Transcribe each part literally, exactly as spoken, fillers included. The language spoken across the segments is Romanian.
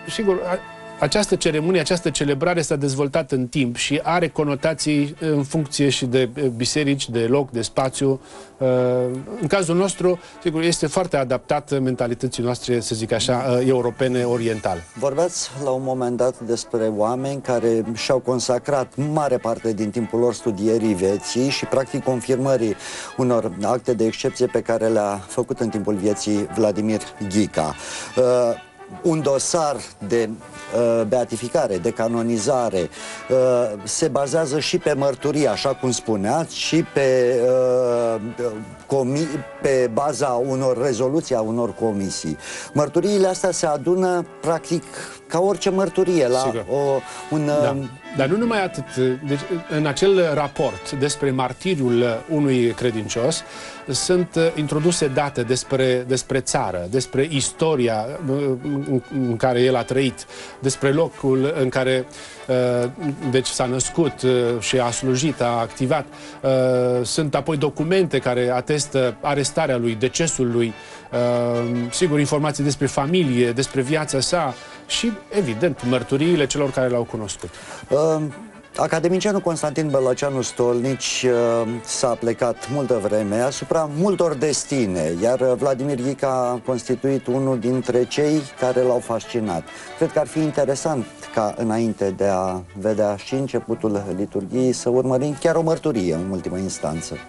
sigur, această ceremonie, această celebrare s-a dezvoltat în timp și are conotații în funcție și de biserici, de loc, de spațiu. În cazul nostru, sigur, este foarte adaptat mentalității noastre, să zic așa, europene, orientale. Vorbeați la un moment dat despre oameni care și-au consacrat mare parte din timpul lor studierii vieții și practic confirmării unor acte de excepție pe care le-a făcut în timpul vieții Vladimir Ghica. Un dosar de uh, beatificare, de canonizare, uh, se bazează și pe mărturie, așa cum spuneați, și pe, uh, pe baza unor rezoluții a unor comisii. Mărturiile astea se adună, practic, ca orice mărturie, la o, un... Da. Dar nu numai atât. Deci, în acel raport despre martiriul unui credincios sunt introduse date despre, despre țară, despre istoria în care el a trăit, despre locul în care deci s-a născut și a slujit, a activat. Sunt apoi documente care atestă arestarea lui, decesul lui, sigur, informații despre familie, despre viața sa și, evident, mărturiile celor care l-au cunoscut. Uh, academicianul Constantin Bălăceanu Stolnici uh, s-a plecat multă vreme asupra multor destine, iar Vladimir Ghica a constituit unul dintre cei care l-au fascinat. Cred că ar fi interesant ca, înainte de a vedea și începutul liturghiei, să urmărim chiar o mărturie în ultimă instanță.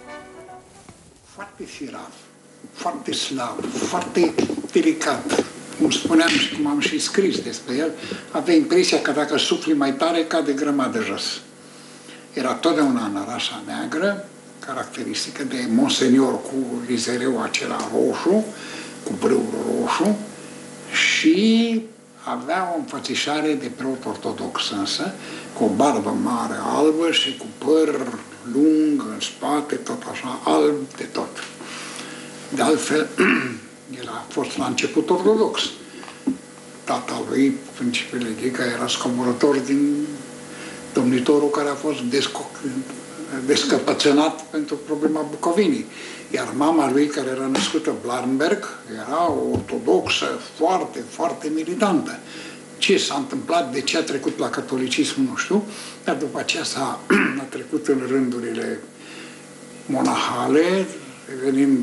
Foarte firav, foarte slab, foarte delicat. Cum spuneam și cum am și scris despre el, avea impresia că dacă sufli mai tare, cade grămadă jos. Era totdeauna în arașa neagră, caracteristică de monsenior cu lizereu acela roșu, cu brâul roșu, și avea o înfățișare de preot ortodox însă, cu o barbă mare albă și cu păr lung în spate, tot așa, alb de tot. De altfel, el a fost la început ortodox. Tata lui, principiul Ghica, era scomorător din domnitorul care a fost descăpățânat pentru problema Bucovinii. Iar mama lui, care era născută Blarnberg, era o ortodoxă foarte, foarte militantă. Ce s-a întâmplat, de ce a trecut la catolicism, nu știu, dar după aceea s-a a trecut în rândurile monahale, devenind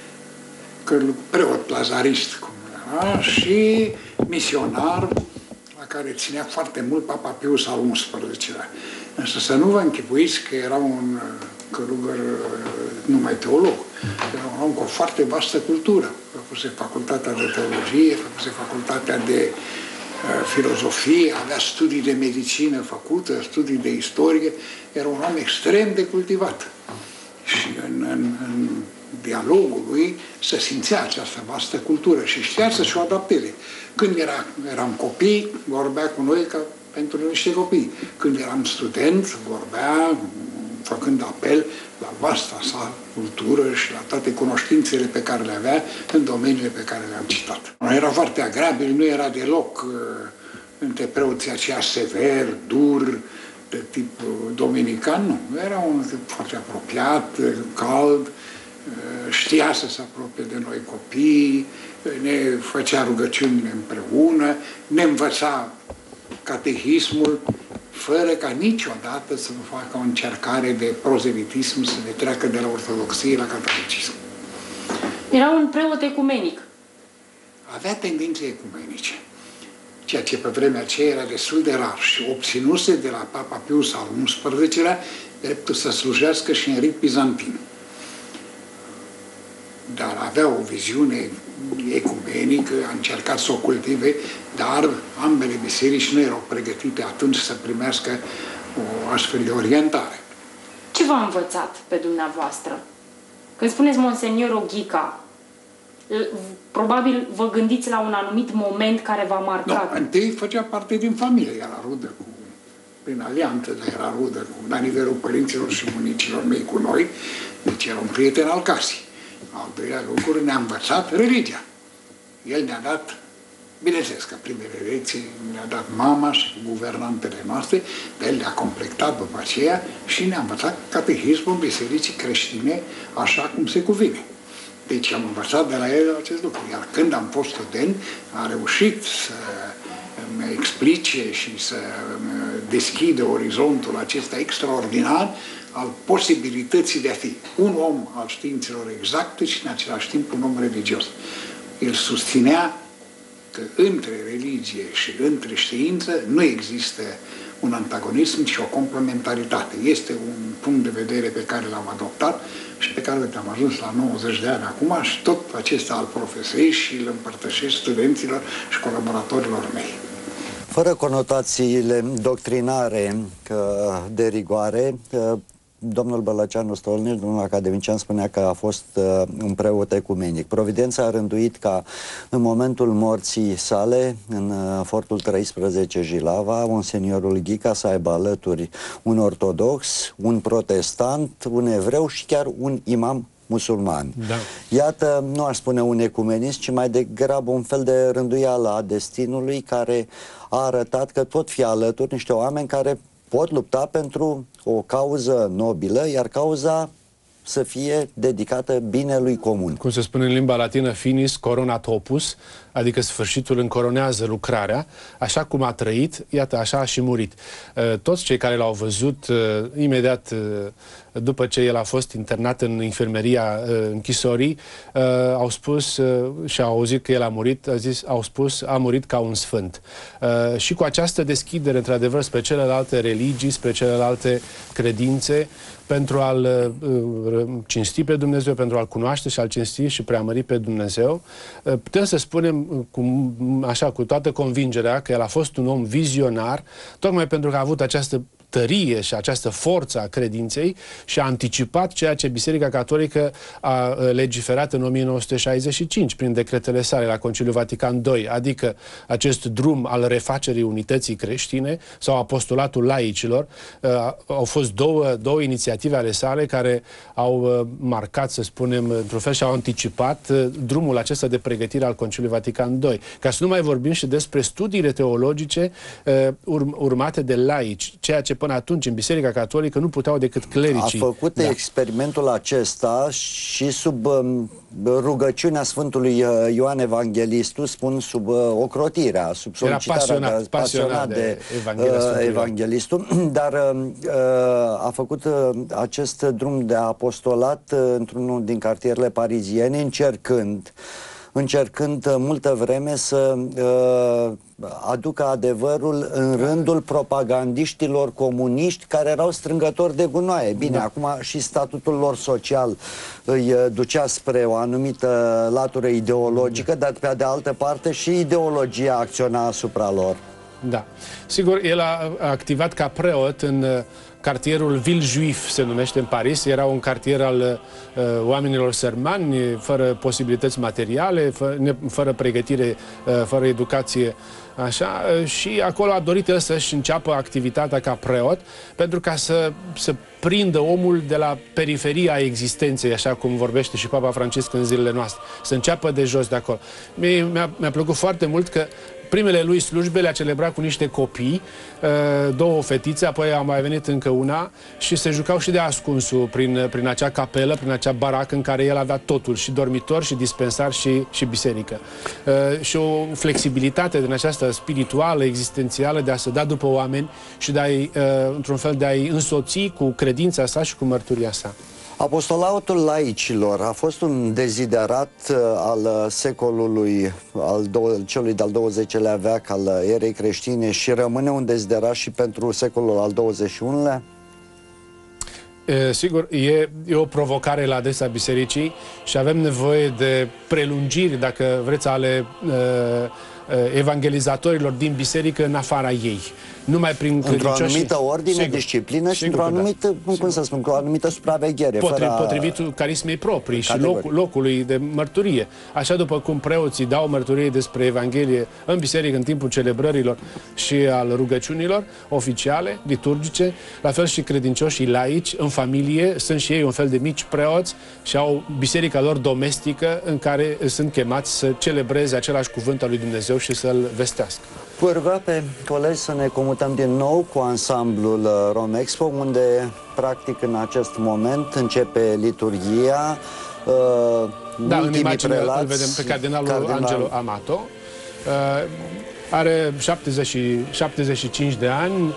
preot plazarist, cum era, și misionar, la care ținea foarte mult Papa Pius al unsprezecelea. Însă să nu vă închipuiți că era un călugăr numai teolog. Era un om cu o foarte vastă cultură. Făcuse facultatea de teologie, făcuse facultatea de uh, filozofie, avea studii de medicină făcută, studii de istorie. Era un om extrem de cultivat. Și în, în, în dialogul lui se simțea această vastă cultură și știa să-și o adapteze. Când era, eram copii, vorbea cu noi ca pentru niște copii. Când eram student, vorbea făcând apel la vasta sa cultură și la toate cunoștințele pe care le avea în domeniile pe care le-am citat. Era foarte agreabil, nu era deloc uh, între preoții aceia sever, dur, de tip dominican, nu. Era un tip foarte apropiat, cald, știa să se apropie de noi copii, ne făcea rugăciunile împreună, ne învăța catehismul, fără ca niciodată să nu facă o încercare de prozelitism, să ne treacă de la ortodoxie la catolicism. Era un preot ecumenic. Avea tendințe ecumenice, ceea ce pe vremea aceea era destul de rar și obținuse de la Papa Pius al unsprezecelea dreptul să slujească și în rit bizantin. Dar avea o viziune ecumenică, a încercat să o cultive, dar ambele biserici nu erau pregătite atunci să primească o astfel de orientare. Ce v-a învățat pe dumneavoastră? Când spuneți Monseniorul Ghica, probabil vă gândiți la un anumit moment care v-a marcat. Nu, întâi făcea parte din familie, era rudă cu, prin alianță, dar era rudă cu, la nivelul părinților și bunicilor mei cu noi, deci era un prieten al casei. Al doilea lucru, ne-a învățat religia. El ne-a dat, bineînțeles că primele lecții ne-a dat mama și guvernantele noastre, dar el le-a completat după aceea și ne-a învățat catehismul bisericii creștine așa cum se cuvine. Deci am învățat de la el acest lucru. Iar când am fost student, a reușit să explice și să deschidă orizontul acesta extraordinar al posibilității de a fi un om al științelor exacte și în același timp un om religios. El susținea că între religie și între știință nu există un antagonism, ci o complementaritate. Este un punct de vedere pe care l-am adoptat și pe care am ajuns la nouăzeci de ani acum și tot acesta al profesei și îl împărtășesc studenților și colaboratorilor mei. Fără conotațiile doctrinare de rigoare, domnul Bălăceanu Stolnici, domnul academician, spunea că a fost uh, un preot ecumenic. Providența a rânduit ca în momentul morții sale, în uh, fortul treisprezece Jilava, un seniorul Ghica să aibă alături un ortodox, un protestant, un evreu și chiar un imam musulman. Da. Iată, nu aș spune un ecumenist, ci mai degrabă un fel de rânduială a destinului care a arătat că pot fi alături niște oameni care pot lupta pentru o cauză nobilă, iar cauza să fie dedicată binelui comun. Cum se spune în limba latină, finis coronat opus, adică sfârșitul încoronează lucrarea, așa cum a trăit, iată, așa a și murit. Toți cei care l-au văzut imediat după ce el a fost internat în infirmeria închisorii, au spus și au auzit că el a murit, au, zis, au spus, a murit ca un sfânt. Și cu această deschidere, într-adevăr, spre celelalte religii, spre celelalte credințe, pentru a-L cinsti pe Dumnezeu, pentru a-L cunoaște și a-L cinsti și preamări pe Dumnezeu, putem să spunem cu, așa, cu toată convingerea că el a fost un om vizionar, tocmai pentru că a avut această tărie și această forță a credinței și a anticipat ceea ce Biserica Catolică a legiferat în o mie nouă sute șaizeci și cinci prin decretele sale la Conciliul Vatican doi, adică acest drum al refacerii unității creștine sau apostolatul laicilor. Au fost două, două inițiative ale sale care au marcat, să spunem, într-un fel și au anticipat drumul acesta de pregătire al Conciliului Vatican doi. Ca să nu mai vorbim și despre studiile teologice urmate de laici, ceea ce până atunci în Biserica Catolică nu puteau decât clericii. A făcut da. experimentul acesta și sub um, rugăciunea Sfântului Ioan Evanghelistul, spun sub uh, ocrotirea, sub solicitarea pasionat, de, pasionat de, de Evanghelistul, uh, Evanghelistul dar uh, a făcut uh, acest drum de apostolat uh, într-unul din cartierele pariziene, încercând încercând multă vreme să uh, aducă adevărul în rândul propagandiștilor comuniști care erau strângători de gunoaie. Bine, da. Acum și statutul lor social îi ducea spre o anumită latură ideologică, da. Dar pe de altă parte și ideologia acționa asupra lor. Da. Sigur, el a activat ca preot în cartierul Villejuif, se numește în Paris. Era un cartier al uh, oamenilor sărmani, fără posibilități materiale, fă, ne, fără pregătire, uh, fără educație. Așa, și acolo a dorit el să-și înceapă activitatea ca preot, pentru ca să, să prindă omul de la periferia existenței, așa cum vorbește și Papa Francisc în zilele noastre, să înceapă de jos de acolo. Mi-a mi-a plăcut foarte mult că primele lui slujbe le-a celebrat cu niște copii, două fetițe, apoi a mai venit încă una și se jucau și de ascunsul prin, prin acea capelă, prin acea baracă în care el avea totul, și dormitor, și dispensar, și, și biserică. Și o flexibilitate din această spirituală, existențială, de a se da după oameni și de a-i, într-un fel, de a-i însoți cu credința sa și cu mărturia sa. Apostolatul laicilor a fost un deziderat uh, al secolului, al celui de-al douăzecelea veac al erei creștine și rămâne un deziderat și pentru secolul al douăzeci și unulea? E, sigur, e, e o provocare la adresa bisericii și avem nevoie de prelungiri, dacă vreți, ale uh, evangelizatorilor din biserică în afara ei. Numai prin într-o anumită ordine, sigur, disciplină și într-o anumită, da. cum să spun, cu o anumită supraveghere. Potri, fără... Potrivit carismei proprii și loc, locului de mărturie. Așa după cum preoții dau mărturie despre Evanghelie în biserică în timpul celebrărilor și al rugăciunilor oficiale, liturgice, la fel și credincioșii laici în familie sunt și ei un fel de mici preoți și au biserica lor domestică în care sunt chemați să celebreze același cuvânt al lui Dumnezeu și să-l vestească. Vă ruga pe colegi să ne comutăm din nou cu ansamblul Romexpo, unde practic în acest moment începe liturghia. Uh, da, în imagine îl vedem pe cardinalul Cardinal... Angelo Amato. Uh, Are șaptezeci, șaptezeci și cinci de ani,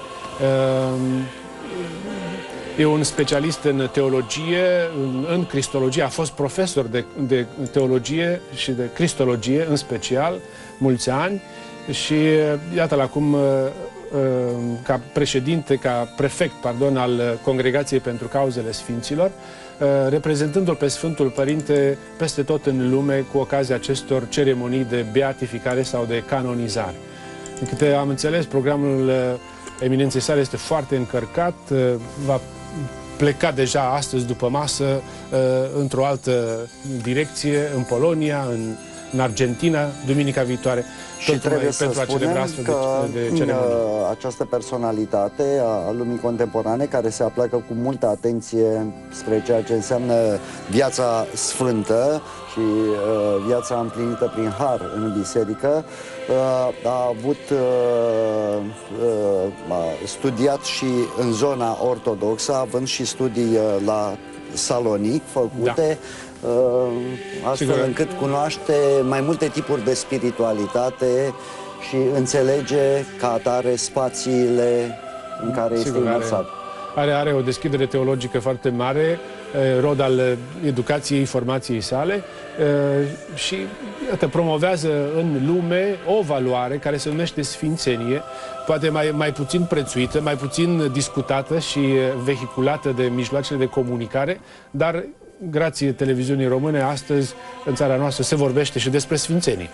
e un specialist în teologie, în, în cristologie, a fost profesor de, de teologie și de cristologie în special, mulți ani, și iată-l acum ca președinte, ca prefect, pardon, al Congregației pentru Cauzele Sfinților, reprezentându-l pe Sfântul Părinte peste tot în lume cu ocazia acestor ceremonii de beatificare sau de canonizare. Din câte am înțeles, programul eminenței sale este foarte încărcat, va pleca deja astăzi după masă într-o altă direcție, în Polonia, în, în Argentina, duminica viitoare. Și trebuie să spunem că de, de această personalitate a lumii contemporane, care se apleacă cu multă atenție spre ceea ce înseamnă viața sfântă și uh, viața împlinită prin har în biserică, uh, a avut uh, uh, a studiat și în zona ortodoxă, având și studii uh, la Salonic făcute, da. Astfel Sigur. încât cunoaște mai multe tipuri de spiritualitate și înțelege ca atare spațiile în care Sigur, este imersat. Are, are o deschidere teologică foarte mare, rod al educației, formației sale, și iată, promovează în lume o valoare care se numește sfințenie, poate mai, mai puțin prețuită, mai puțin discutată și vehiculată de mijloacele de comunicare, dar grație televiziunii române, astăzi, în țara noastră, se vorbește și despre sfințenii.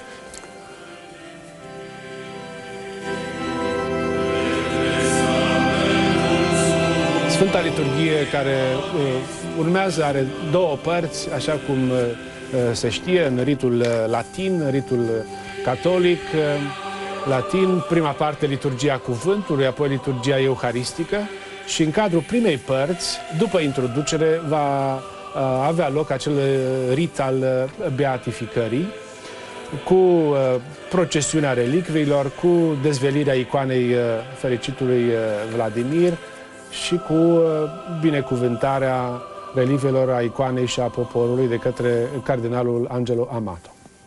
Sfânta Liturghie, care uh, urmează, are două părți, așa cum uh, se știe, în ritul uh, latin, în ritul catolic, uh, latin, prima parte liturgia cuvântului, apoi liturgia euharistică, și în cadrul primei părți, după introducere, va avea loc acel rit al beatificării, cu procesiunea relicviilor, cu dezvelirea icoanei fericitului Vladimir și cu binecuvântarea relicviilor, a icoanei și a poporului de către cardinalul Angelo Amato.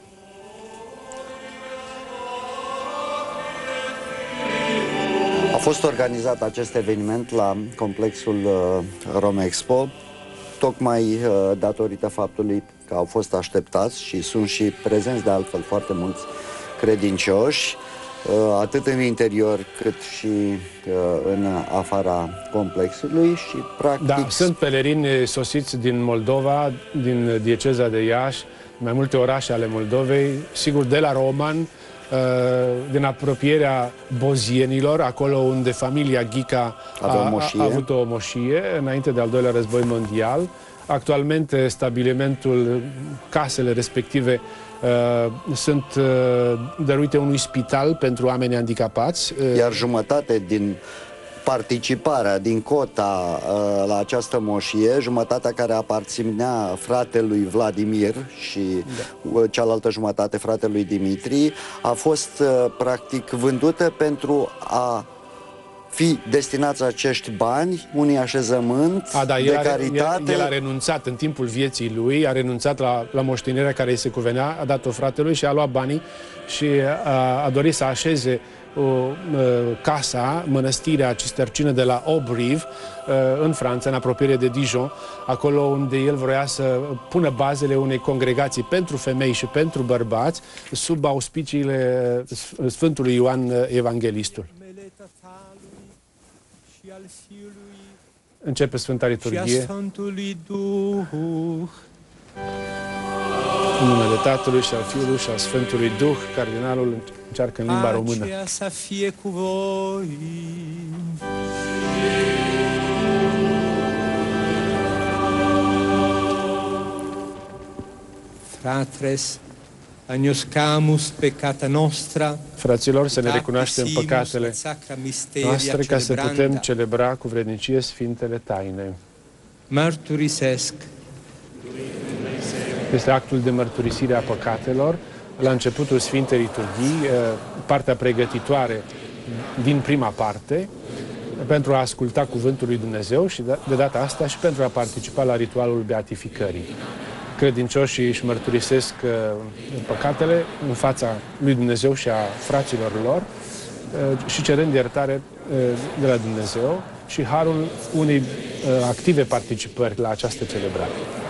A fost organizat acest eveniment la complexul Romexpo, tocmai uh, datorită faptului că au fost așteptați și sunt și prezenți de altfel foarte mulți credincioși, uh, atât în interior cât și uh, în afara complexului și practic... Da, sunt pelerini sosiți din Moldova, din dieceza de Iași, mai multe orașe ale Moldovei, sigur de la Roman, din apropierea bozienilor, acolo unde familia Ghica a, a, a avut o moșie înainte de al doilea război mondial. Actualmente stabilimentul, casele respective uh, sunt uh, dăruite unui spital pentru oameni handicapați. Iar jumătate din participarea, din cota uh, la această moșie, jumătatea care aparținea fratelui Vladimir și da. cealaltă jumătate fratelui Dimitri, a fost uh, practic vândută pentru a fi destinați acești bani unui așezământ a, da, de el caritate. El, el a renunțat în timpul vieții lui, a renunțat la, la moștenirea care îi se cuvenea, a dat-o fratelui și a luat banii și a, a dorit să așeze o, uh, casa, mănăstirea cistercină de la Auberive, uh, în Franța, în apropiere de Dijon, acolo unde el vroia să pună bazele unei congregații pentru femei și pentru bărbați, sub auspiciile Sfântului Ioan Evanghelistul. Începe Sfânta Liturghie. În numele Tatălui și al Fiului și al Sfântului Duh, cardinalul încearcă în limba română. Să fie cu voi. Fratres, agnoscamus peccata nostra. Fraților, să ne recunoaștem păcatele noastre ca să putem celebra cu vrednicie sfintele taine. Mărturisesc. Este actul de mărturisire a păcatelor la începutul Sfintei Liturghii, partea pregătitoare din prima parte, pentru a asculta cuvântul lui Dumnezeu și de data asta și pentru a participa la ritualul beatificării. credincioșii își mărturisesc păcatele în fața lui Dumnezeu și a fraților lor și cerând iertare de la Dumnezeu și harul unei active participări la această celebrare.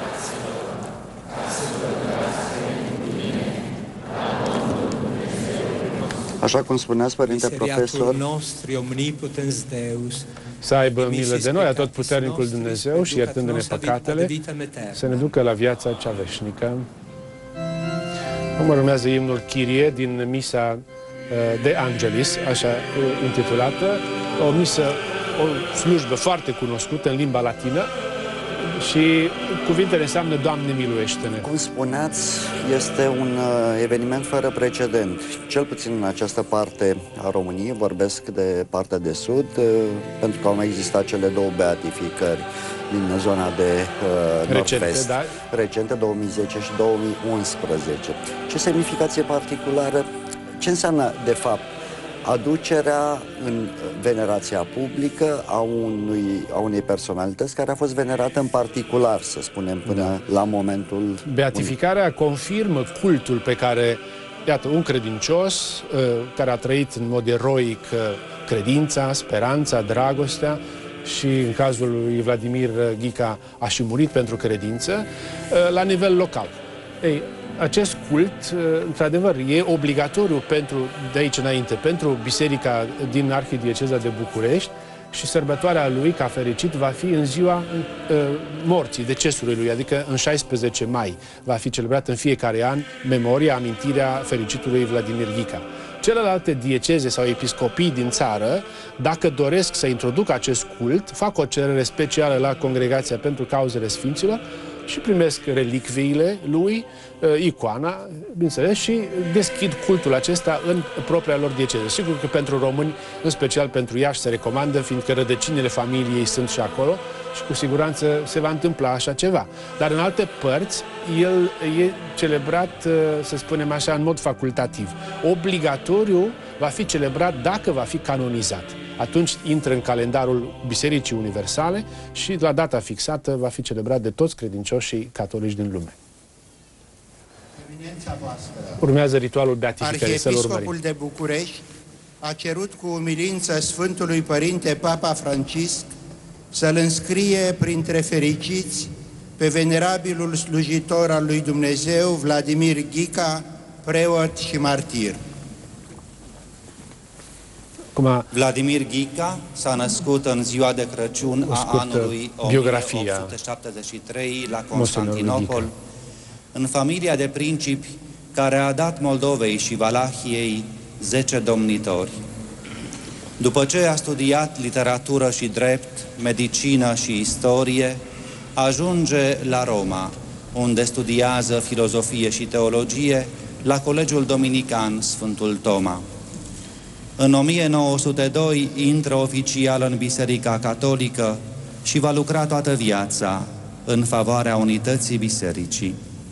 Așa cum spuneați, Părinte Profesor, să aibă milă de noi, atotputernicul Dumnezeu, și iertându-ne păcatele, să ne ducă la viața cea veșnică. Acum urmează imnul Kyrie din misa de Angelis, așa intitulată, o misă, o slujbă foarte cunoscută în limba latină și cuvintele înseamnă Doamne miluiește-ne. Cum spuneați, este un eveniment fără precedent, cel puțin în această parte a României, vorbesc de partea de sud, pentru că au mai existat cele două beatificări din zona de uh, nord-vest, da? Recente, două mii zece și două mii unsprezece. Ce semnificație particulară, ce înseamnă, de fapt, aducerea în venerația publică a, unui, a unei personalități care a fost venerată în particular, să spunem, până da. la momentul... Beatificarea unui... confirmă cultul pe care, iată, un credincios care a trăit în mod eroic credința, speranța, dragostea, și în cazul lui Vladimir Ghica a și murit pentru credință, la nivel local. Ei, acest cult, într-adevăr, e obligatoriu pentru, de aici înainte, pentru biserica din Arhidieceza de București și sărbătoarea lui, ca fericit, va fi în ziua uh, morții, decesului lui, adică în șaisprezece mai. Va fi celebrat în fiecare an memoria, amintirea fericitului Vladimir Ghica. Celelalte dieceze sau episcopii din țară, dacă doresc să introducă acest cult, fac o cerere specială la Congregația pentru Cauzele Sfinților și primesc relicviile lui, icoana, bineînțeles, și deschid cultul acesta în propria lor dieceză. Sigur că pentru români, în special pentru Iași, se recomandă, fiindcă rădăcinile familiei sunt și acolo și cu siguranță se va întâmpla așa ceva. Dar în alte părți, el e celebrat, să spunem așa, în mod facultativ. Obligatoriu va fi celebrat dacă va fi canonizat. Atunci intră în calendarul Bisericii Universale și la data fixată va fi celebrat de toți credincioșii catolici din lume. Urmează ritualul beatificării. Arhiepiscopul de București a cerut cu umilință Sfântului Părinte Papa Francisc să-l înscrie printre fericiți pe venerabilul slujitor al lui Dumnezeu, Vladimir Ghica, preot și martir. Acum, Vladimir Ghica s-a născut în ziua de Crăciun a anului o mie opt sute șaptezeci și trei la Constantinopol, în familia de principi care a dat Moldovei și Valahiei zece domnitori. După ce a studiat literatură și drept, medicină și istorie, ajunge la Roma, unde studiază filozofie și teologie la Colegiul Dominican Sfântul Toma. În o mie nouă sute doi intră oficial în Biserica Catolică și va lucra toată viața în favoarea unității bisericii.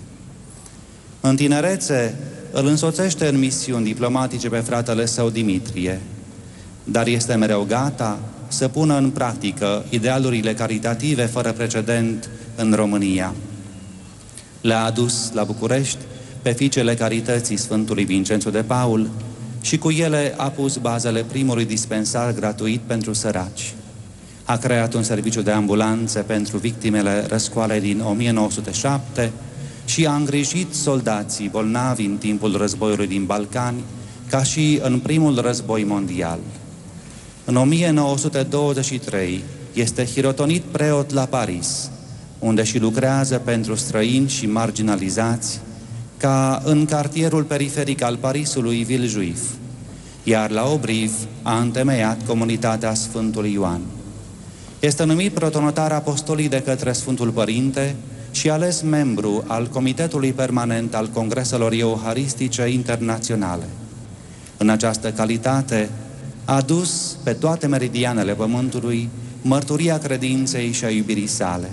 În tinerețe îl însoțește în misiuni diplomatice pe fratele său Dimitrie, dar este mereu gata să pună în practică idealurile caritative fără precedent în România. Le-a adus la București pe fiicele carității Sfântului Vincențiu de Paul și cu ele a pus bazele primului dispensar gratuit pentru săraci. A creat un serviciu de ambulanțe pentru victimele răscoalei din o mie nouă sute șapte și a îngrijit soldații bolnavi în timpul războiului din Balcani, ca și în primul război mondial. În o mie nouă sute douăzeci și trei este hirotonit preot la Paris, unde și lucrează pentru străini și marginalizați, ca în cartierul periferic al Parisului Villejuif, iar la Obriv a întemeiat comunitatea Sfântului Ioan. Este numit protonotar apostolic de către Sfântul Părinte și ales membru al Comitetului Permanent al Congreselor Euharistice Internaționale. În această calitate a dus pe toate meridianele pământului mărturia credinței și a iubirii sale.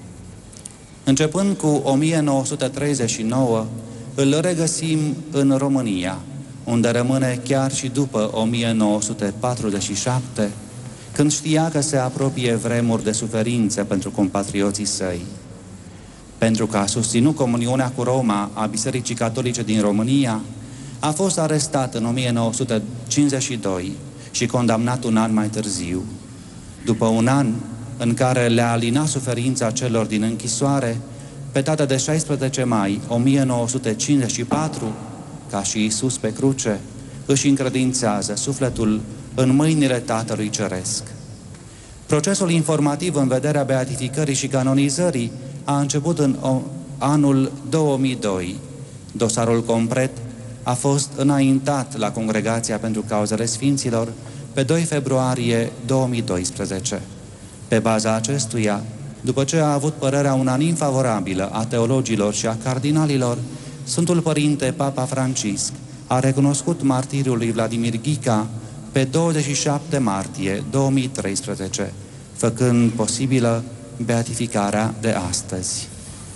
Începând cu o mie nouă sute treizeci și nouă, îl regăsim în România, unde rămâne chiar și după o mie nouă sute patruzeci și șapte, când știa că se apropie vremuri de suferințe pentru compatrioții săi. pentru că a susținut comuniunea cu Roma a Bisericii Catolice din România, a fost arestat în o mie nouă sute cincizeci și doi și condamnat un an mai târziu. După un an în care le-a alinat suferința celor din închisoare, pe data de șaisprezece mai o mie nouă sute cincizeci și patru, ca și Iisus pe cruce, își încredințează sufletul în mâinile Tatălui Ceresc. Procesul informativ în vederea beatificării și canonizării a început în anul două mii doi. Dosarul complet a fost înaintat la Congregația pentru Cauzele Sfinților pe doi februarie două mii doisprezece. Pe baza acestuia, după ce a avut părerea unanim favorabilă a teologilor și a cardinalilor, Sfântul Părinte Papa Francisc a recunoscut martiriul lui Vladimir Ghica pe douăzeci și șapte martie două mii treisprezece, făcând posibilă beatificarea de astăzi.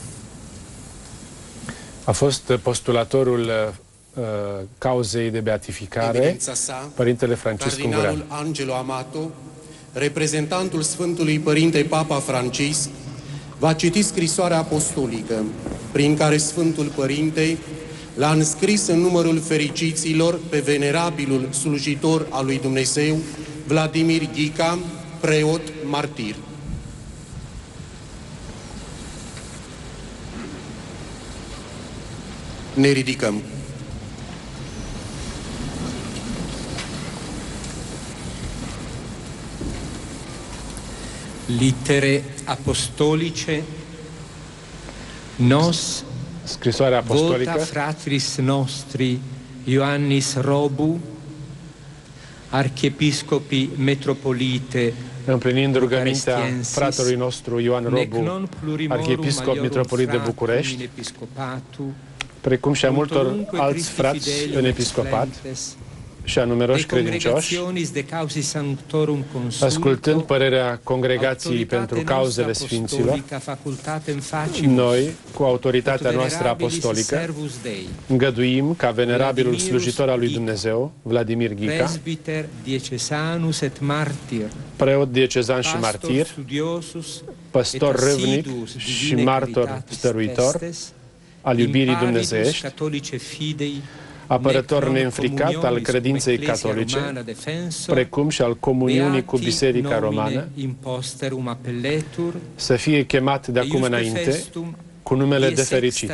A fost postulatorul uh, cauzei de beatificare, sa, Părintele Francisc Ungureanu. Cardinalul Angelo Amato, reprezentantul Sfântului Părinte Papa Francisc, va citi scrisoarea apostolică prin care Sfântul Părinte l-a înscris în numărul fericiților pe venerabilul slujitor al lui Dumnezeu, Vladimir Ghica, preot martir. Ne ridicăm. Litere apostolice nos Scrisoarea apostolică vota fratris nostri Ioannis Robu, archiepiscopi metropolite, împlinind rugămintea fratelui nostru Ioan Robu, arhiepiscop metropolit de București, precum și a multor alți frați în episcopat și a numeroși credincioși, ascultând părerea Congregației pentru Cauzele Sfinților, noi, cu autoritatea noastră apostolică, îngăduim ca venerabilul slujitor al lui Dumnezeu, Vladimir Ghica, preot diecezan și martir, păstor râvnic și martor stăruitor al iubirii dumnezeiești, apărător neînfricat al credinței catolice, precum și al comuniunii cu Biserica Romană, să fie chemat de acum înainte cu numele de fericit,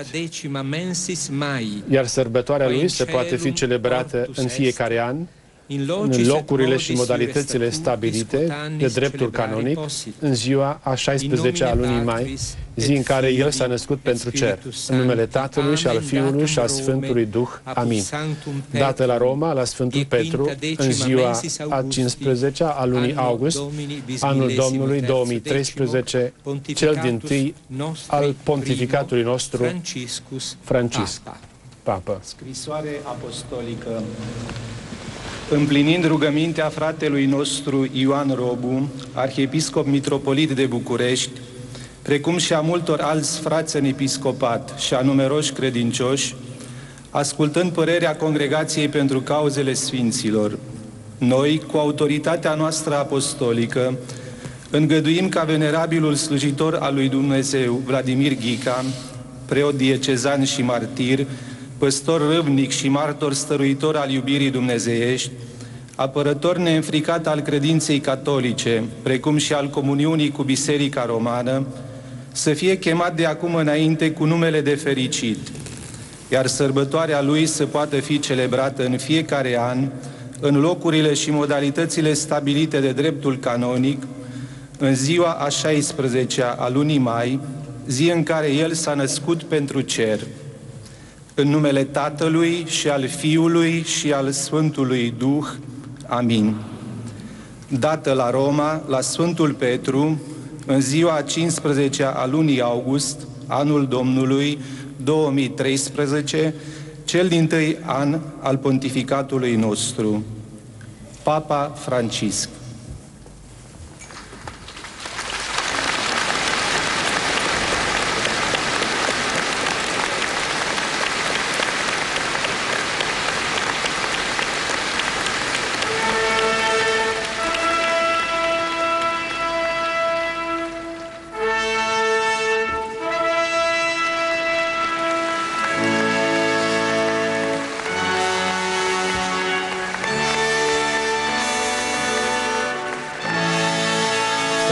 iar sărbătoarea lui se poate fi celebrată în fiecare an, în locurile și modalitățile stabilite de dreptul canonic, în ziua a șaisprezecea a lunii mai, zi în care El s-a născut pentru cer, în numele Tatălui și al Fiului și al Sfântului Duh. Amin. Dată la Roma, la Sfântul Petru, în ziua a cincisprezecea a lunii august, anul Domnului două mii treisprezece, cel dintâi al pontificatului nostru, Francisc, Papă. Scrisoare apostolică. Împlinind rugămintea fratelui nostru Ioan Robu, arhiepiscop mitropolit de București, precum și a multor alți frați în episcopat și a numeroși credincioși, ascultând părerea Congregației pentru Cauzele Sfinților, noi, cu autoritatea noastră apostolică, îngăduim ca venerabilul slujitor al lui Dumnezeu, Vladimir Ghica, preot diecezan și martir, păstor râvnic și martor stăruitor al iubirii dumnezeiești, apărător neînfricat al credinței catolice, precum și al comuniunii cu Biserica Romană, să fie chemat de acum înainte cu numele de fericit, iar sărbătoarea lui să poată fi celebrată în fiecare an, în locurile și modalitățile stabilite de dreptul canonic, în ziua a șaisprezecea a lunii mai, zi în care El s-a născut pentru cer, în numele Tatălui și al Fiului și al Sfântului Duh. Amin. Dată la Roma, la Sfântul Petru, în ziua a cincisprezecea a lunii august, anul Domnului două mii treisprezece, cel dintâi an al pontificatului nostru. Papa Francisc.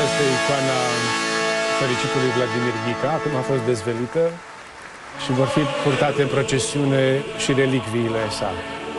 este icoana fericitului Vladimir Ghica. Acum a fost dezvelită și vor fi purtate în procesiune și relicviile sale.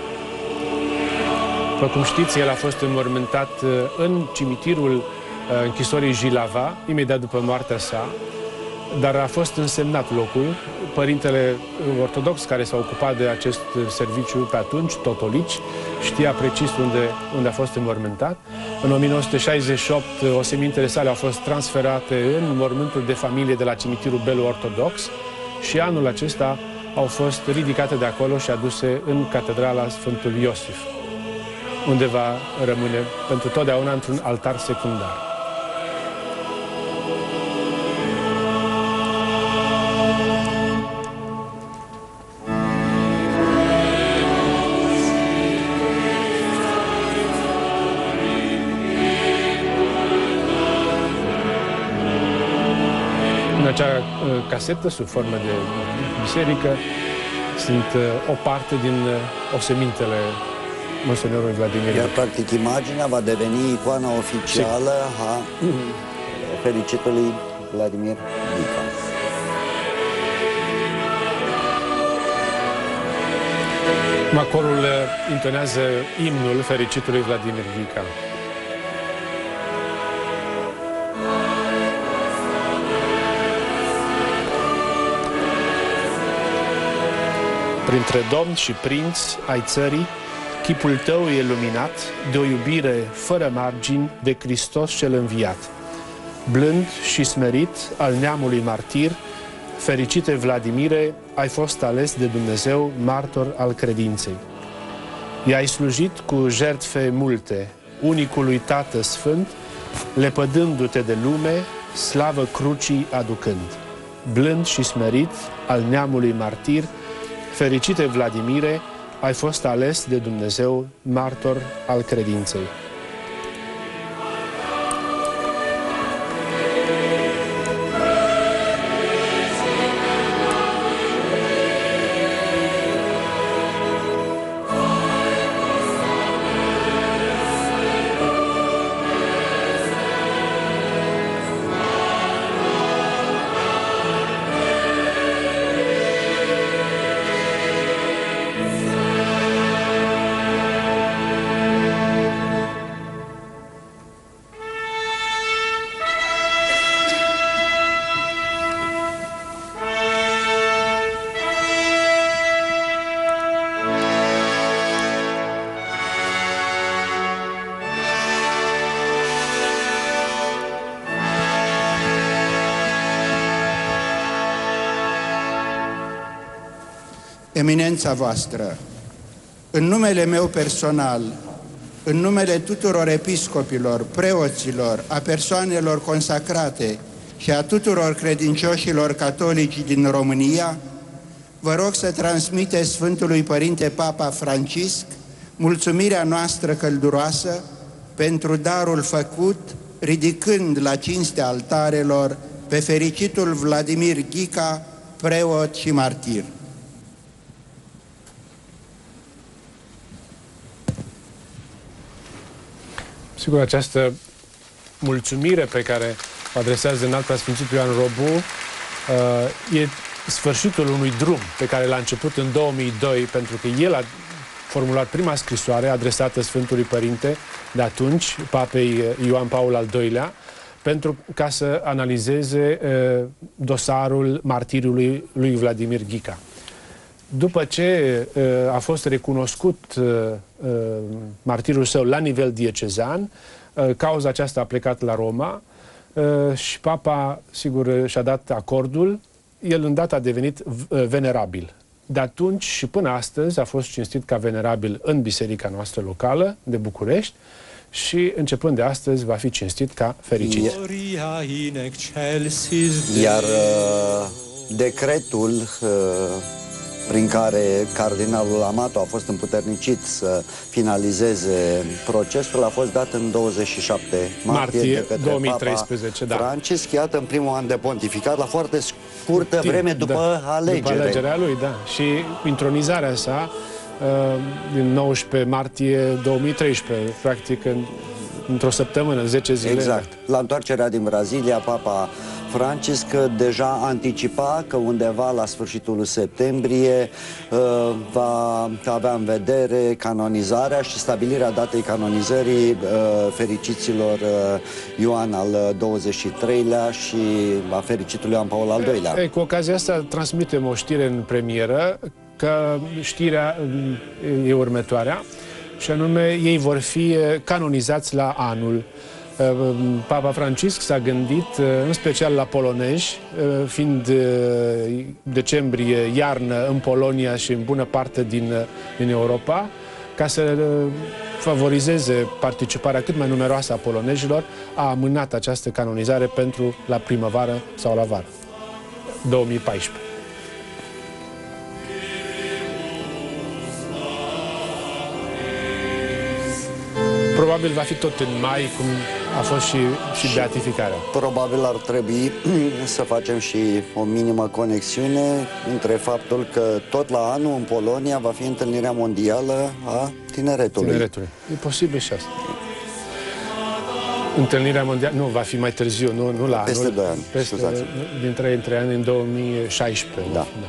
După cum știți, el a fost înmormântat în cimitirul închisorii Jilava, imediat după moartea sa, dar a fost însemnat locul. Părintele ortodox care s-a ocupat de acest serviciu pe atunci, Totolici, știa precis unde, unde a fost înmormântat. În o mie nouă sute șaizeci și opt, osemintele sale au fost transferate în mormântul de familie de la cimitirul Belo-Ortodox și anul acesta au fost ridicate de acolo și aduse în catedrala Sfântul Iosif, unde va rămâne pentru totdeauna într-un altar secundar. În acea uh, casetă, sub formă de biserică, sunt uh, o parte din uh, osemintele Monsenorului Vladimir Ghica. Iar, practic, imaginea va deveni icoana oficială a fericitului Vladimir Ghica. Macorul intonează imnul fericitului Vladimir Ghica. Printre domni și prinți ai țării, chipul tău e luminat de o iubire fără margini de Hristos cel înviat. Blând și smerit al neamului martir, fericite Vladimire, ai fost ales de Dumnezeu martor al credinței. I-ai slujit cu jertfe multe, unicului Tată Sfânt, lepădându-te de lume, slavă crucii aducând. Blând și smerit al neamului martir, fericite Vladimire, ai fost ales de Dumnezeu martor al credinței. Eminența voastră, în numele meu personal, în numele tuturor episcopilor, preoților, a persoanelor consacrate și a tuturor credincioșilor catolici din România, vă rog să transmiteți Sfântului Părinte Papa Francisc mulțumirea noastră călduroasă pentru darul făcut, ridicând la cinstea altarelor pe fericitul Vladimir Ghica, preot și martir. Sigur, această mulțumire pe care o adresează înalt preasfințitul Ioan Robu uh, e sfârșitul unui drum pe care l-a început în două mii doi, pentru că el a formulat prima scrisoare adresată Sfântului Părinte de atunci, Papei Ioan Paul al doilea, pentru ca să analizeze uh, dosarul martiriului lui Vladimir Ghica. După ce uh, a fost recunoscut uh, uh, martirul său la nivel diecezan, uh, cauza aceasta a plecat la Roma uh, și Papa, sigur, și-a dat acordul. El îndată a devenit uh, venerabil. De atunci și până astăzi a fost cinstit ca venerabil în biserica noastră locală de București și începând de astăzi va fi cinstit ca fericit. Iar uh, decretul uh, prin care cardinalul Amato a fost împuternicit să finalizeze procesul a fost dat în douăzeci și șapte martie, martie de către două mii treisprezece, Papa da. Francisc, iată, în primul an de pontificat, la foarte scurtă Timp, vreme după da, alegere. După alegerea lui, da. Și intronizarea sa uh, din nouăsprezece martie două mii treisprezece, practic în într-o săptămână, zece zile. Exact. La întoarcerea din Brazilia, Papa Francisc deja anticipa că undeva la sfârșitul septembrie uh, va avea în vedere canonizarea și stabilirea datei canonizării uh, fericiților uh, Ioan al douăzeci și treilea și a fericitului Ioan Paul al doilea. E, cu ocazia asta transmitem o știre în premieră, că știrea e următoarea, și anume ei vor fi canonizați la anul. Papa Francisc s-a gândit în special la polonezi, fiind decembrie, iarnă în Polonia și în bună parte din, din Europa, ca să favorizeze participarea cât mai numeroasă a polonezilor, a amânat această canonizare pentru la primăvară sau la vară, două mii paisprezece. Probabil va fi tot în mai, cum a fost și, și beatificarea. Probabil ar trebui să facem și o minimă conexiune între faptul că tot la anul în Polonia va fi întâlnirea mondială a tineretului. tineretului. E posibil și asta. Întâlnirea mondială, nu, va fi mai târziu, nu, nu la Peste anul. doi ani, Peste, dintre între ani în două mii șaisprezece. Da. da.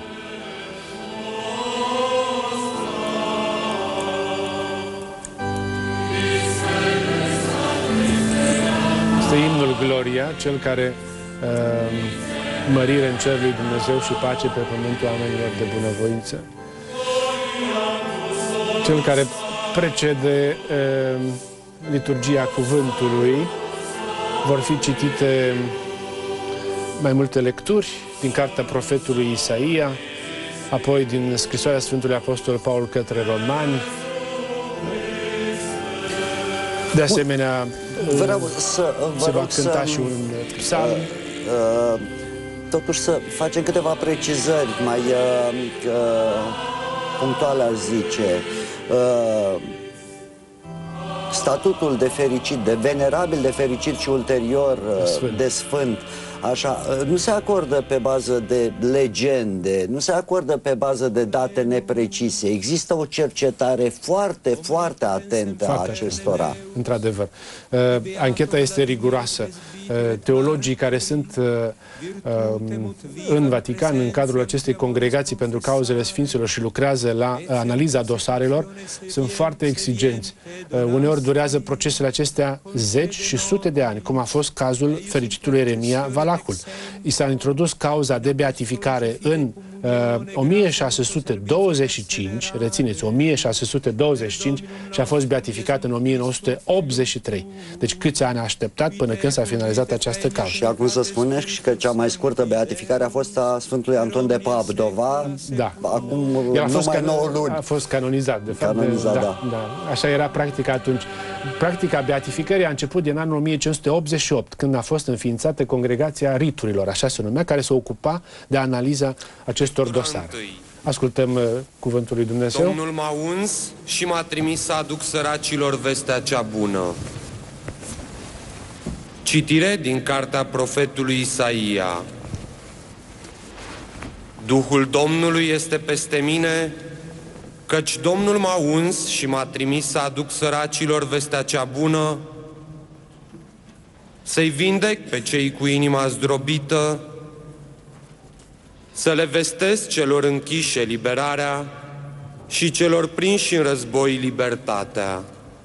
Este imnul Gloria, cel care uh, mărire în cerul lui Dumnezeu și pace pe pământul oamenilor de bunăvoință. Cel care precede uh, liturgia cuvântului. Vor fi citite mai multe lecturi din cartea profetului Isaia, apoi din scrisoarea Sfântului Apostol Paul către Romani. De asemenea, vreau să, se va cânta să, și un psalm. Uh, uh, totuși să facem câteva precizări mai uh, uh, punctuale, aș zice. Uh, statutul de fericit, de venerabil de fericit și ulterior uh, Sfânt. de sfânt, așa, nu se acordă pe bază de legende, nu se acordă pe bază de date neprecise. Există o cercetare foarte, foarte atentă foarte a acestora. Atent. Într-adevăr. Uh, ancheta este riguroasă. Uh, teologii care sunt uh, uh, în Vatican, în cadrul acestei congregații pentru cauzele Sfinților și lucrează la uh, analiza dosarelor, sunt foarte exigenți. Uh, uneori durează procesele acestea zeci și sute de ani, cum a fost cazul fericitului Ieremia Valacul. I s-a introdus cauza de beatificare în uh, o mie șase sute douăzeci și cinci, rețineți, o mie șase sute douăzeci și cinci, și a fost beatificat în o mie nouă sute optzeci și trei. Deci câți ani a așteptat până când s-a finalizat această cauză. Și acum să spunem și că cea mai scurtă beatificare a fost a Sfântului Anton de Padova. Da. Acum El a fost, numai nouă luni. a fost canonizat, de fapt. Canonizat, de, da, da, da. Așa era practica atunci. Practica beatificării a început din anul o mie cinci sute optzeci și opt, când a fost înființată Congregația Riturilor, așa se numea, care se ocupa de analiza acestor dosare. Ascultăm uh, cuvântul lui Dumnezeu. Domnul m-a uns și m-a trimis să aduc săracilor vestea cea bună. Citire din cartea profetului Isaia. Duhul Domnului este peste mine, căci Domnul m-a uns și m-a trimis să aduc săracilor vestea cea bună, să-i vindec pe cei cu inima zdrobită, să le vestesc celor închiși eliberarea și celor prinși în război libertatea.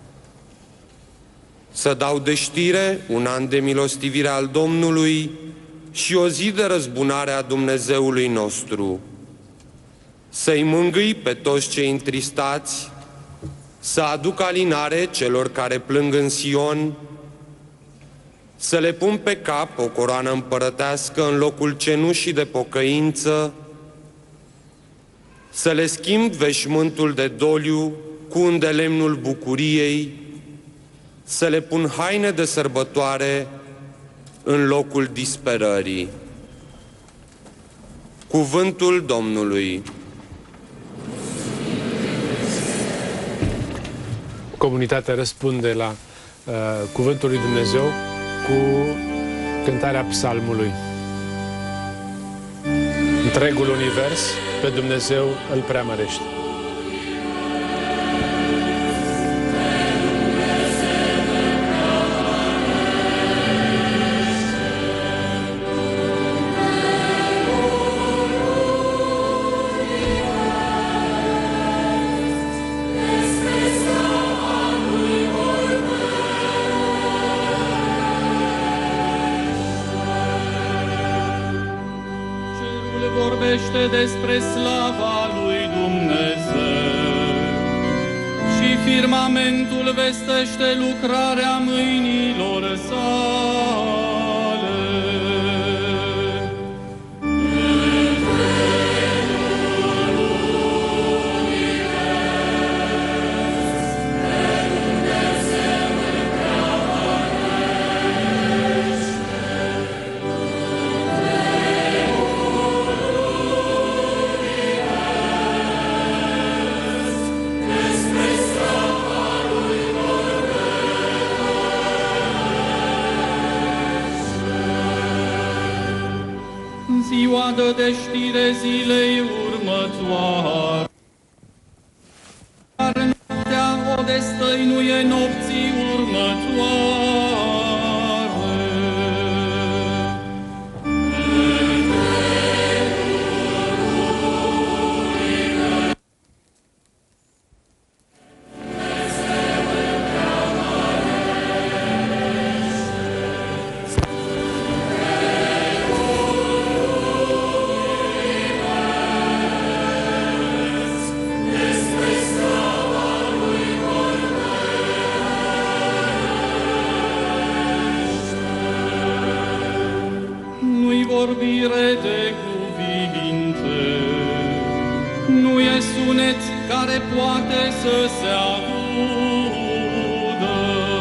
Să dau de știre un an de milostivire al Domnului și o zi de răzbunare a Dumnezeului nostru. Să-i mângâi pe toți cei întristați, să aduc alinare celor care plâng în Sion, să le pun pe cap o coroană împărătească în locul cenușii de pocăință, să le schimb veșmântul de doliu cu îndelemnul bucuriei, să le pun haine de sărbătoare în locul disperării. Cuvântul Domnului. Comunitatea răspunde la uh, cuvântul lui Dumnezeu cu cântarea psalmului. Întregul univers pe Dumnezeu îl preamărește. vorbește despre slava lui Dumnezeu și firmamentul vestește lucrarea mâinilor sale. Ziua de știre zilei următoare, dar noaptea o destăinuie nopții următoare. Vorbire de cuvinte, nu e sunet care poate să se audă.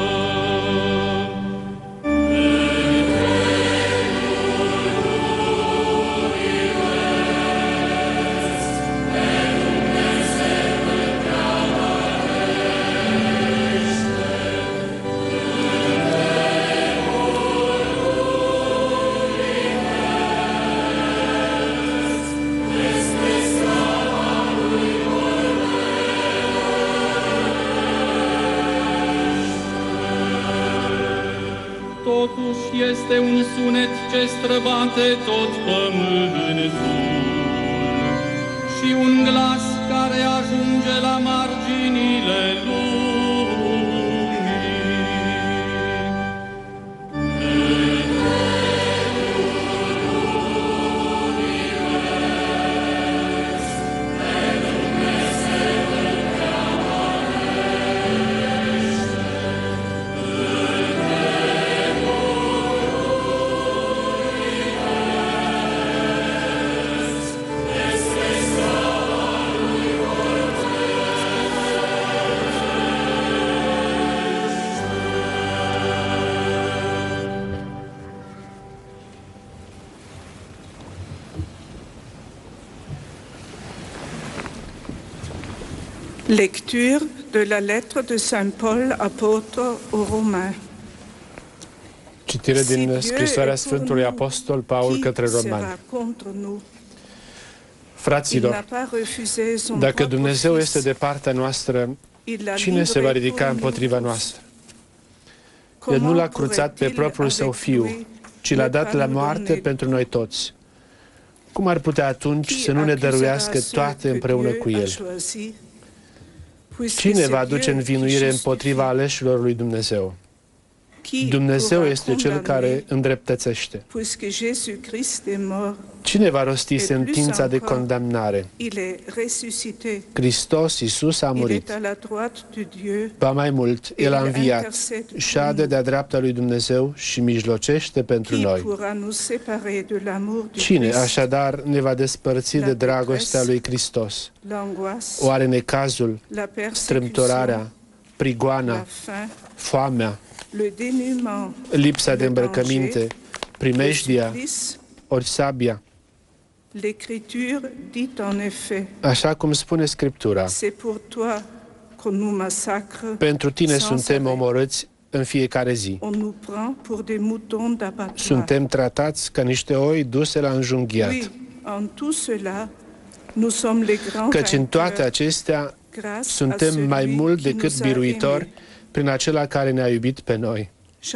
Totuși este un sunet ce străbate tot pământul și un glas care ajunge la marginile lumii. Lecture de la lettre de Saint Paul, apôtre aux Romains. Citire din scrisoarea Sfântului Apostol Paul către Romani. Fraților, dacă Dumnezeu este de partea noastră, cine se va ridica împotriva noastră? El nu l-a cruțat pe propriul său fiu, ci l-a dat la moarte pentru noi toți. Cum ar putea atunci să nu ne dăruiască toate împreună cu El? Cine va aduce învinuire împotriva aleșilor lui Dumnezeu? Dumnezeu este Cel care îndreptățește. Cine va rosti sentința de condamnare? Hristos Iisus a murit. Ba mai mult, El a înviat, șade de-a dreapta lui Dumnezeu și mijlocește pentru noi. Cine așadar ne va despărți de dragostea lui Hristos? Oare necazul, strâmtorarea, prigoana, foamea, lipsa de îmbrăcăminte, primejdia, ori sabia? Așa cum spune Scriptura, pentru tine suntem omorâți în fiecare zi. Suntem tratați ca niște oi duse la înjunghiat. Căci în toate acestea suntem mai mult decât biruitori prin acela care ne-a iubit pe noi.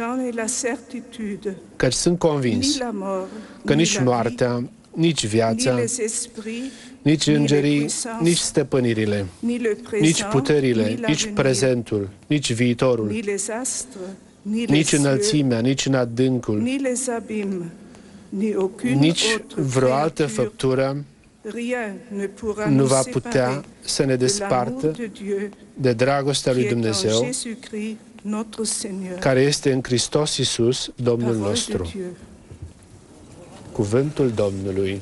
Căci sunt convins că nici moartea, nici viața, nici îngerii, nici stăpânirile, nici puterile, nici prezentul, nici viitorul, nici înălțimea, nici în adâncul, nici vreo altă făptură nu va putea să ne despartă de dragostea lui Dumnezeu care este în Hristos Iisus, Domnul nostru. Cuvântul Domnului.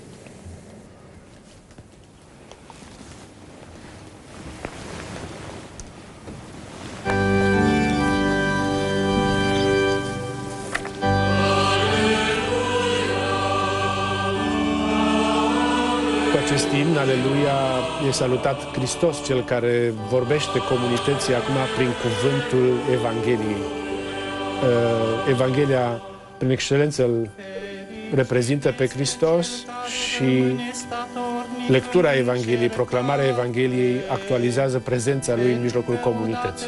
Acest imn, Aleluia, e salutat Hristos, Cel care vorbește comunității acum prin cuvântul Evangheliei. Evanghelia, prin excelență, îl reprezintă pe Hristos și lectura Evangheliei, proclamarea Evangheliei actualizează prezența Lui în mijlocul comunității.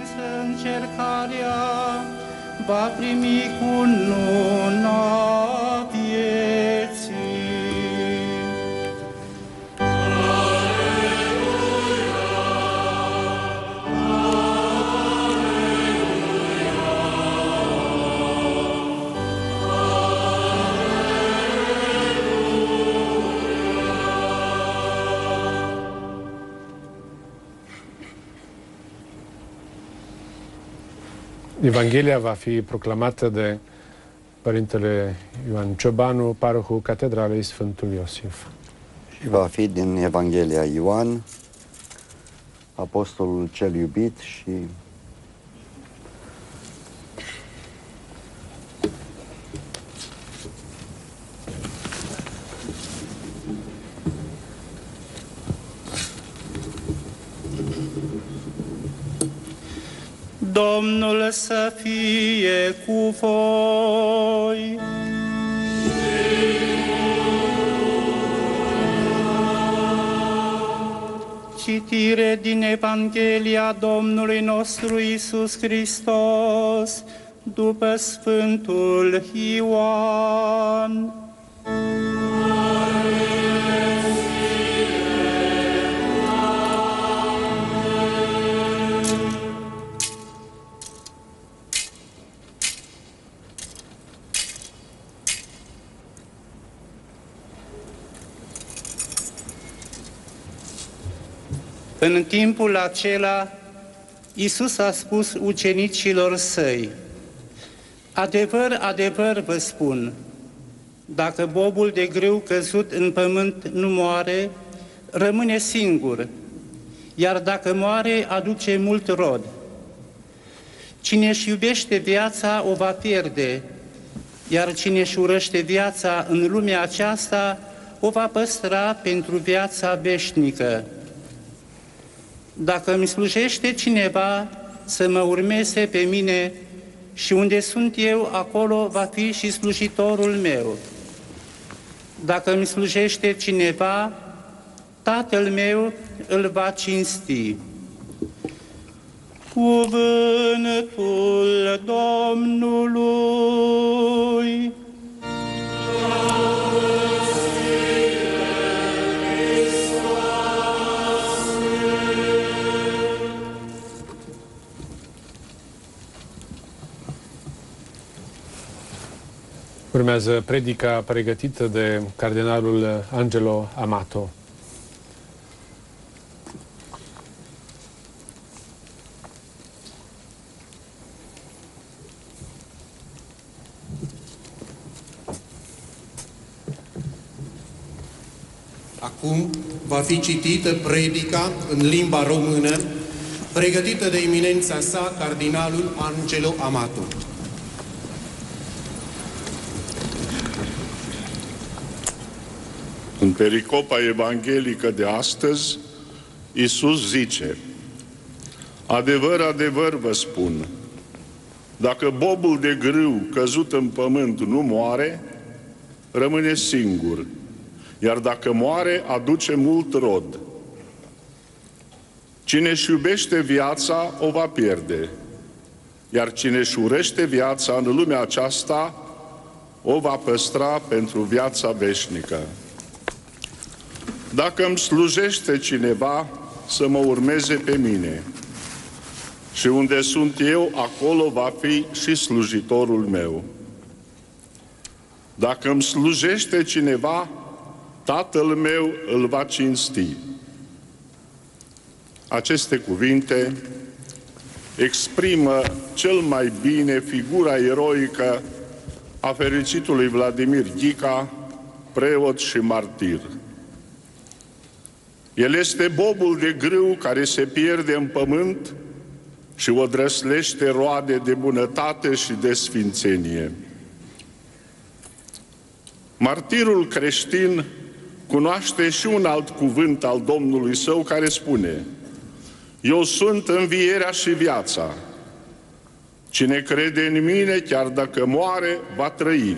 Va primi cununa vieții. Evanghelia va fi proclamată de Părintele Ioan Ciobanu, parohul Catedralei Sfântul Iosif. Și va fi din Evanghelia Ioan, apostolul cel iubit și Domnul să fie cu voi. Citire din Evanghelia Domnului nostru Iisus Hristos după Sfântul Ioan. În timpul acela, Iisus a spus ucenicilor săi: adevăr, adevăr vă spun, dacă bobul de grâu căzut în pământ nu moare, rămâne singur, iar dacă moare, aduce mult rod. Cine își iubește viața o va pierde, iar cine își urăște viața în lumea aceasta o va păstra pentru viața veșnică. Dacă îmi slujește cineva să mă urmeze pe mine și unde sunt eu, acolo va fi și slujitorul meu. Dacă îmi slujește cineva, Tatăl meu îl va cinsti. Cuvântul Domnului. Urmează predica pregătită de cardinalul Angelo Amato. Acum va fi citită predica în limba română, pregătită de eminența sa, cardinalul Angelo Amato. În pericopa evanghelică de astăzi, Iisus zice: adevăr, adevăr vă spun, dacă bobul de grâu căzut în pământ nu moare, rămâne singur, iar dacă moare, aduce mult rod. Cine își iubește viața, o va pierde, iar cine își urăște viața în lumea aceasta, o va păstra pentru viața veșnică. Dacă îmi slujește cineva, să mă urmeze pe mine. Și unde sunt eu, acolo va fi și slujitorul meu. Dacă îmi slujește cineva, Tatăl meu îl va cinsti. Aceste cuvinte exprimă cel mai bine figura eroică a fericitului Vladimir Ghica, preot și martir. El este bobul de grâu care se pierde în pământ și o drăslește roade de bunătate și de sfințenie. Martirul creștin cunoaște și un alt cuvânt al Domnului său care spune: eu sunt învierea și viața. Cine crede în mine, chiar dacă moare, va trăi.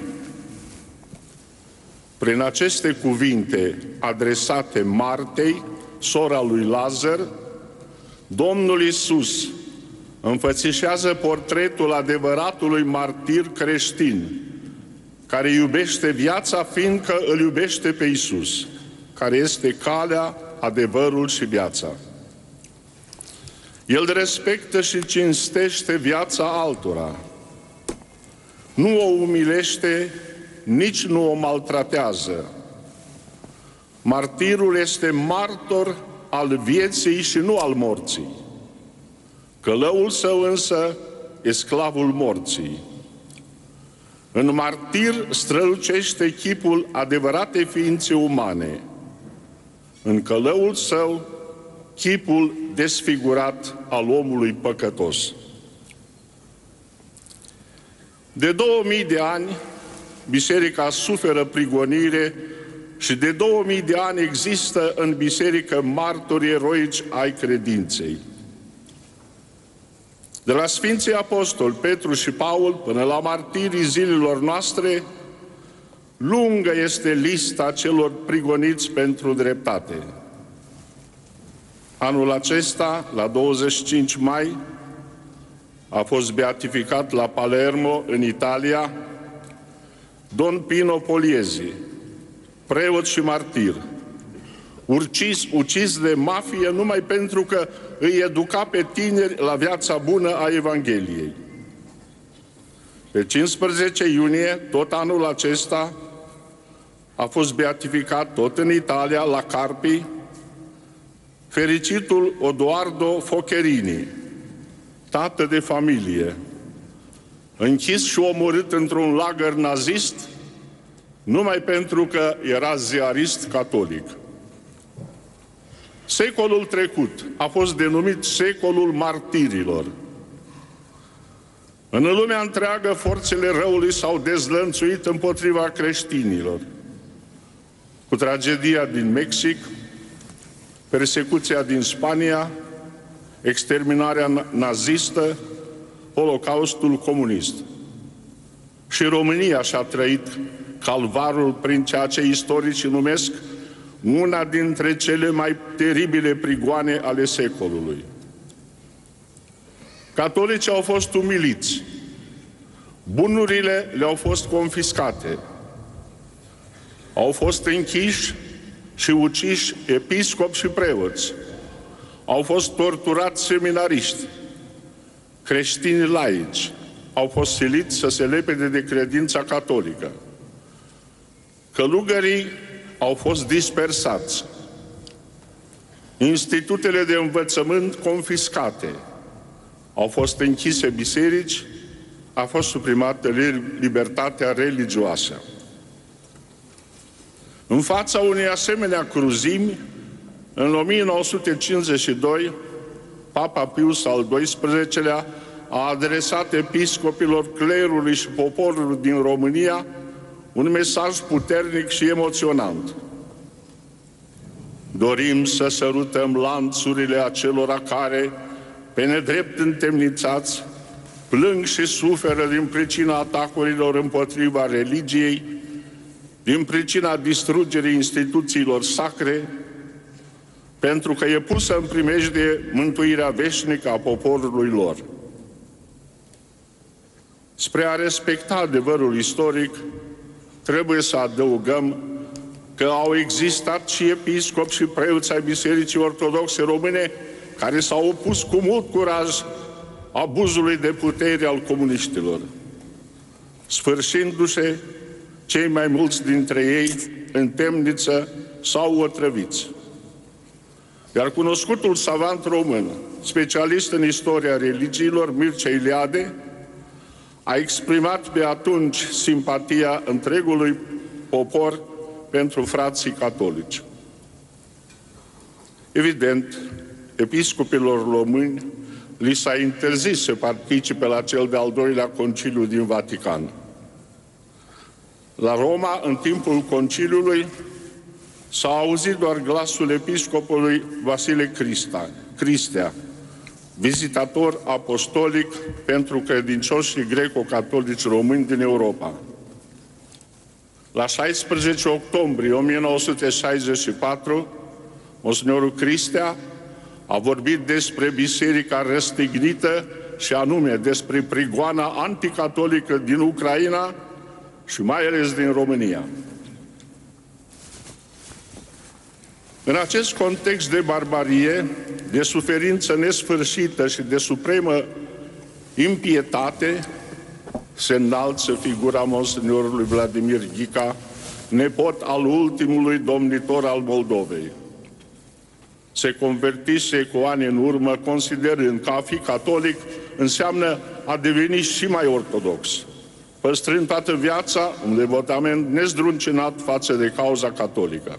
Prin aceste cuvinte adresate Martei, sora lui Lazar, Domnul Iisus înfățișează portretul adevăratului martir creștin, care iubește viața fiindcă îl iubește pe Iisus, care este calea, adevărul și viața. El respectă și cinstește viața altora. Nu o umilește, nici nu o maltratează. Martirul este martor al vieții și nu al morții. Călăul său însă e sclavul morții. În martir strălucește chipul adevăratei ființe umane. În călăul său, chipul desfigurat al omului păcătos. De două mii de ani, biserica suferă prigonire și de două mii de ani există în biserică martori eroici ai credinței. De la Sfinții Apostoli Petru și Paul până la martirii zilelor noastre, lungă este lista celor prigoniți pentru dreptate. Anul acesta, la douăzeci și cinci mai, a fost beatificat la Palermo, în Italia, Don Pino Poliezi, preot și martir, ucis, ucis de mafie numai pentru că îi educa pe tineri la viața bună a Evangheliei. Pe cincisprezece iunie, tot anul acesta, a fost beatificat tot în Italia, la Carpi, fericitul Odoardo Focherini, tată de familie, închis și omorât într-un lagăr nazist, numai pentru că era ziarist catolic. Secolul trecut a fost denumit secolul martirilor. În lumea întreagă, forțele răului s-au dezlănțuit împotriva creștinilor. Cu tragedia din Mexic, persecuția din Spania, exterminarea nazistă, Holocaustul comunist. Și România și-a trăit calvarul prin ceea ce istoricii numesc una dintre cele mai teribile prigoane ale secolului. Catolicii au fost umiliți, bunurile le-au fost confiscate, au fost închiși și uciși episcopi și preoți, au fost torturați seminariști, creștini laici, au fost siliți să se lepede de credința catolică. Călugării au fost dispersați, institutele de învățământ confiscate, au fost închise biserici, a fost suprimată libertatea religioasă. În fața unei asemenea cruzimi, în o mie nouă sute cincizeci și doi, Papa Pius al doisprezecelea a adresat episcopilor, clerului și poporului din România un mesaj puternic și emoționant. Dorim să sărutăm lanțurile acelora care, pe nedrept întemnițați, plâng și suferă din pricina atacurilor împotriva religiei, din pricina distrugerii instituțiilor sacre, pentru că e pusă în primejdie mântuirea veșnică a poporului lor. Spre a respecta adevărul istoric, trebuie să adăugăm că au existat și episcopi și preoți ai Bisericii Ortodoxe Române care s-au opus cu mult curaj abuzului de putere al comuniștilor, sfârșindu-se cei mai mulți dintre ei în temniță sau otrăviți. Iar cunoscutul savant român, specialist în istoria religiilor, Mircea Iliade, a exprimat pe atunci simpatia întregului popor pentru frații catolici. Evident, episcopilor români li s-a interzis să participe la cel de-al doilea conciliu din Vatican. La Roma, în timpul conciliului, s-a auzit doar glasul episcopului Vasile Crista, Cristea, vizitator apostolic pentru credincioșii greco-catolici români din Europa. La șaisprezece octombrie o mie nouă sute șaizeci și patru, Monsignorul Cristea a vorbit despre biserica răstignită și anume despre prigoana anticatolică din Ucraina și mai ales din România. În acest context de barbarie, de suferință nesfârșită și de supremă impietate, se înalță figura Monsignorului Vladimir Ghica, nepot al ultimului domnitor al Moldovei. Se convertise cu ani în urmă, considerând că a fi catolic înseamnă a deveni și mai ortodox, păstrând toată viața un devotament nezdruncinat față de cauza catolică.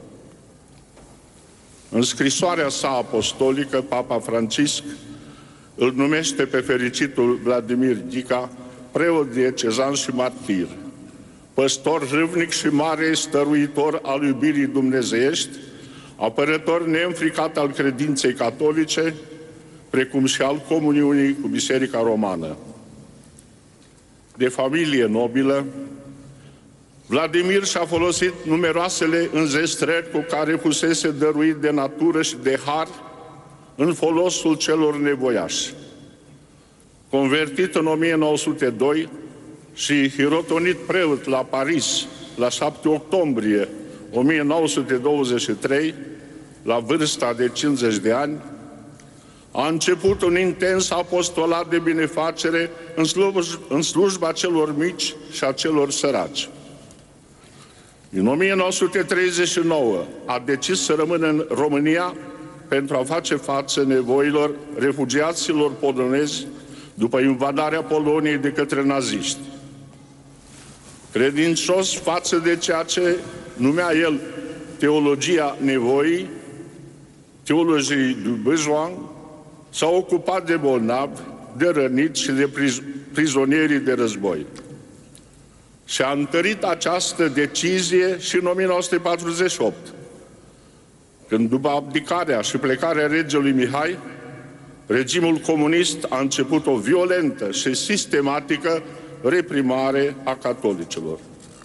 În scrisoarea sa apostolică, Papa Francisc îl numește pe fericitul Vladimir Ghica preot diecezan și martir, păstor râvnic și mare stăruitor al iubirii dumnezeiești, apărător neînfricat al credinței catolice, precum și al comuniunii cu Biserica Romană. De familie nobilă, Vladimir și-a folosit numeroasele înzestrări cu care fusese dăruit de natură și de har în folosul celor nevoiași. Convertit în o mie nouă sute doi și hirotonit preot la Paris la șapte octombrie o mie nouă sute douăzeci și trei, la vârsta de cincizeci de ani, a început un intens apostolat de binefacere în, sluj în slujba celor mici și a celor săraci. În o mie nouă sute treizeci și nouă a decis să rămână în România pentru a face față nevoilor refugiaților polonezi după invadarea Poloniei de către naziști. Credincios față de ceea ce numea el teologia nevoii, teologiei du besoin, s-a ocupat de bolnavi, de răniți și de priz prizonierii de război. Și a întărit această decizie și în o mie nouă sute patruzeci și opt, când după abdicarea și plecarea regelui Mihai, regimul comunist a început o violentă și sistematică reprimare a catolicilor.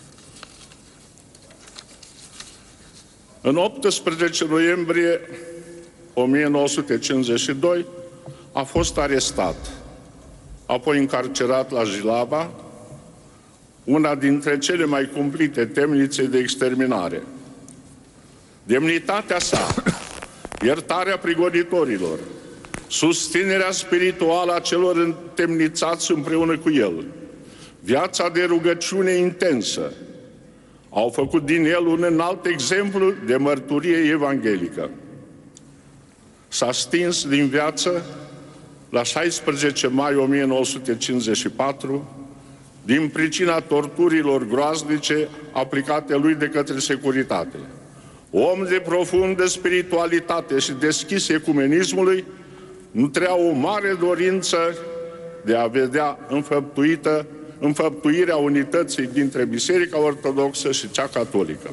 În optsprezece noiembrie o mie nouă sute cincizeci și doi a fost arestat, apoi încarcerat la Jilava, una dintre cele mai cumplite temnițe de exterminare. Demnitatea sa, iertarea prigonitorilor, susținerea spirituală a celor întemnițați împreună cu el, viața de rugăciune intensă, au făcut din el un înalt exemplu de mărturie evanghelică. S-a stins din viață la șaisprezece mai o mie nouă sute cincizeci și patru din pricina torturilor groaznice aplicate lui de către securitate. Om de profundă spiritualitate și deschis ecumenismului, nutrea o mare dorință de a vedea înfăptuită înfăptuirea unității dintre Biserica Ortodoxă și cea catolică.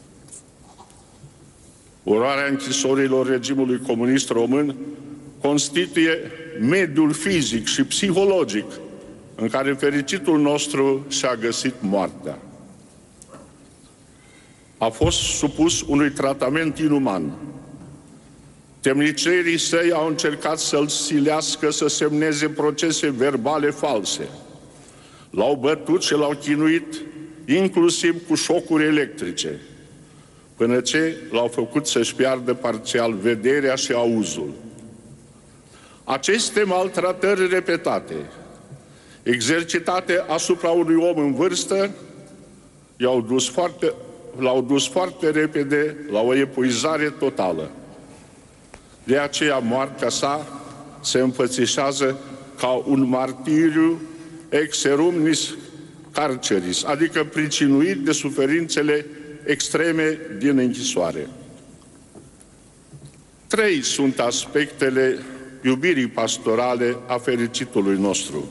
Oroarea închisorilor regimului comunist român constituie mediul fizic și psihologic în care fericitul nostru și-a găsit moartea. A fost supus unui tratament inuman. Temnicerii săi au încercat să-l silească să semneze procese verbale false. L-au bătut și l-au chinuit, inclusiv cu șocuri electrice, până ce l-au făcut să-și piardă parțial vederea și auzul. Aceste maltratări repetate, exercitate asupra unui om în vârstă, i-au dus foarte, l-au dus foarte repede la o epuizare totală. De aceea moartea sa se înfățișează ca un martiriu exerumnis carceris, adică pricinuit de suferințele extreme din închisoare. Trei sunt aspectele iubirii pastorale a fericitului nostru.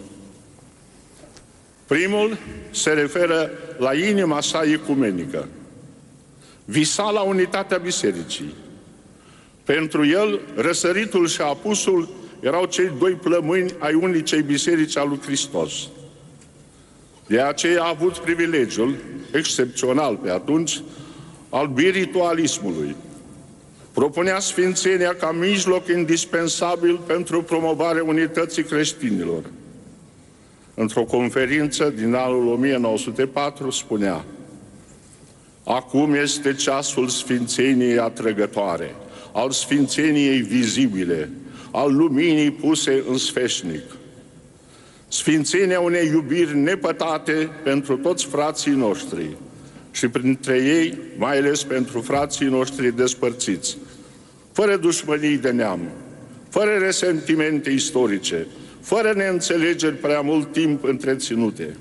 Primul se referă la inima sa ecumenică. Visa la unitatea bisericii. Pentru el, răsăritul și apusul erau cei doi plămâni ai unicei biserici a lui Hristos. De aceea a avut privilegiul, excepțional pe atunci, al biritualismului. Propunea sfințenia ca mijloc indispensabil pentru promovarea unității creștinilor. Într-o conferință din anul o mie nouă sute patru spunea: acum este ceasul sfințeniei atrăgătoare, al sfințeniei vizibile, al luminii puse în sfeșnic. Sfințenia unei iubiri nepătate pentru toți frații noștri și printre ei, mai ales pentru frații noștri despărțiți, fără dușmănii de neam, fără resentimente istorice, fără neînțelegeri prea mult timp întreținute.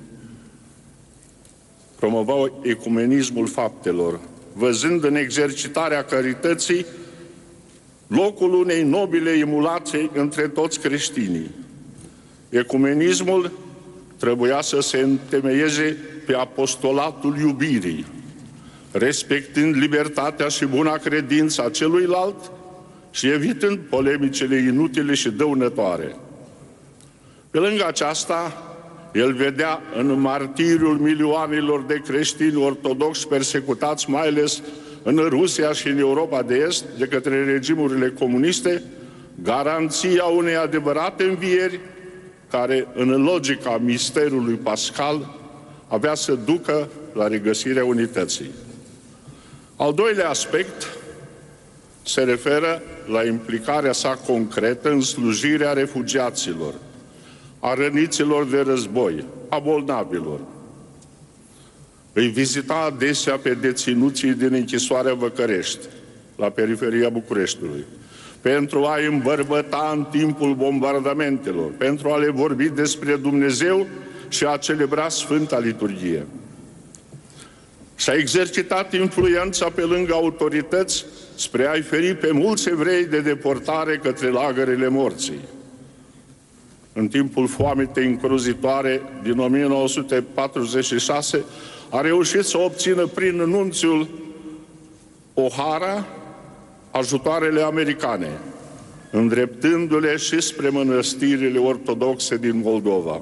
Promovau ecumenismul faptelor, văzând în exercitarea carității locul unei nobile emulații între toți creștinii. Ecumenismul trebuia să se întemeieze pe apostolatul iubirii, respectând libertatea și buna credință a celuilalt și evitând polemicele inutile și dăunătoare. Pe lângă aceasta, el vedea în martiriul milioanelor de creștini ortodoxi persecutați, mai ales în Rusia și în Europa de Est, de către regimurile comuniste, garanția unei adevărate învieri, care, în logica misterului pascal, avea să ducă la regăsirea unității. Al doilea aspect se referă la implicarea sa concretă în slujirea refugiaților, a răniților de război, a bolnavilor. Îi vizita adesea pe deținuții din închisoarea Văcărești, la periferia Bucureștiului, pentru a îi îmbărbăta în timpul bombardamentelor, pentru a le vorbi despre Dumnezeu și a celebra Sfânta Liturghie. Și-a exercitat influența pe lângă autorități spre a-i feri pe mulți evrei de deportare către lagărele morții. În timpul foametei încruzitoare din o mie nouă sute patruzeci și șase, a reușit să obțină prin nunțiul O'Hara ajutoarele americane, îndreptându-le și spre mănăstirile ortodoxe din Moldova.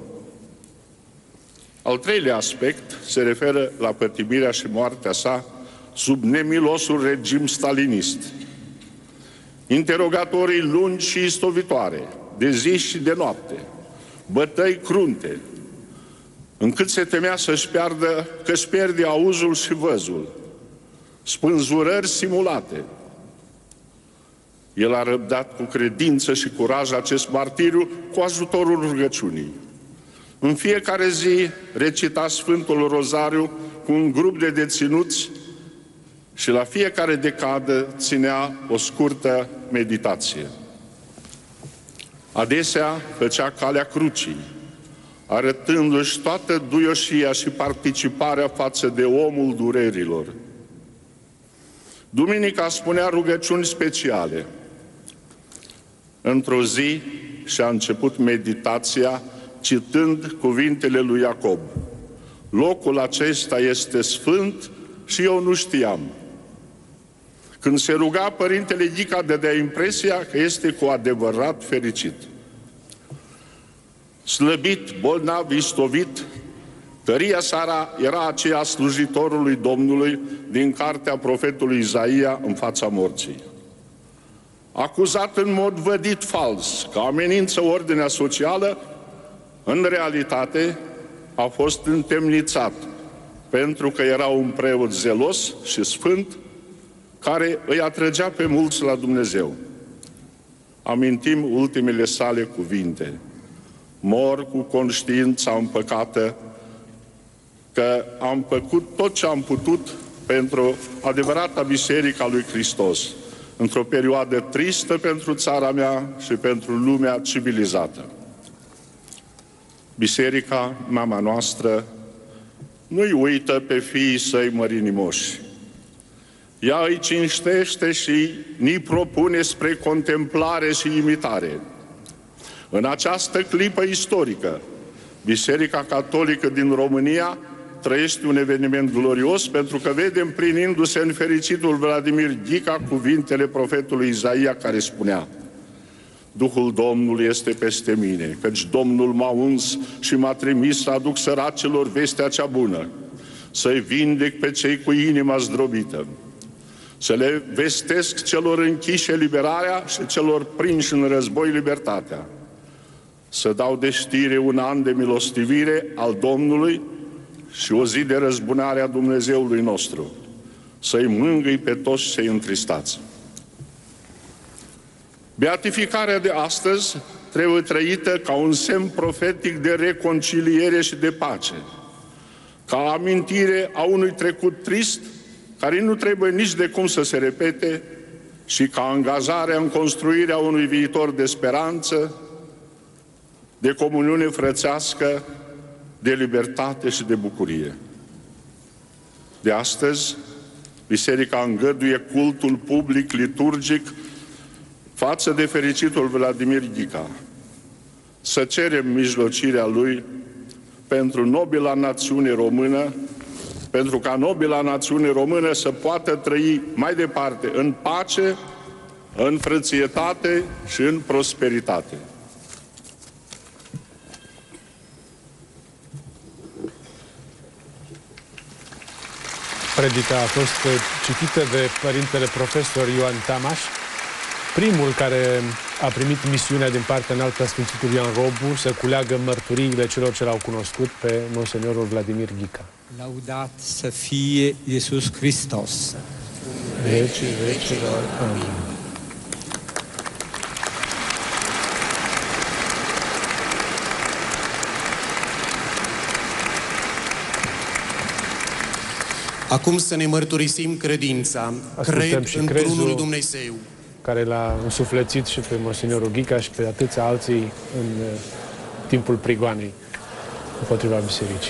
Al treilea aspect se referă la pătimirea și moartea sa sub nemilosul regim stalinist. Interogatorii lungi și istovitoare, de zi și de noapte, bătăi crunte, încât se temea să-și piardă, că-și pierde auzul și văzul, spânzurări simulate. El a răbdat cu credință și curaj acest martiriu cu ajutorul rugăciunii. În fiecare zi recita Sfântul Rozariu cu un grup de deținuți și la fiecare decadă ținea o scurtă meditație. Adesea făcea calea crucii, arătându-și toată duioșia și participarea față de omul durerilor. Duminica spunea rugăciuni speciale. Într-o zi și-a început meditația citând cuvintele lui Iacob: locul acesta este sfânt și eu nu știam. Când se ruga, Părintele Ghica dădea impresia că este cu adevărat fericit. Slăbit, bolnav, istovit, tăria sa era aceea slujitorului Domnului din cartea profetului Isaia în fața morții. Acuzat în mod vădit fals că amenință ordinea socială, în realitate a fost întemnițat pentru că era un preot zelos și sfânt care îi atrăgea pe mulți la Dumnezeu. Amintim ultimele sale cuvinte: mor cu conștiința împăcată că am făcut tot ce am putut pentru adevărata Biserica lui Hristos, într-o perioadă tristă pentru țara mea și pentru lumea civilizată. Biserica, mama noastră, nu-i uită pe fiii săi mărinimoși. Ea îi cinstește și ni propune spre contemplare și imitare. În această clipă istorică, Biserica Catolică din România trăiește un eveniment glorios pentru că vede împlinindu-se în fericitul Vladimir Ghica cuvintele profetului Isaia care spunea: Duhul Domnului este peste mine, căci Domnul m-a uns și m-a trimis să aduc săracilor vestea cea bună, să-i vindec pe cei cu inima zdrobită, să le vestesc celor închiși eliberarea și celor prinși în război libertatea, să dau de știre un an de milostivire al Domnului și o zi de răzbunare a Dumnezeului nostru, să-i mângâi pe toți cei întristați. Beatificarea de astăzi trebuie trăită ca un semn profetic de reconciliere și de pace, ca amintire a unui trecut trist care nu trebuie nici de cum să se repete și ca angajare în construirea unui viitor de speranță, de comuniune frățească, de libertate și de bucurie. De astăzi, Biserica îngăduie cultul public liturgic față de fericitul Vladimir Ghica. Să cerem mijlocirea lui pentru nobila națiune română, pentru ca nobila națiune română să poată trăi mai departe în pace, în frățietate și în prosperitate. Predica a fost citită de părintele profesor Ioan Tamaș, primul care a primit misiunea din partea înaltă a Sfințitului Ioan Robu să culeagă mărturiile celor ce l-au cunoscut pe Monseniorul Vladimir Ghica. Laudat să fie Iisus Hristos. Vecii vecilor. Amin. Acum să ne mărturisim credința. Ascultăm Cred într-unul Dumnezeu, care l-a însuflețit și pe Monseniorul Ghica și pe atâția alții în uh, timpul prigoanei împotriva bisericii.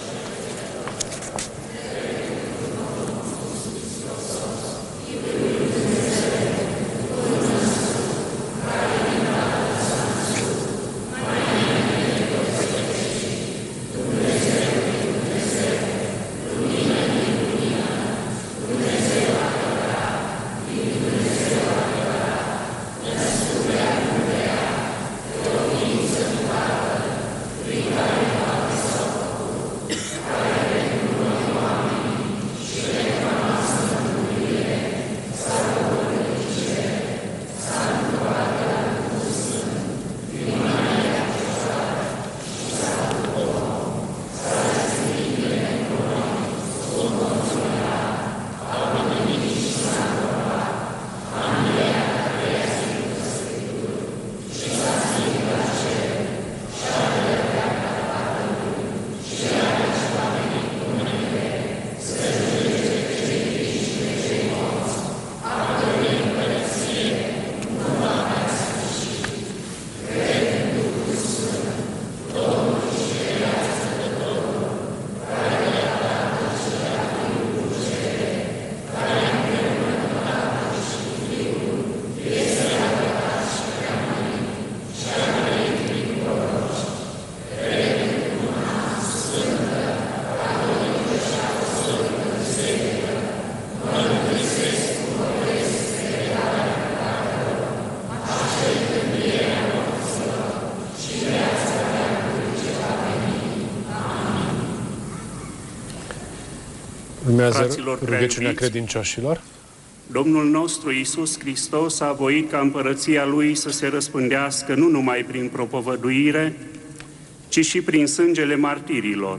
Urmează rugăciunea credincioșilor. Domnul nostru Iisus Hristos a voit ca împărăția Lui să se răspândească nu numai prin propovăduire, ci și prin sângele martirilor.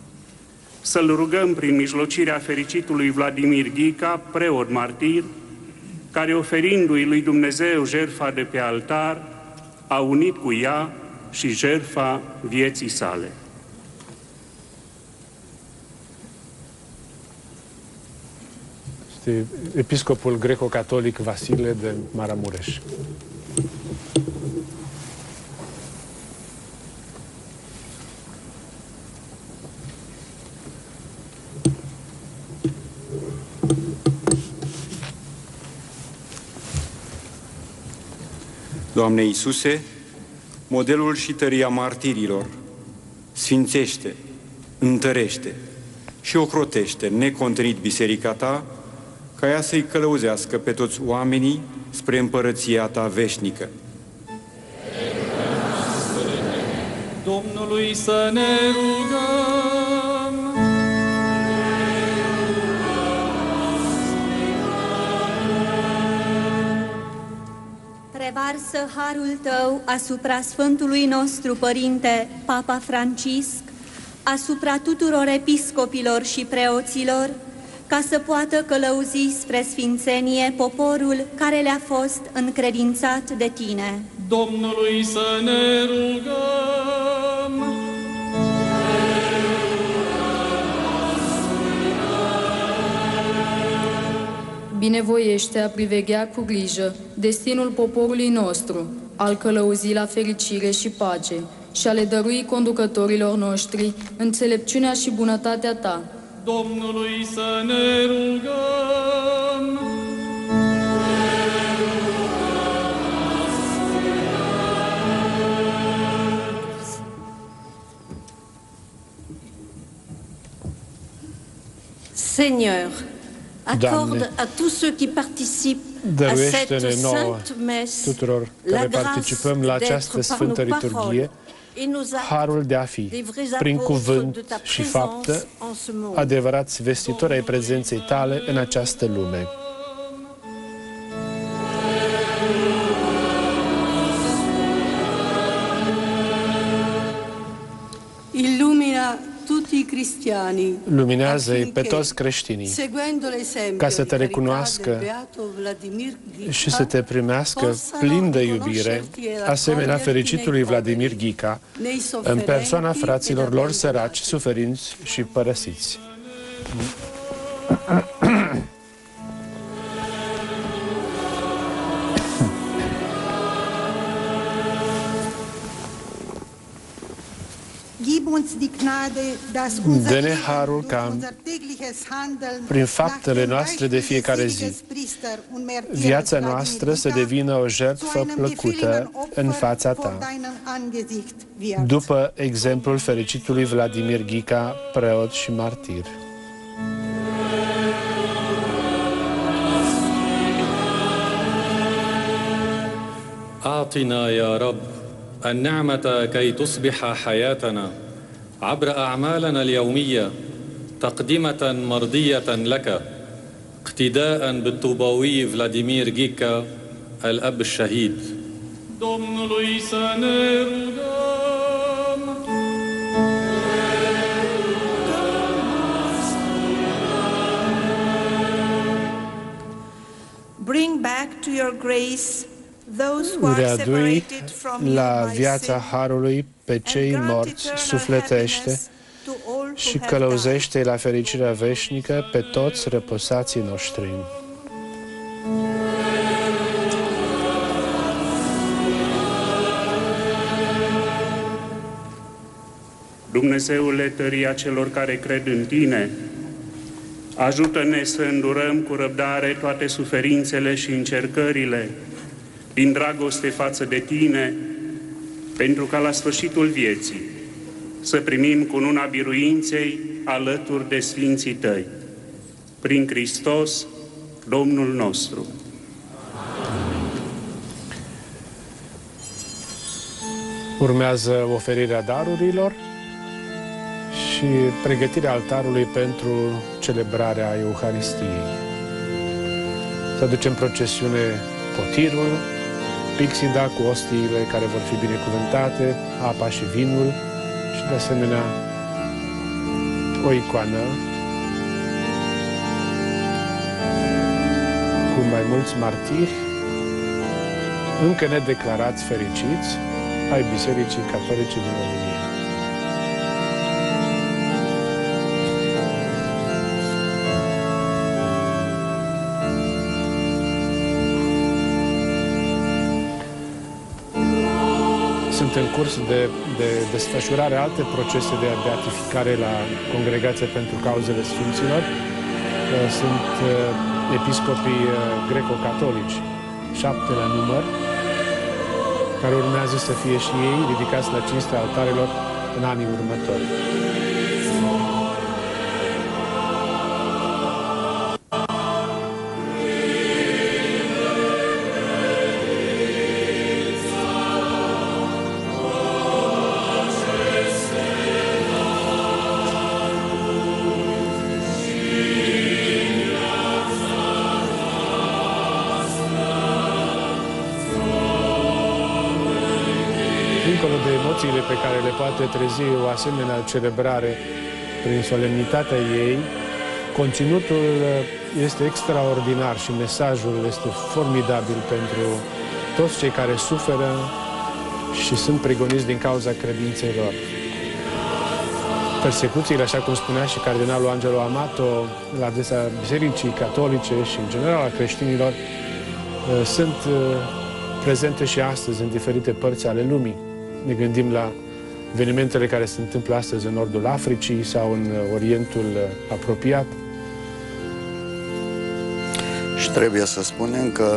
Să-L rugăm prin mijlocirea fericitului Vladimir Ghica, preot martir, care oferindu-i lui Dumnezeu jertfa de pe altar, a unit cu ea și jertfa vieții sale. este episcopul greco-catolic Vasile de Maramureș. Doamne Iisuse, modelul și tăria martirilor, sfințește, întărește și ocrotește necontenit biserica Ta, ca ea să-i călăuzească pe toți oamenii spre împărăția Ta veșnică. Domnului să ne rugăm! Revarsă harul Tău asupra Sfântului nostru Părinte, Papa Francisc, asupra tuturor episcopilor și preoților, ca să poată călăuzi spre sfințenie poporul care le-a fost încredințat de Tine. Domnului să ne rugăm! Binevoiește a priveghea cu grijă destinul poporului nostru, al călăuzi la fericire și pace, și a le dărui conducătorilor noștri înțelepciunea și bunătatea Ta. Domnului să ne rugăm! Seigneur, accorde à tous ceux qui participent à cette sainte messe tuturor care participăm la această sfântă liturghie harul de a fi, prin cuvânt și faptă, adevărați vestitori ai prezenței Tale în această lume. Illumina tutti i cristiani, luminează-i pe toți creștinii, ca să Te recunoască și să Te primească plin de iubire, asemenea fericitului Vladimir Ghica, în persoana fraților lor săraci, suferinți și părăsiți. Dă-ne harul ca, prin faptele noastre de fiecare zi, viața noastră să devină o jertfă plăcută în fața Ta, după exemplul fericitului Vladimir Ghica, preot și martir. أعطنا يا رب النعمة كي تصبح حياتنا عبر أعمالنا اليومية تقدمة مرضية لك اقتداء بالطوباوي فلاديمير غيكا الأب الشهيد. Domnului să ne rugăm! Bring back to your grace readui la viața harului pe cei morți sufletește și călăuzește la fericirea veșnică pe toți reposații noștri. Dumnezeule, tăria celor care cred în Tine, ajută-ne să îndurăm cu răbdare toate suferințele și încercările, din dragoste față de Tine, pentru ca la sfârșitul vieții să primim cununa biruinței alături de Sfinții Tăi. Prin Hristos, Domnul nostru. Urmează oferirea darurilor și pregătirea altarului pentru celebrarea Euharistiei. Să aducem procesiune potirul, pixida cu ostiile care vor fi binecuvântate, apa și vinul și de asemenea o icoană cu mai mulți martiri încă nedeclarați fericiți ai Bisericii Catolice din România. sunt în curs de, de desfășurare alte procese de beatificare la Congregația pentru Cauzele Sfinților. Sunt episcopii greco-catolici, șapte la număr, care urmează să fie și ei ridicați la cinstea altarelor în anii următori. Dincolo de emoțiile pe care le poate trezi o asemenea celebrare prin solemnitatea ei, conținutul este extraordinar și mesajul este formidabil pentru toți cei care suferă și sunt prigoniți din cauza credinței lor. Persecuțiile, așa cum spunea și cardinalul Angelo Amato, la adresa Bisericii Catolice și în general a creștinilor, sunt prezente și astăzi în diferite părți ale lumii. Ne gândim la evenimentele care se întâmplă astăzi în nordul Africii sau în Orientul apropiat. Și trebuie să spunem că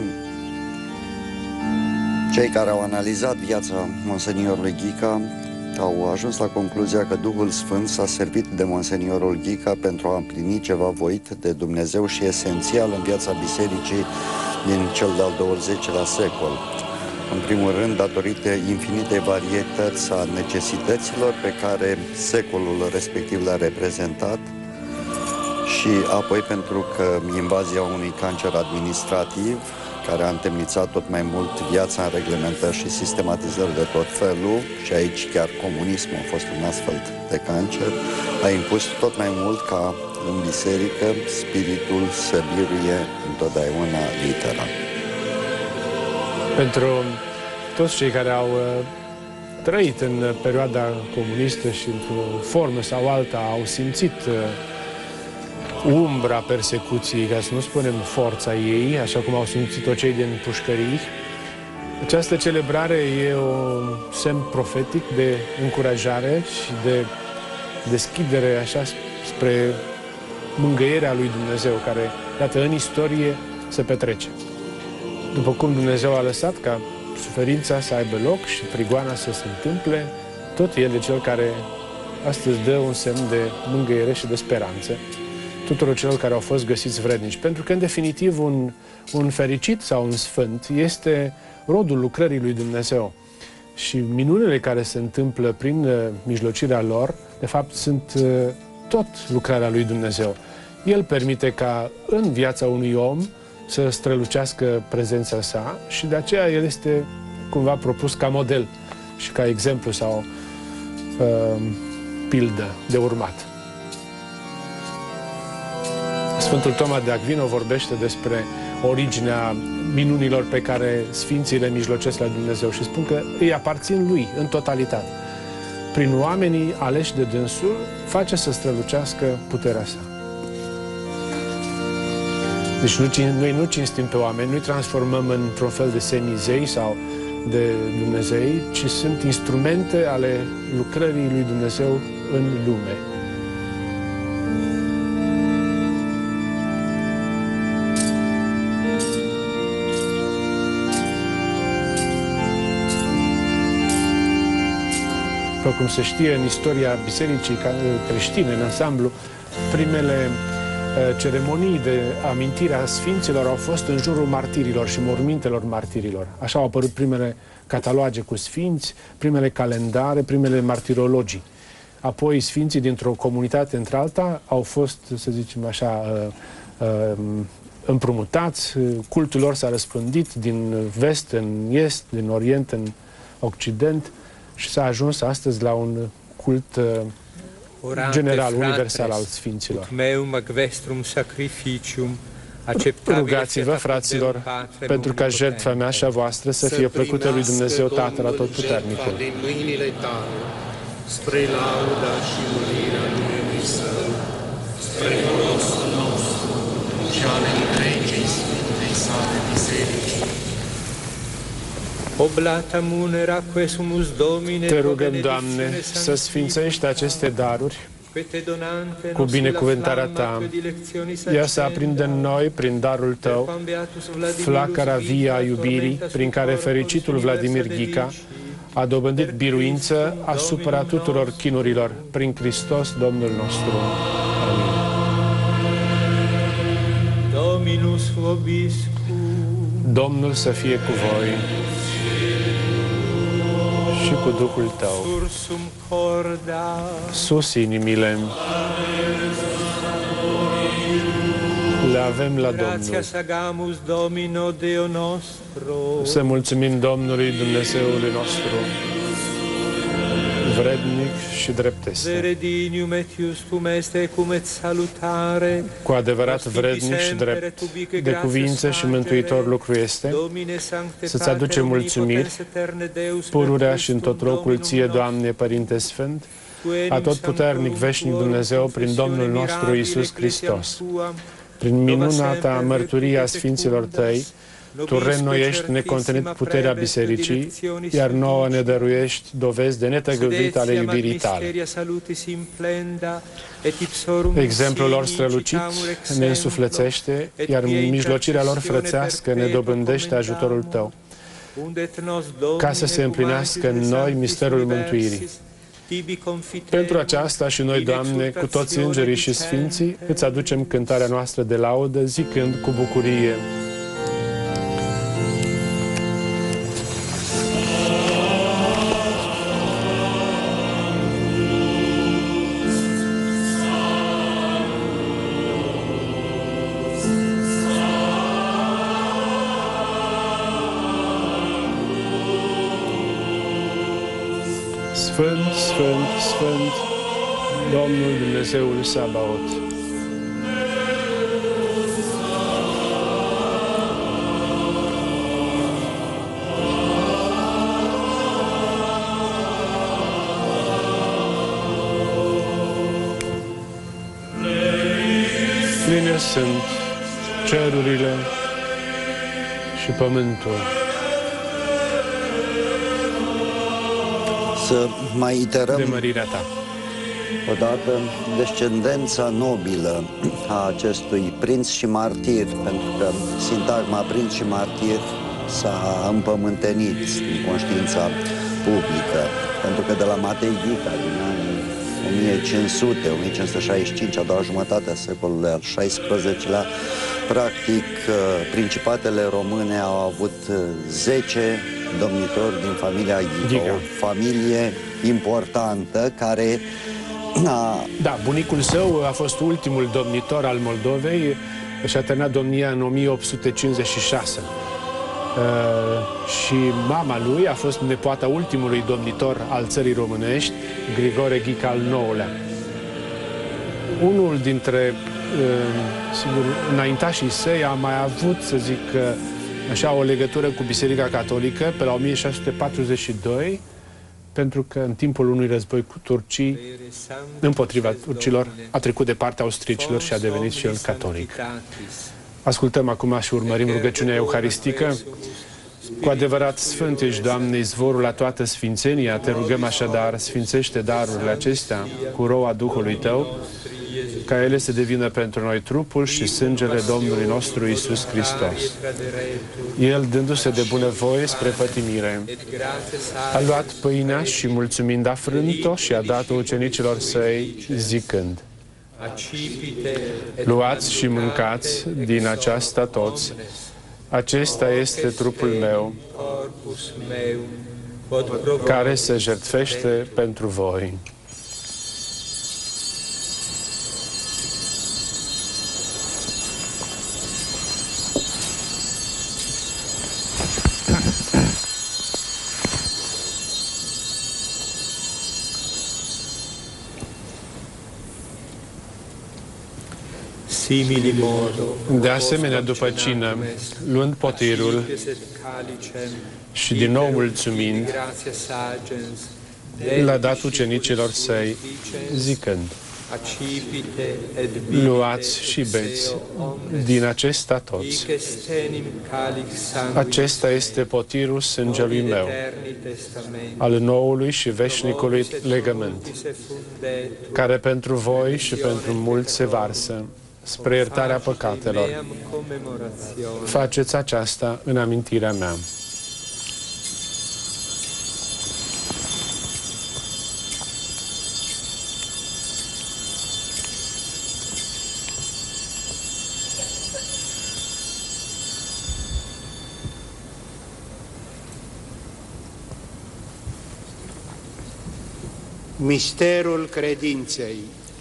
cei care au analizat viața Monseniorului Ghica au ajuns la concluzia că Duhul Sfânt s-a servit de Monseniorul Ghica pentru a împlini ceva voit de Dumnezeu și esențial în viața bisericii din cel de-al douăzecilea secol. În primul rând, datorită infinitei varietăți a necesităților pe care secolul respectiv le-a reprezentat și apoi pentru că invazia unui cancer administrativ care a întemnițat tot mai mult viața în reglementări și sistematizări de tot felul, și aici chiar comunismul a fost un astfel de cancer, a impus tot mai mult ca în biserică spiritul să biruie întotdeauna litera. Pentru toți cei care au uh, trăit în perioada comunistă și într-o formă sau alta au simțit uh, umbra persecuției, ca să nu spunem forța ei, așa cum au simțit-o cei din pușcării, această celebrare e un semn profetic de încurajare și de deschidere așa spre mângâierea lui Dumnezeu, care, iată, în istorie se petrece. După cum Dumnezeu a lăsat ca suferința să aibă loc și prigoana să se întâmple, tot El e Cel care astăzi dă un semn de mângâiere și de speranță tuturor celor care au fost găsiți vrednici. Pentru că, în definitiv, un, un fericit sau un sfânt este rodul lucrării lui Dumnezeu. Și minunile care se întâmplă prin uh, mijlocirea lor, de fapt, sunt uh, tot lucrarea lui Dumnezeu. El permite ca în viața unui om să strălucească prezența sa și de aceea el este cumva propus ca model și ca exemplu sau uh, pildă de urmat. Sfântul Toma de Aquino vorbește despre originea minunilor pe care sfinții le mijlocesc la Dumnezeu și spun că îi aparțin lui în totalitate. Prin oamenii aleși de dânsul face să strălucească puterea sa. Deci nu, noi nu cinstim pe oameni, nu-i transformăm într-un fel de semizei sau de Dumnezei, ci sunt instrumente ale lucrării lui Dumnezeu în lume. După cum se știe, în istoria bisericii creștine, în ansamblu, primele ceremonii de amintire a sfinților au fost în jurul martirilor și mormintelor martirilor. Așa au apărut primele cataloage cu sfinți, primele calendare, primele martirologii. Apoi sfinții dintr-o comunitate într-alta au fost, să zicem așa, împrumutați, cultul lor s-a răspândit din vest în est, din orient în occident și s-a ajuns astăzi la un cult general, universal al sfinților. Rugați-vă, fraților, pentru ca jertfa mea și a voastră să fie plăcută lui Dumnezeu Tatăl Atotputernicul. Din mâinile tale, spre lauda și mânirea numelui Său, spre folosul nostru și ale întregii Sfintei sale biserici. Te rugăm, Doamne, să sfințești aceste daruri cu binecuvântarea Ta. Ia să aprindă în noi, prin darul Tău, flacăra vie a iubirii, prin care fericitul Vladimir Ghica a dobândit biruință asupra tuturor chinurilor, prin Hristos Domnul nostru. Amin. Domnul să fie cu voi și cu Duhul Tău. Sus inimile. Le avem la Domnul. Să mulțumim Domnului Dumnezeului nostru, vrednic și drept este. Cu adevărat vrednic și drept, de cuvință și mântuitor lucru este să-ți aducem mulțumiri, pururea și în tot locul Ție, Doamne, Părinte Sfânt, atotputernic, veșnic Dumnezeu, prin Domnul nostru Iisus Hristos. Prin minuna Ta mărturie a Sfinților Tăi, Tu reînnoiești necontenit puterea Bisericii, iar nouă ne dăruiești dovezi de netăgăduit ale iubirii Tale. Exemplul lor strălucit ne însuflețește, iar mijlocirea lor frățească ne dobândește ajutorul Tău, ca să se împlinească în noi misterul mântuirii. Pentru aceasta și noi, Doamne, cu toți îngerii și sfinții, îți aducem cântarea noastră de laudă, zicând cu bucurie: Sfânt, Sfânt, Sfânt, Domnul Dumnezeul Sabaot. Pline sunt cerurile și pământul. Să mai iterăm de mărirea Ta. Odată descendența nobilă a acestui prinț și martir, pentru că sintagma prinț și martir s-a împământenit în conștiința publică, pentru că de la Matei Ghica din anii o mie cinci sute - o mie cinci sute șaizeci și cinci, a doua jumătate a secolului al șaisprezecelea, practic principatele române au avut zece domnitori din familia Ghica, o familie importantă care a... Da, bunicul său a fost ultimul domnitor al Moldovei și a terminat domnia în o mie opt sute cincizeci și șase. Uh, și mama lui a fost nepoata ultimului domnitor al țării românești, Grigore Ghica al nouălea. Unul dintre uh, sigur, înaintașii săi a mai avut, să zic, uh, așa, o legătură cu Biserica Catolică pe la o mie șase sute patruzeci și doi, pentru că în timpul unui război cu turcii, împotriva turcilor, a trecut de partea austricilor și a devenit și el catolic. Ascultăm acum și urmărim rugăciunea euharistică. Cu adevărat sfânt ești, Doamne, izvorul la toată sfințenia, te rugăm așadar, sfințește darurile acestea cu roa Duhului Tău, ca ele să devină pentru noi trupul și sângele Domnului nostru Iisus Hristos. El, dându-se de bunăvoie spre pătimire, a luat pâinea și, mulțumind, a frânt-o și a dat-o ucenicilor săi, zicând: luați și mâncați din aceasta toți, acesta este trupul meu, care se jertfește pentru voi. De asemenea, după cină, luând potirul și din nou mulțumind, l-a dat ucenicilor săi, zicând: luați și beți din acesta toți. Acesta este potirul sângelui meu, al noului și veșnicului legământ, care pentru voi și pentru mulți se varsă spre iertarea păcatelor. Faceți aceasta în amintirea mea. Misterul credinței.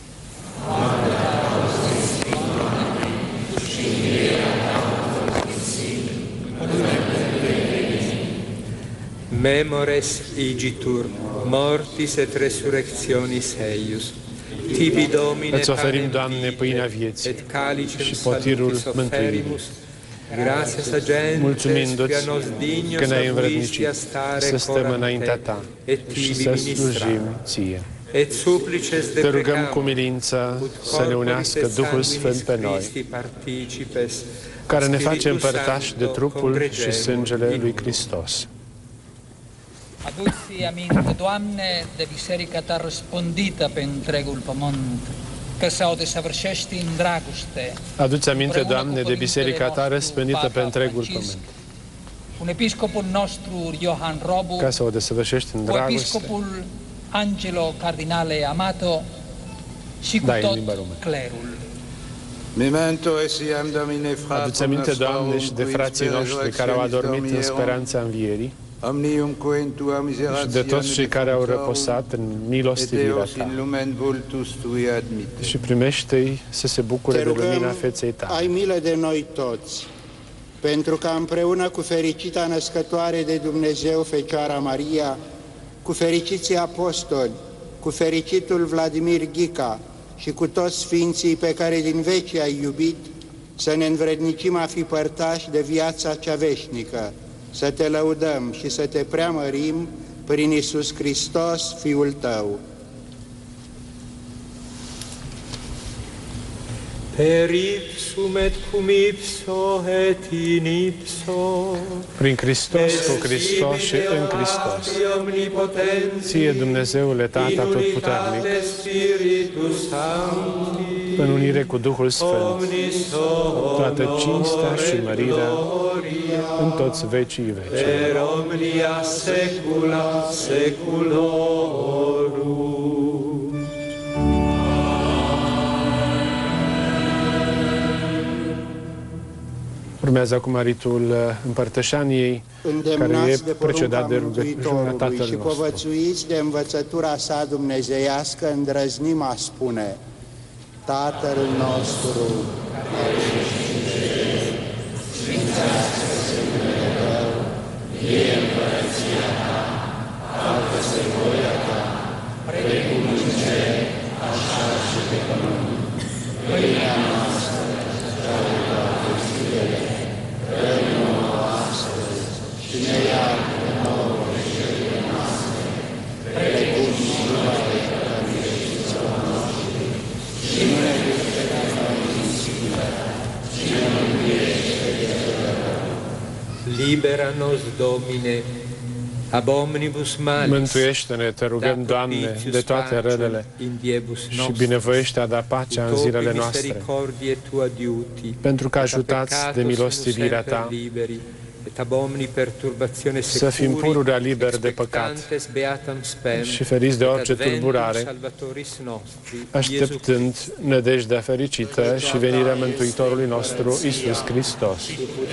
Memores igitur, mortis et resurrectionis eius. Tibi Domine Îți oferim, Doamne, pâinea vieții și potirul mântuirii. Mulțumindu-ți că ne-ai învrednicit să stăm înaintea Ta și să slujim Ție. Te rugăm cu milință să ne unească Duhul Sfânt pe noi, care ne face împărtași de trupul și sângele lui Hristos. Aduți aminte, Doamne, de biserica Ta răspândită pe întregul pământ, că se desăvârșește în dragoste. Aduți aminte, Doamne, de biserica Ta răspândită pe întregul pământ, un episcopul nostru, Iohan Robu, ca să o desăvârșești în dragoste, cu episcopul Angelo Cardinale Amato și cu tot clerul. Aduți aminte, Doamne, și de frații noștri care au adormit în speranța învierii și de toți cei care au răposat în milostivirea Ta și primește-i să se bucure de lumina feței Tale. Ai milă de noi toți, pentru că împreună cu fericita născătoare de Dumnezeu, Fecioara Maria, cu fericiții apostoli, cu fericitul Vladimir Ghica și cu toți sfinții pe care din veci ai iubit, să ne învrednicim a fi părtași de viața cea veșnică, să Te lăudăm și să Te preamărim prin Iisus Hristos, Fiul Tău. Per ipsum et cum ipso et in ipso. Prin Hristos, cu Hristos și în Hristos. Ție, Dumnezeule Tată Atotputernic, în unire cu Duhul Sfânt, toată cinstea și mărirea în toți vecii veci. Per omnia secula seculorum. Urmează acum ritul împărtășaniei, care e precedat de rugăciunea Tatăl și nostru. povățuiți de învățătura sa dumnezeiască, îndrăznim a spune: Tatăl nostru, care ești în cer, sfințească-se numele Tău, vie împărăția Ta, facă-se voia Ta, precum în cer, așa și pe pământ. Pâinea noastră, care toate zilele, dă-ne nouă astăzi și ne iartă nouă greșelile noastre, precum și noi iertăm greșiților noștri, și nu ne duce la ispită, ci ne mântuiește de cel rău. Libera nos, Domine, ab omnibus malis. Mântuiește-ne, te rugăm, Doamne, de toate relele și binevoiește a da pacea în zilele noastre, pentru că ajutați de milostivirea Ta să fim pururea liber de păcat și feriți de orice tulburare, așteptând nădejdea fericită și venirea Mântuitorului nostru, Iisus Hristos.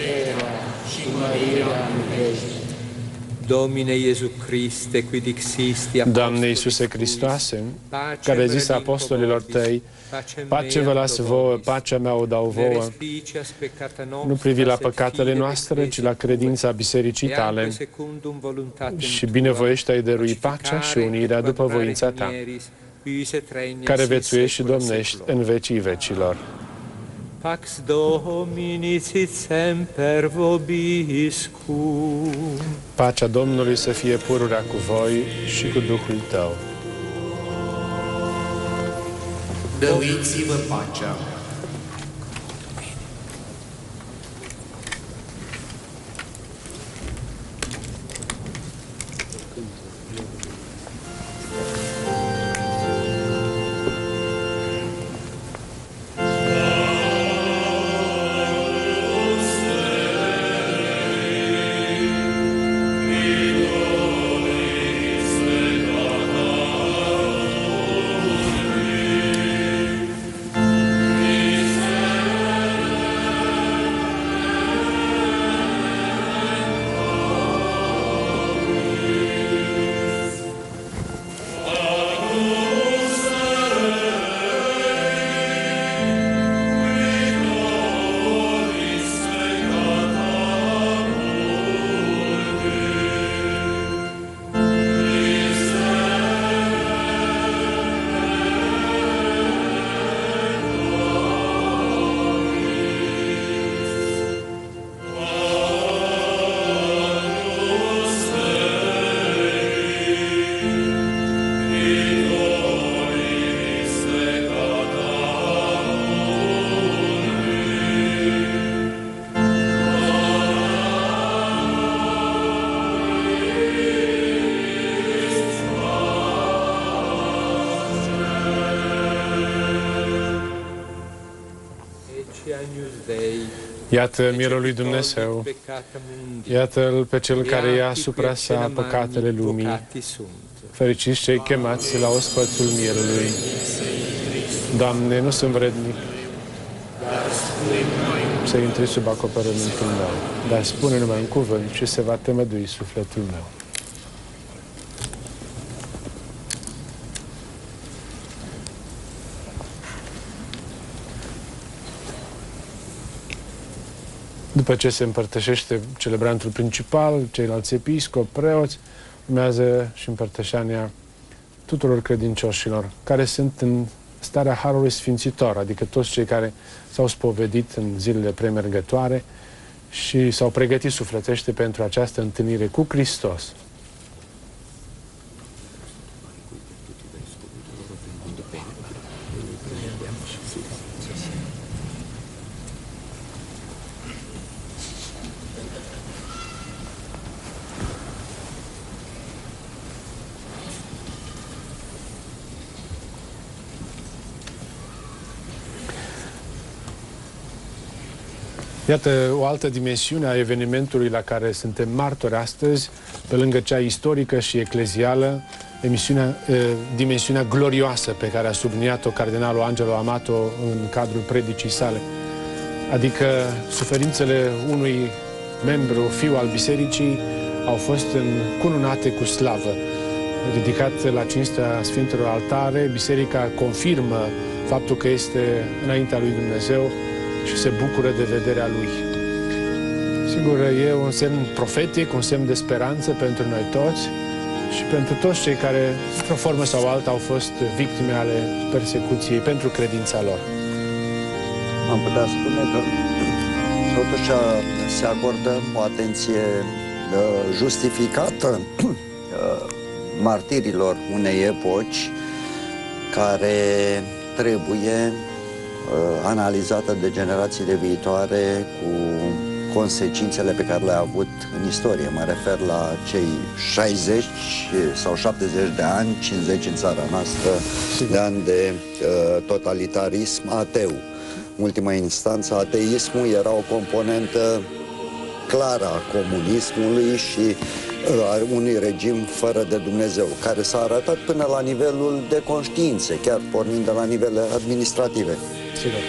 Domine Iesu Christe, qui dixisti apostoli, Doamne Iisuse Hristoase, care ai zis apostolilor Tăi, pace vă las vouă, pacea mea o dau vouă, nu privi la păcatele noastre, ci la credința Bisericii Tale și binevoiește ai dărui pacea și unirea după voința Ta, care vețuiești și domnești în vecii vecilor. Pax Domini sit semper vobiscum. Pacea Domnului să fie pururea cu voi și cu Duhul Tău. dăruiți-vă pacea. Iată mielul lui Dumnezeu, iată-L pe Cel care ia asupra sa păcatele lumii. Fericiți cei chemați la ospățul mielului. Doamne, nu sunt vrednic să intri sub acoperământul meu, dar spune numai un cuvânt și se va tămădui sufletul meu. După ce se împărtășește celebrantul principal, ceilalți episcopi, preoți, urmează și împărtășania tuturor credincioșilor care sunt în starea Harului Sfințitor, adică toți cei care s-au spovedit în zilele premergătoare și s-au pregătit sufletește pentru această întâlnire cu Hristos. Iată o altă dimensiune a evenimentului la care suntem martori astăzi, pe lângă cea istorică și eclezială, emisiunea, dimensiunea glorioasă pe care a subliniat-o cardinalul Angelo Amato în cadrul predicii sale. Adică suferințele unui membru, fiu al bisericii, au fost încununate cu slavă. Ridicat la cinstea Sfintelor Altare, biserica confirmă faptul că este înaintea lui Dumnezeu și se bucură de vederea Lui. Sigur, e un semn profetic, un semn de speranță pentru noi toți și pentru toți cei care, într-o formă sau alta, au fost victime ale persecuției pentru credința lor. Am putea spune că totuși se acordă o atenție justificată martirilor unei epoci care trebuie analizată de generațiile viitoare cu consecințele pe care le-a avut în istorie. Mă refer la cei șaizeci sau șaptezeci de ani, cincizeci în țara noastră, de ani de uh, totalitarism ateu. În ultima instanță, ateismul era o componentă clară a comunismului și uh, a unui regim fără de Dumnezeu, care s-a arătat până la nivelul de conștiințe, chiar pornind de la nivele administrative. Sigur.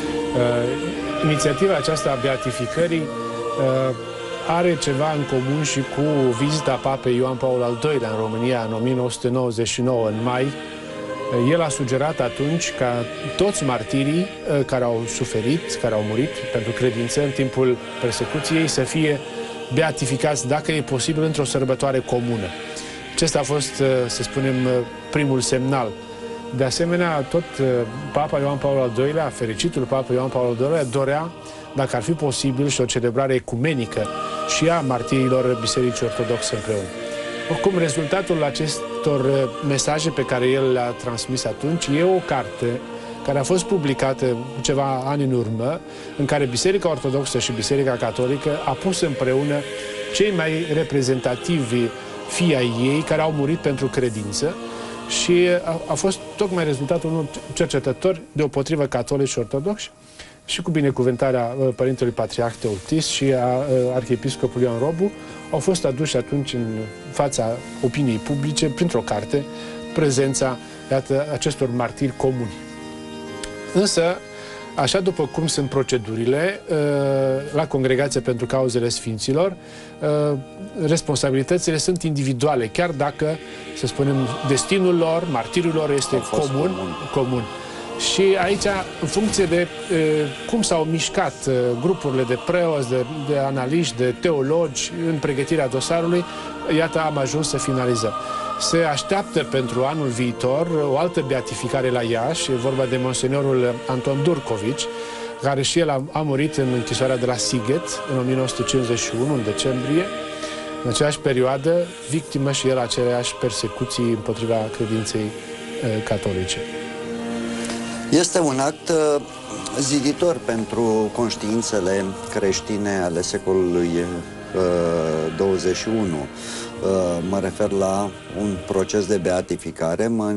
Uh, inițiativa aceasta a beatificării uh, are ceva în comun și cu vizita Papei Ioan Paul al doilea în România în o mie nouă sute nouăzeci și nouă, în mai. Uh, el a sugerat atunci ca toți martirii uh, care au suferit, care au murit pentru credință în timpul persecuției să fie beatificați, dacă e posibil, într-o sărbătoare comună. Acesta a fost, uh, să spunem, uh, primul semnal. De asemenea, tot Papa Ioan Paul al doilea, fericitul Papa Ioan Paul al doilea, dorea, dacă ar fi posibil, și o celebrare ecumenică și a martirilor Bisericii Ortodoxe împreună. Oricum, rezultatul acestor mesaje pe care el le-a transmis atunci e o carte care a fost publicată ceva ani în urmă, în care Biserica Ortodoxă și Biserica Catolică a pus împreună cei mai reprezentativi fii ai ei care au murit pentru credință și a, a fost tocmai rezultatul unor cercetători deopotrivă catolici și ortodoxi și cu binecuvântarea Părintelui Patriarh Teoctist și a Arhiepiscopului Ioan Robu au fost aduși atunci în fața opiniei publice, printr-o carte, prezența, iată, acestor martiri comuni. Însă, așa după cum sunt procedurile la Congregația pentru Cauzele Sfinților, responsabilitățile sunt individuale, chiar dacă, să spunem, destinul lor, martirul lor este comun, comun. comun. Și aici, în funcție de e, cum s-au mișcat e, grupurile de preoți, de, de analiști, de teologi în pregătirea dosarului, iată, am ajuns să finalizăm. Se așteaptă pentru anul viitor o altă beatificare la Iași, e vorba de monseniorul Anton Durcovici, care și el a, a murit în închisoarea de la Sighet în o mie nouă sute cincizeci și unu, în decembrie, în aceeași perioadă, victimă și el aceleași persecuții împotriva credinței e, catolice. Este un act uh, ziditor pentru conștiințele creștine ale secolului uh, douăzeci și unu. Uh, mă refer la un proces de beatificare, mă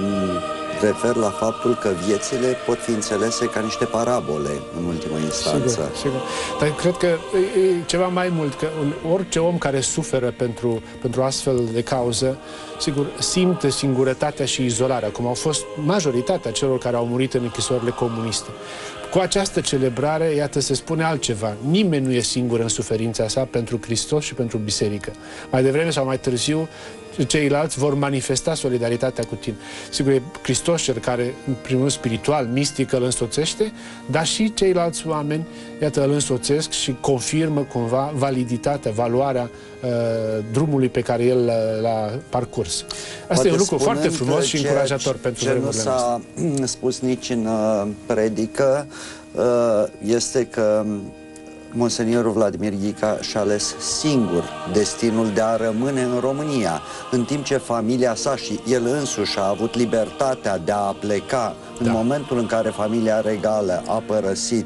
refer la faptul că viețile pot fi înțelese ca niște parabole în ultimă instanță. Sigur, sigur. Dar cred că e ceva mai mult, că orice om care suferă pentru, pentru astfel de cauză, sigur, simte singurătatea și izolarea, cum au fost majoritatea celor care au murit în închisorile comuniste. Cu această celebrare, iată, se spune altceva. Nimeni nu e singur în suferința sa pentru Hristos și pentru Biserică. Mai devreme sau mai târziu, ceilalți vor manifesta solidaritatea cu tine. Sigur, e Hristos cel care, în primul spiritual, mistic, îl însoțește, dar și ceilalți oameni, iată, îl însoțesc și confirmă cumva validitatea, valoarea uh, drumului pe care el l-a parcurs. Asta Poate e un lucru foarte frumos și încurajator pentru vremurile noastre. Ce nu s-a spus nici în uh, predică uh, este că Monseniorul Vladimir Ghica și-a ales singur destinul de a rămâne în România, în timp ce familia sa și el însuși a avut libertatea de a pleca în da. momentul în care familia regală a părăsit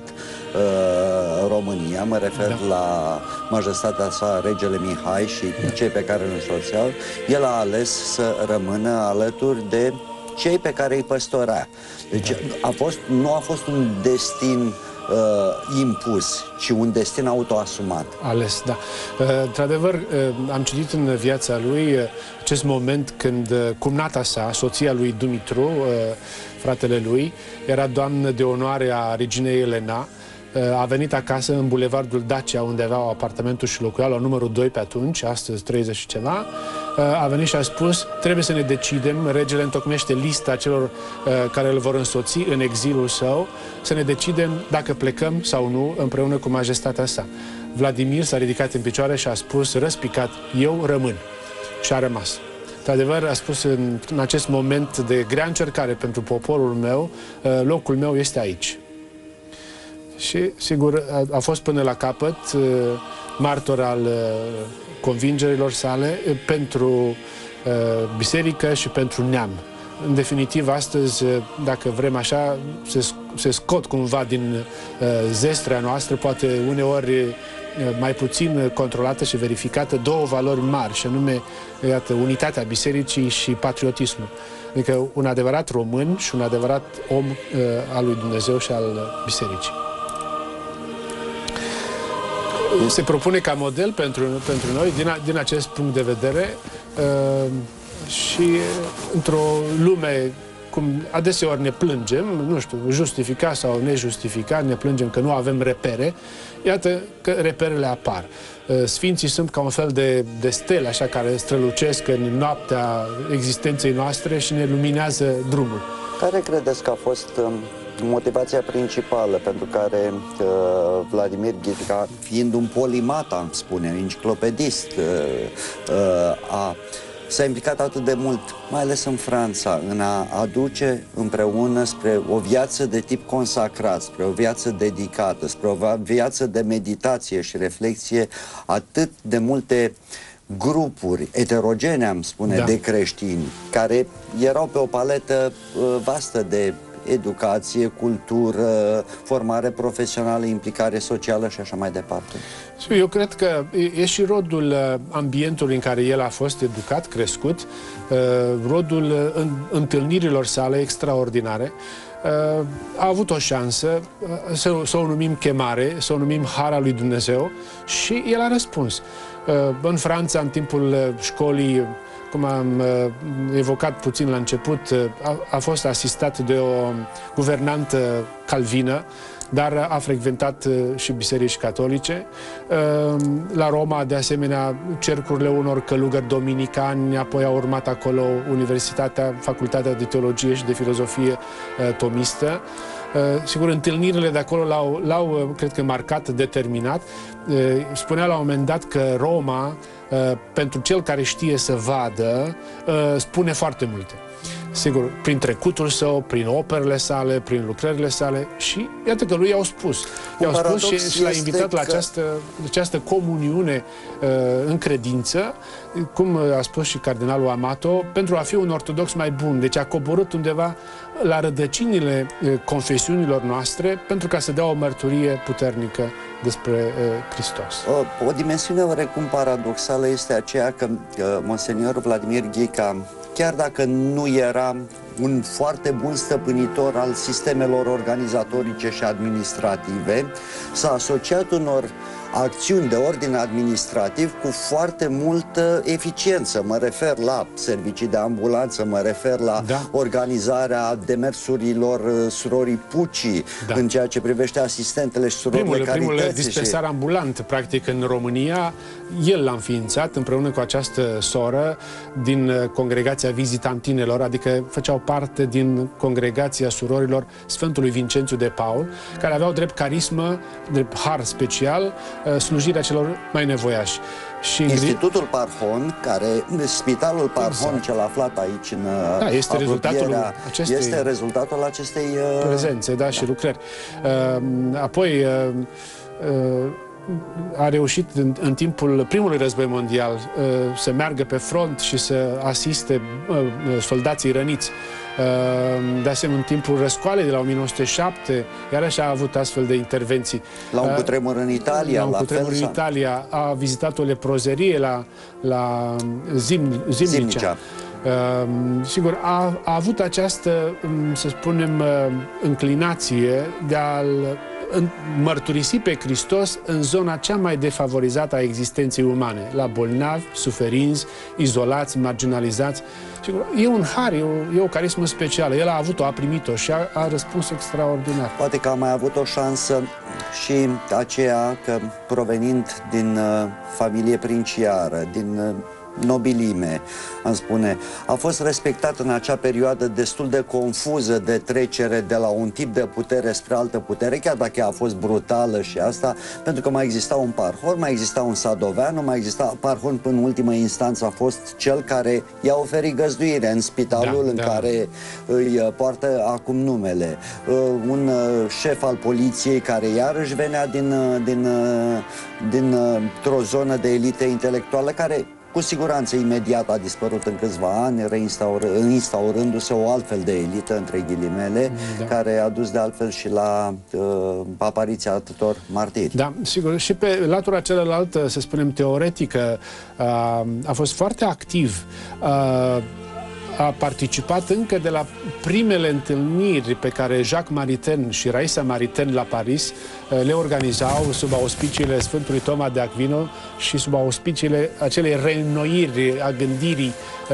uh, România, mă refer da. la majestatea sa, regele Mihai și cei pe care îl însoțeau, el a ales să rămână alături de cei pe care îi păstorea. Deci a fost, nu a fost un destin Uh, impus, ci un destin autoasumat. Ales, da. Uh, într-adevăr, uh, am citit în viața lui uh, acest moment când uh, cumnata sa, soția lui Dumitru, uh, fratele lui, era doamnă de onoare a reginei Elena, a venit acasă în bulevardul Dacia, unde aveau apartamentul și locuiau la numărul doi pe atunci, astăzi treizeci și ceva. A venit și a spus, trebuie să ne decidem, regele întocmește lista celor care îl vor însoți în exilul său, să ne decidem dacă plecăm sau nu împreună cu majestatea sa. Vladimir s-a ridicat în picioare și a spus răspicat, eu rămân. Și a rămas. Într-adevăr, a spus în, în acest moment de grea încercare pentru poporul meu, locul meu este aici. Și, sigur, a, a fost până la capăt uh, martor al uh, convingerilor sale uh, pentru uh, biserică și pentru neam. În definitiv, astăzi, uh, dacă vrem așa, se, se scot cumva din uh, zestrea noastră, poate uneori uh, mai puțin controlată și verificată, două valori mari, și anume, iată, unitatea bisericii și patriotismul. Adică un adevărat român și un adevărat om uh, al lui Dumnezeu și al uh, bisericii. Se propune ca model pentru, pentru noi, din, a, din acest punct de vedere, uh, și într-o lume cum adeseori ne plângem, nu știu, justificat sau nejustificat, ne plângem că nu avem repere, iată că reperele apar. Uh, Sfinții sunt ca un fel de, de stele, așa, care strălucesc în noaptea existenței noastre și ne luminează drumul. Care credeți că a fost um, motivația principală pentru care uh, Vladimir Ghica, fiind un polimat, am spune, enciclopedist, uh, uh, a, s-a implicat atât de mult, mai ales în Franța, în a aduce împreună spre o viață de tip consacrat, spre o viață dedicată, spre o viață de meditație și reflexie atât de multe grupuri eterogene, am spune, da. de creștini, care erau pe o paletă uh, vastă de educație, cultură, formare profesională, implicare socială și așa mai departe. Eu cred că e și rodul ambientului în care el a fost educat, crescut, rodul întâlnirilor sale extraordinare. A avut o șansă, să, să o numim chemare, să o numim har al lui Dumnezeu, și el a răspuns. În Franța, în timpul școlii, cum am evocat puțin la început, a, a fost asistat de o guvernantă calvină, dar a frecventat și biserici catolice. La Roma, de asemenea, cercurile unor călugări dominicani, apoi a urmat acolo Universitatea, Facultatea de Teologie și de Filozofie Tomistă. Sigur, întâlnirile de acolo l-au, l-au, cred că, marcat, determinat. Spunea la un moment dat că Roma, pentru cel care știe să vadă, spune foarte multe. Sigur, prin trecutul său, prin operele sale, prin lucrările sale, și iată că lui i-au spus. I-au spus și, și l-a invitat la această, această comuniune uh, în credință, cum a spus și cardinalul Amato, pentru a fi un ortodox mai bun. Deci a coborât undeva la rădăcinile uh, confesiunilor noastre pentru ca să dea o mărturie puternică despre uh, Hristos. O, o dimensiune oarecum paradoxală este aceea că uh, Monsenior Vladimir Ghica, chiar dacă nu era un foarte bun stăpânitor al sistemelor organizatorice și administrative, s-a asociat unor acțiuni de ordine administrativ cu foarte multă eficiență. Mă refer la servicii de ambulanță, mă refer la da. organizarea demersurilor surorii Pucii, da. în ceea ce privește asistentele și surorile primul, Carității. Primul dispensar și... ambulant, practic, în România, el l-a înființat împreună cu această soră din congregația vizitantinelor, adică făceau parte din congregația surorilor Sfântului Vincențiu de Paul, care aveau drept carismă, drept har special, slujirea celor mai nevoiași. Și Institutul Parhon, care, spitalul Parhon, exact. cel aflat aici în da, este rezultatul acestei, este rezultatul acestei prezențe, da, da, și lucrări. Apoi a reușit în, în timpul primului război mondial să meargă pe front și să asiste soldații răniți. De asemenea, în timpul răscoalei de la o mie nouă sute șapte, iarăși a avut astfel de intervenții. La un cutremur în Italia, la un cutremur în Italia, a vizitat o leprozerie la, la Zim, Zimnicea. Zimnicea. Uh, sigur, a, a avut această, să spunem, înclinație de a-l mărturisi pe Hristos în zona cea mai defavorizată a existenței umane, la bolnavi, suferinți, izolați, marginalizați. Sigur, e un har, e o, e o carismă specială. El a avut-o, a primit-o și a, a răspuns extraordinar. Poate că a mai avut o șansă și aceea că, provenind din uh, familie princiară, din uh, nobilime, am spune, a fost respectat în acea perioadă destul de confuză de trecere de la un tip de putere spre altă putere, chiar dacă ea a fost brutală și asta, pentru că mai exista un Parhon, mai exista un Sadoveanu, mai exista Parhon până în ultimă instanță a fost cel care i-a oferit găzduire în spitalul da, în da. care îi poartă acum numele. Un șef al poliției care iarăși venea din, din, din, dintr-o zonă de elită intelectuală care cu siguranță imediat a dispărut în câțiva ani, instaurându-se o altfel de elită, între ghilimele, da. care a dus de altfel și la uh, apariția atâtor martiri. Da, sigur. Și pe latura celălaltă, să spunem, teoretică, uh, a fost foarte activ. Uh, a participat încă de la primele întâlniri pe care Jacques Maritain și Raisa Maritain la Paris le organizau sub auspiciile Sfântului Toma de Aquino și sub auspiciile acelei reînnoiri a gândirii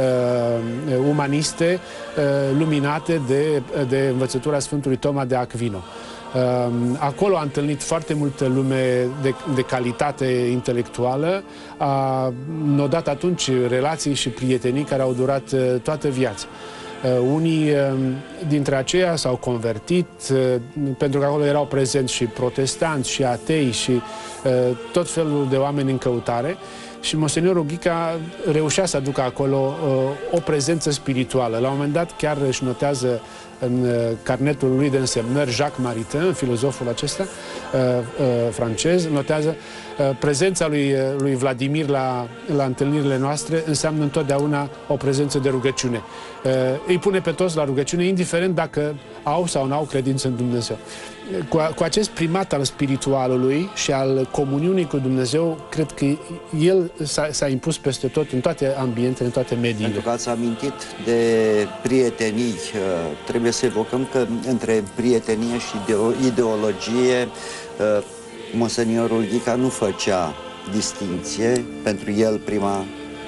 uh, umaniste uh, luminate de, de învățătura Sfântului Toma de Aquino. Acolo a întâlnit foarte multă lume de, de calitate intelectuală, a nodat atunci relații și prietenii care au durat toată viața. Unii dintre aceia s-au convertit, pentru că acolo erau prezenți și protestanți, și atei, și tot felul de oameni în căutare. și monseniorul Ghica reușea să aducă acolo o prezență spirituală. La un moment dat chiar își notează în carnetul lui de însemnări Jacques Maritain, filozoful acesta francez, notează prezența lui, lui Vladimir la, la întâlnirile noastre înseamnă întotdeauna o prezență de rugăciune. Îi pune pe toți la rugăciune, indiferent dacă au sau nu au credință în Dumnezeu. Cu, cu acest primat al spiritualului și al comuniunii cu Dumnezeu, cred că el s-a impus peste tot, în toate ambientele, în toate mediile. Pentru că ați amintit de prietenii, trebuie să evocăm că între prietenie și ideologie, monseniorul Ghica nu făcea distinție. Pentru el prima,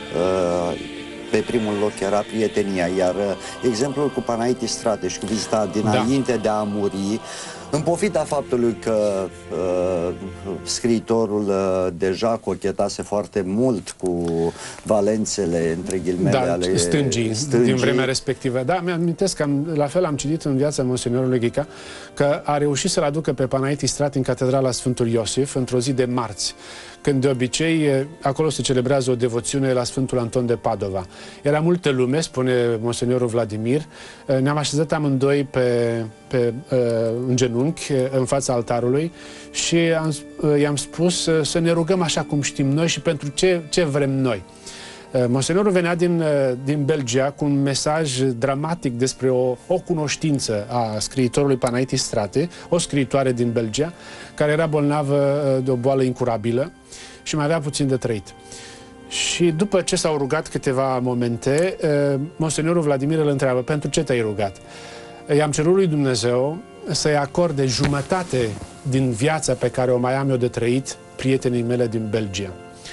pe primul loc era prietenia, iar exemplul cu Panaiti Strateș, cu vizita dinainte da. de a muri, în pofida faptului că uh, scriitorul uh, deja cochetase foarte mult cu valențele, între ghilimele, da, ale stângii, stângii din vremea respectivă. Da, mi-amintesc că am, la fel am citit în viața monseniorului Ghica că a reușit să-l aducă pe Panaiti Strat în catedrala Sfântul Iosif într-o zi de marți, când de obicei acolo se celebrează o devoțiune la Sfântul Anton de Padova. Era multă lume, spune monseniorul Vladimir, ne-am așezat amândoi pe, pe, în genunchi, în fața altarului și i-am spus să ne rugăm așa cum știm noi și pentru ce, ce vrem noi. Monseniorul venea din, din Belgia cu un mesaj dramatic despre o, o cunoștință a scriitorului Panaiti Strate, o scriitoare din Belgia, care era bolnavă de o boală incurabilă și mai avea puțin de trăit. Și după ce s-au rugat câteva momente, monseniorul Vladimir îl întreabă: pentru ce te-ai rugat? I-am cerut lui Dumnezeu să-i acorde jumătate din viața pe care o mai am eu de trăit prietenii mele din Belgia.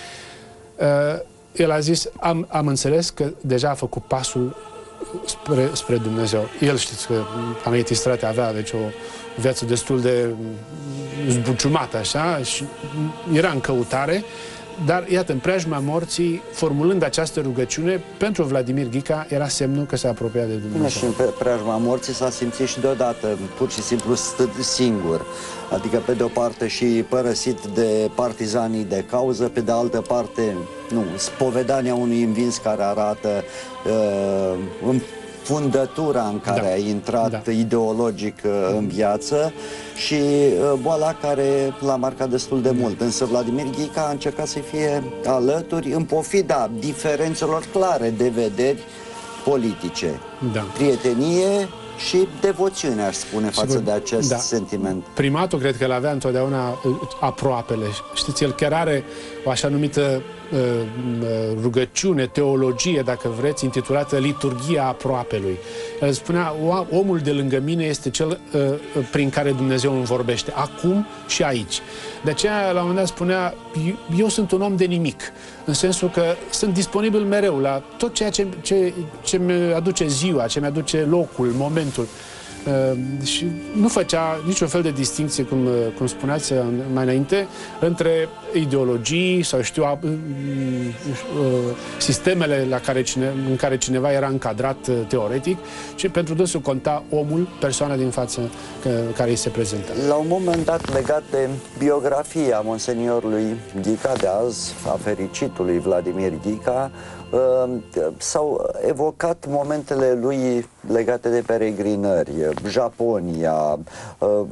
El a zis, am, am înțeles că deja a făcut pasul spre, spre Dumnezeu. El, știți că Panaiti Strate avea deci, o viață destul de zbuciumată, așa, și era în căutare, dar, iată, în preajma morții, formulând această rugăciune, pentru Vladimir Ghica era semnul că se apropia de Dumnezeu. Și în preajma morții s-a simțit și deodată, pur și simplu, stând singur. Adică, pe de o parte, și părăsit de partizanii de cauză, pe de altă parte, nu, spovedania unui învins care arată uh, în fundătura în care da. a intrat da. ideologic uh, în viață și uh, boala care l-a marcat destul de mult. Însă Vladimir Ghica a încercat să fie alături în pofida diferențelor clare de vederi politice. Da. Prietenie și devoțiune, aș spune, față Sigur, de acest da. sentiment. Primatul cred că l-avea întotdeauna aproapele. Știți, el chiar are o așa numită uh, rugăciune, teologie, dacă vreți, intitulată Liturghia Aproapelui. El spunea, omul de lângă mine este cel uh, prin care Dumnezeu îmi vorbește, acum și aici. De aceea, la un moment dat spunea, eu sunt un om de nimic, în sensul că sunt disponibil mereu la tot ceea ce, ce, ce mi aduce ziua, ce mi aduce locul, momentul. Uh, și nu făcea niciun fel de distinție, cum, cum spuneați mai înainte, între ideologii sau știu uh, uh, sistemele la care cine, în care cineva era încadrat uh, teoretic, și pentru dânsul conta omul, persoana din față uh, care îi se prezintă. La un moment dat, legat de biografia monseniorului Ghica de azi, a fericitului Vladimir Ghica, Uh, s-au evocat momentele lui legate de peregrinări, Japonia, uh,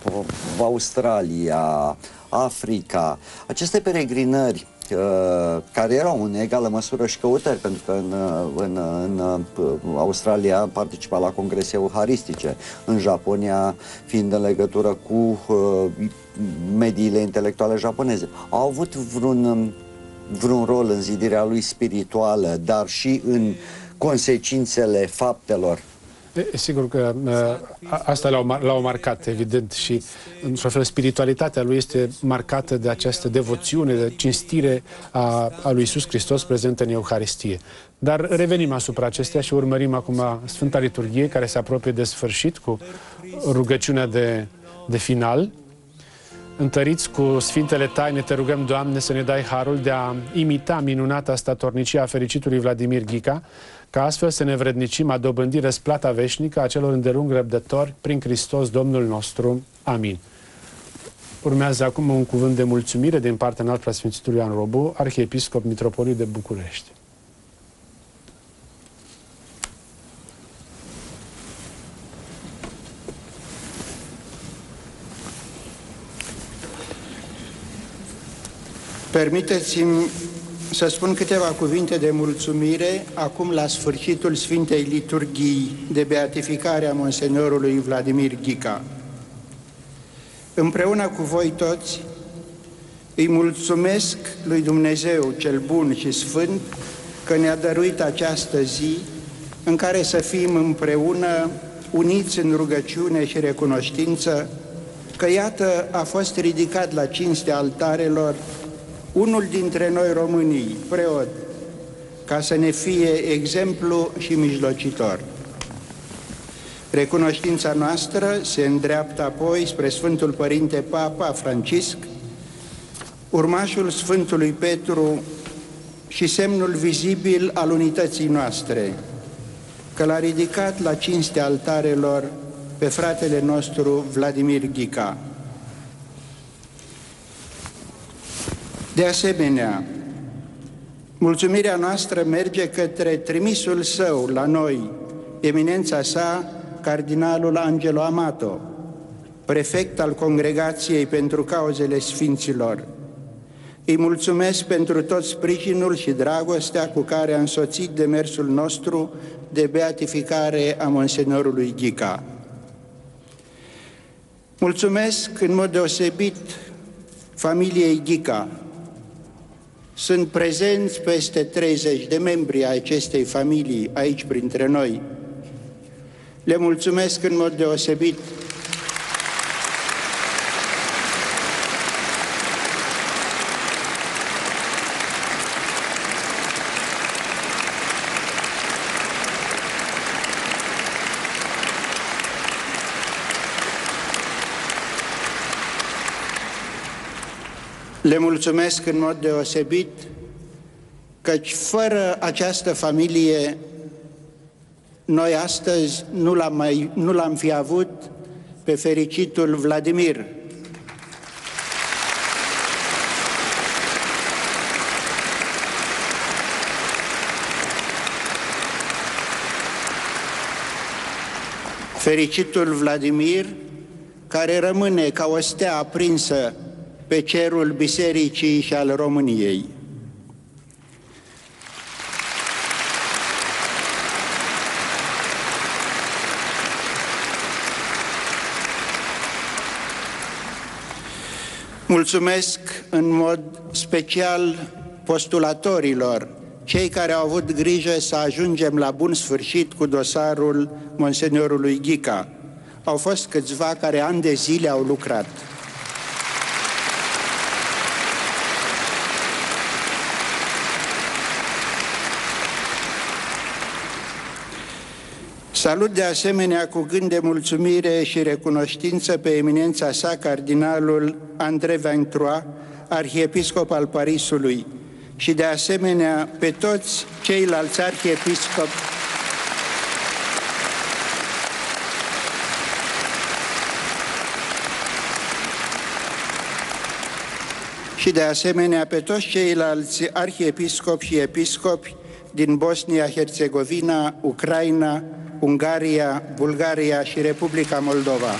Australia, Africa. Aceste peregrinări uh, care erau în egală măsură și căutări, pentru că în, în, în Australia participa la congrese euharistice, în Japonia fiind în legătură cu uh, mediile intelectuale japoneze. Au avut vreun vreun rol în zidirea lui spirituală, dar și în consecințele faptelor? E, sigur că a, asta l-au mar marcat, evident, și într-un fel spiritualitatea lui este marcată de această devoțiune, de cinstire a, a lui Iisus Hristos prezent în Euharistie. Dar revenim asupra acestea și urmărim acum Sfânta Liturghie, care se apropie de sfârșit cu rugăciunea de, de final. Întăriți cu Sfintele Taine, te rugăm, Doamne, să ne dai harul de a imita minunata statornicie a fericitului Vladimir Ghica, ca astfel să ne vrednicim a dobândi răsplata veșnică a celor îndelung răbdători prin Hristos Domnul nostru. Amin. Urmează acum un cuvânt de mulțumire din partea înalt preasfințitul Ioan Robu, arhiepiscop mitropolit de București. Permiteți-mi să spun câteva cuvinte de mulțumire acum la sfârșitul Sfintei Liturghii de beatificare a Monsenorului Vladimir Ghica. Împreună cu voi toți îi mulțumesc lui Dumnezeu cel bun și sfânt că ne-a dăruit această zi în care să fim împreună uniți în rugăciune și recunoștință că iată a fost ridicat la cinstea altarelor unul dintre noi românii, preot, ca să ne fie exemplu și mijlocitor. Recunoștința noastră se îndreaptă apoi spre Sfântul Părinte Papa Francisc, urmașul Sfântului Petru și semnul vizibil al unității noastre, că l-a ridicat la cinstea altarelor pe fratele nostru Vladimir Ghica. De asemenea, mulțumirea noastră merge către trimisul său la noi, eminența sa, cardinalul Angelo Amato, prefect al Congregației pentru Cauzele Sfinților. Îi mulțumesc pentru tot sprijinul și dragostea cu care a însoțit demersul nostru de beatificare a Monsenorului Ghica. Mulțumesc în mod deosebit familiei Ghica. Sunt prezenți peste treizeci de membri ai acestei familii aici printre noi. Le mulțumesc în mod deosebit Le mulțumesc în mod deosebit căci fără această familie noi astăzi nu l-am mai, nu l-am fi avut pe fericitul Vladimir. Fericitul Vladimir, care rămâne ca o stea aprinsă pe cerul Bisericii și al României. Mulțumesc în mod special postulatorilor, cei care au avut grijă să ajungem la bun sfârșit cu dosarul Monsenorului Ghica. Au fost câțiva care ani de zile au lucrat. Salut de asemenea cu gând de mulțumire și recunoștință pe eminența sa cardinalul André Vintroa, arhiepiscop al Parisului, și de asemenea pe toți ceilalți arhiepiscopi și de asemenea pe toți ceilalți arhiepiscopi și episcopi din Bosnia-Herzegovina, Ucraina, Ungaria, Bulgaria și Republica Moldova.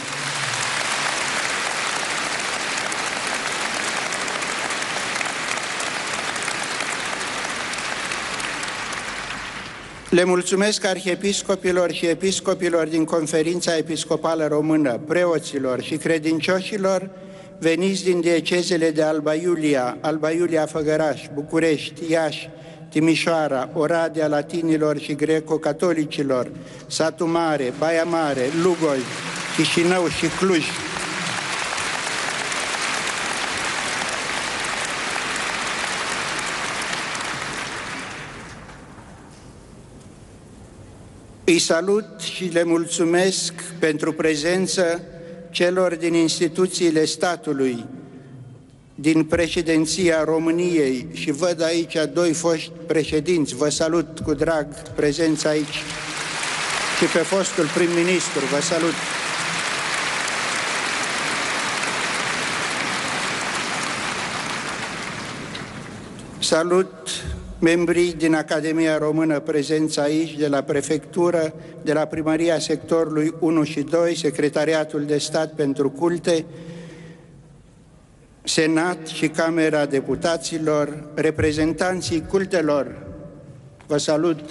Le mulțumesc arhiepiscopilor și episcopilor din Conferința Episcopală Română, preoților și credincioșilor veniți din diecezele de Alba Iulia, Alba Iulia Făgăraș, București, Iași, Timișoara, Oradea latinilor și greco-catolicilor, Satu Mare, Baia Mare, Lugoj, Chișinău și Cluj. Îi salut și le mulțumesc pentru prezență celor din instituțiile statului, din președinția României, și văd aici doi foști președinți, vă salut cu drag prezența aici, și pe fostul prim-ministru, vă salut. Salut membrii din Academia Română prezenți aici, de la Prefectură, de la Primăria Sectorului unu și doi, Secretariatul de Stat pentru Culte, Senat și Camera Deputaților, reprezentanții cultelor. Vă salut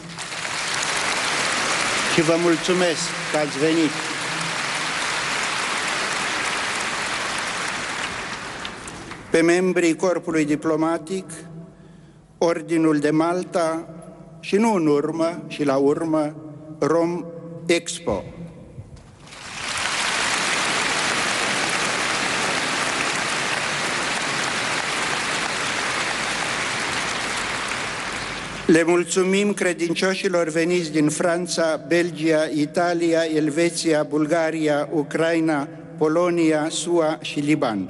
și vă mulțumesc că ați venit. Pe membrii Corpului Diplomatic, Ordinul de Malta și nu în urmă, și la urmă, Rom Expo. Le mulțumim credincioșilor veniți din Franța, Belgia, Italia, Elveția, Bulgaria, Ucraina, Polonia, S U A și Liban.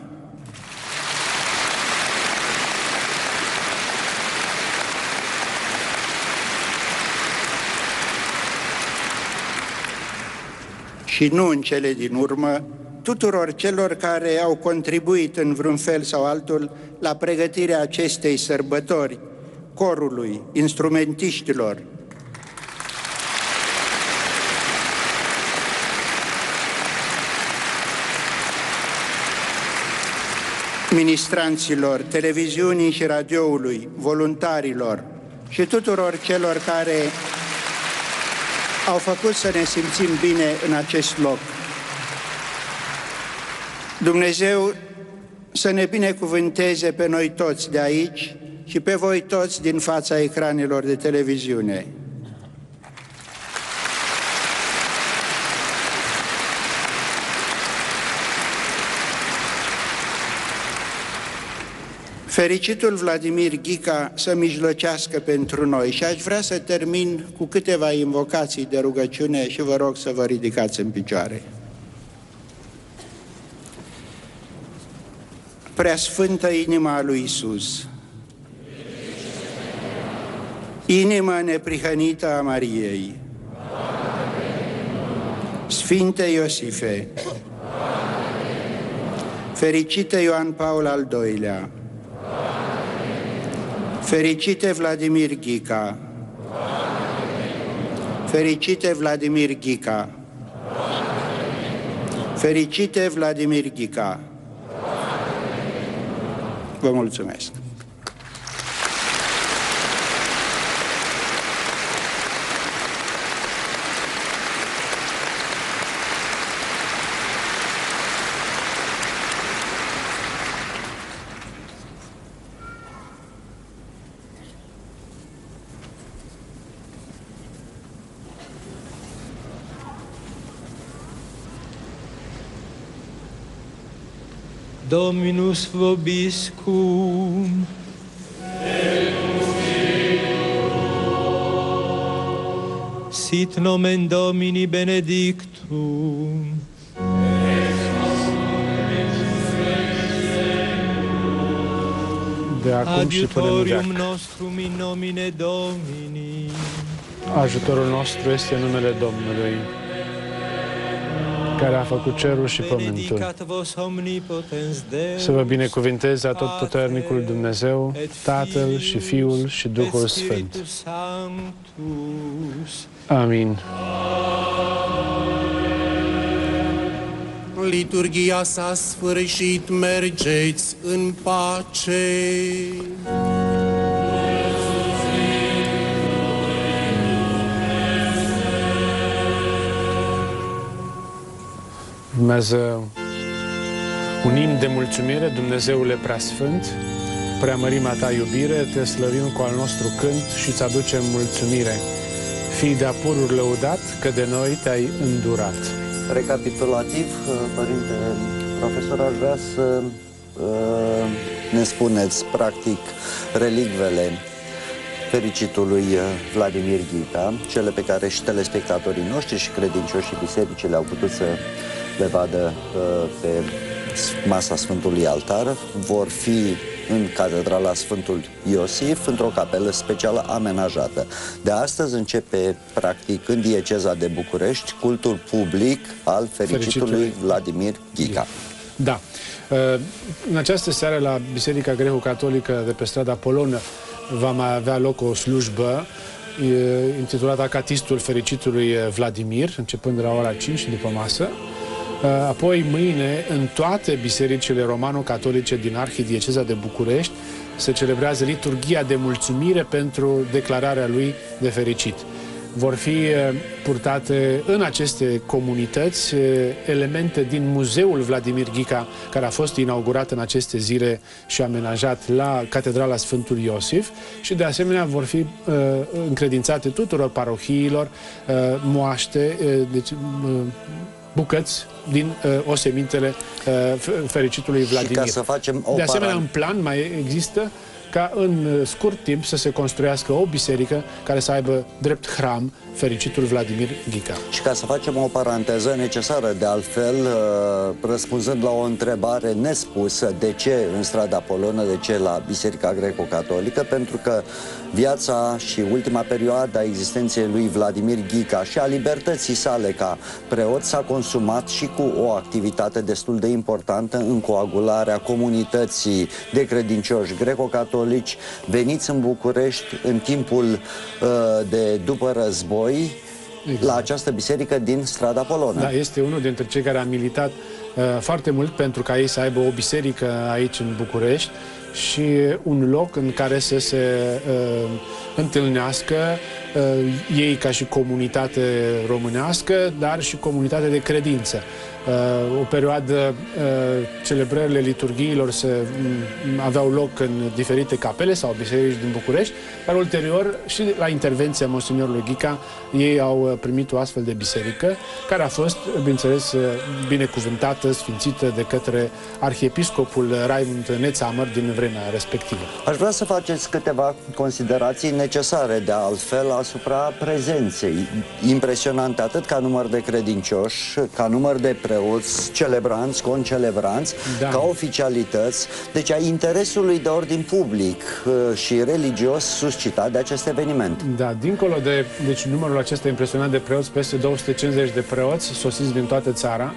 Și nu în cele din urmă, tuturor celor care au contribuit în vreun fel sau altul la pregătirea acestei sărbători, corului, instrumentiștilor, ministranților, televiziunii și radioului, voluntarilor și tuturor celor care au făcut să ne simțim bine în acest loc. Dumnezeu să ne binecuvânteze pe noi toți de aici și pe voi toți din fața ecranelor de televiziune. Fericitul Vladimir Ghica să mijlocească pentru noi și aș vrea să termin cu câteva invocații de rugăciune și vă rog să vă ridicați în picioare. Preasfântă inima lui Iisus, inima neprihănită a Mariei, Sfinte Iosife, fericite Ioan Paul al doilea, fericite Vladimir Ghica, fericite Vladimir Ghica, fericite Vladimir Ghica. Vă mulțumesc. Dominus vobiscum. Sit nomen Domini benedictum. De acum și până în veac. Nostrum in nomine Domini. Ajutorul nostru este în numele Domnului, care a făcut cerul și pământul. Să vă binecuvânteze atotputernicul Dumnezeu, Tatăl și Fiul și Duhul Sfânt. Amin. Liturghia s-a sfârșit, mergeți în pace. Urmează un imn de mulțumire, Dumnezeule preasfânt, preamărima ta iubire, te slăvim cu al nostru cânt și îți aducem mulțumire. Fii de-a pururi lăudat, că de noi te-ai îndurat. Recapitulativ, părinte profesor, aș vrea să uh, ne spuneți, practic, relicvele fericitului Vladimir Ghica, cele pe care și telespectatorii noștri și credincioșii bisericii le-au putut să le vadă uh, pe masa Sfântului Altar, vor fi în Catedrala Sfântul Iosif, într-o capelă specială amenajată. De astăzi începe, practic, în dieceza de București, cultul public al fericitului, fericitului Vladimir Ghica. Da. În această seară la Biserica Greco-Catolică de pe strada Polonă va mai avea loc o slujbă intitulată Acatistul Fericitului Vladimir, începând de la ora cinci după masă. Apoi, mâine, în toate bisericile romano-catolice din Arhidieceza de București se celebrează liturghia de mulțumire pentru declararea lui de fericit. Vor fi purtate în aceste comunități elemente din Muzeul Vladimir Ghica, care a fost inaugurat în aceste zile și amenajat la Catedrala Sfântul Iosif, și de asemenea vor fi uh, încredințate tuturor parohiilor uh, moaște, uh, deci, uh, bucăți din uh, osemintele uh, fericitului Vladimir. Și ca să facem o de asemenea, paran... în plan mai există ca în scurt timp să se construiască o biserică care să aibă drept hram fericitul Vladimir Ghica. Și ca să facem o paranteză necesară, de altfel, răspunzând la o întrebare nespusă, de ce în strada Polonă, de ce la Biserica Greco-Catolică, pentru că viața și ultima perioadă a existenței lui Vladimir Ghica și a libertății sale ca preot s-a consumat și cu o activitate destul de importantă în coagularea comunității de credincioși greco-catolici veniți în București în timpul uh, de după război, exact, la această biserică din strada Polonă. Da, este unul dintre cei care a militat uh, foarte mult pentru ca ei să aibă o biserică aici în București și un loc în care să se uh, întâlnească uh, ei ca și comunitate românească, dar și comunitate de credință. Uh, o perioadă uh, celebrările liturghiilor se um, aveau loc în diferite capele sau biserici din București, dar ulterior și la intervenția Monsignorului Ghica ei au primit o astfel de biserică care a fost, bineînțeles, binecuvântată, sfințită de către arhiepiscopul Raimund Nețamăr din vremea respectivă. Aș vrea să faceți câteva considerații necesare, de altfel, asupra prezenței impresionante, atât ca număr de credincioși, ca număr de preoți, celebranți, concelebranți, da, ca oficialități, deci a interesului de ordin public și religios suscitat de acest eveniment. Da, dincolo de deci, numărul acesta impresionant de preoți, peste două sute cincizeci de preoți sosiți din toată țara,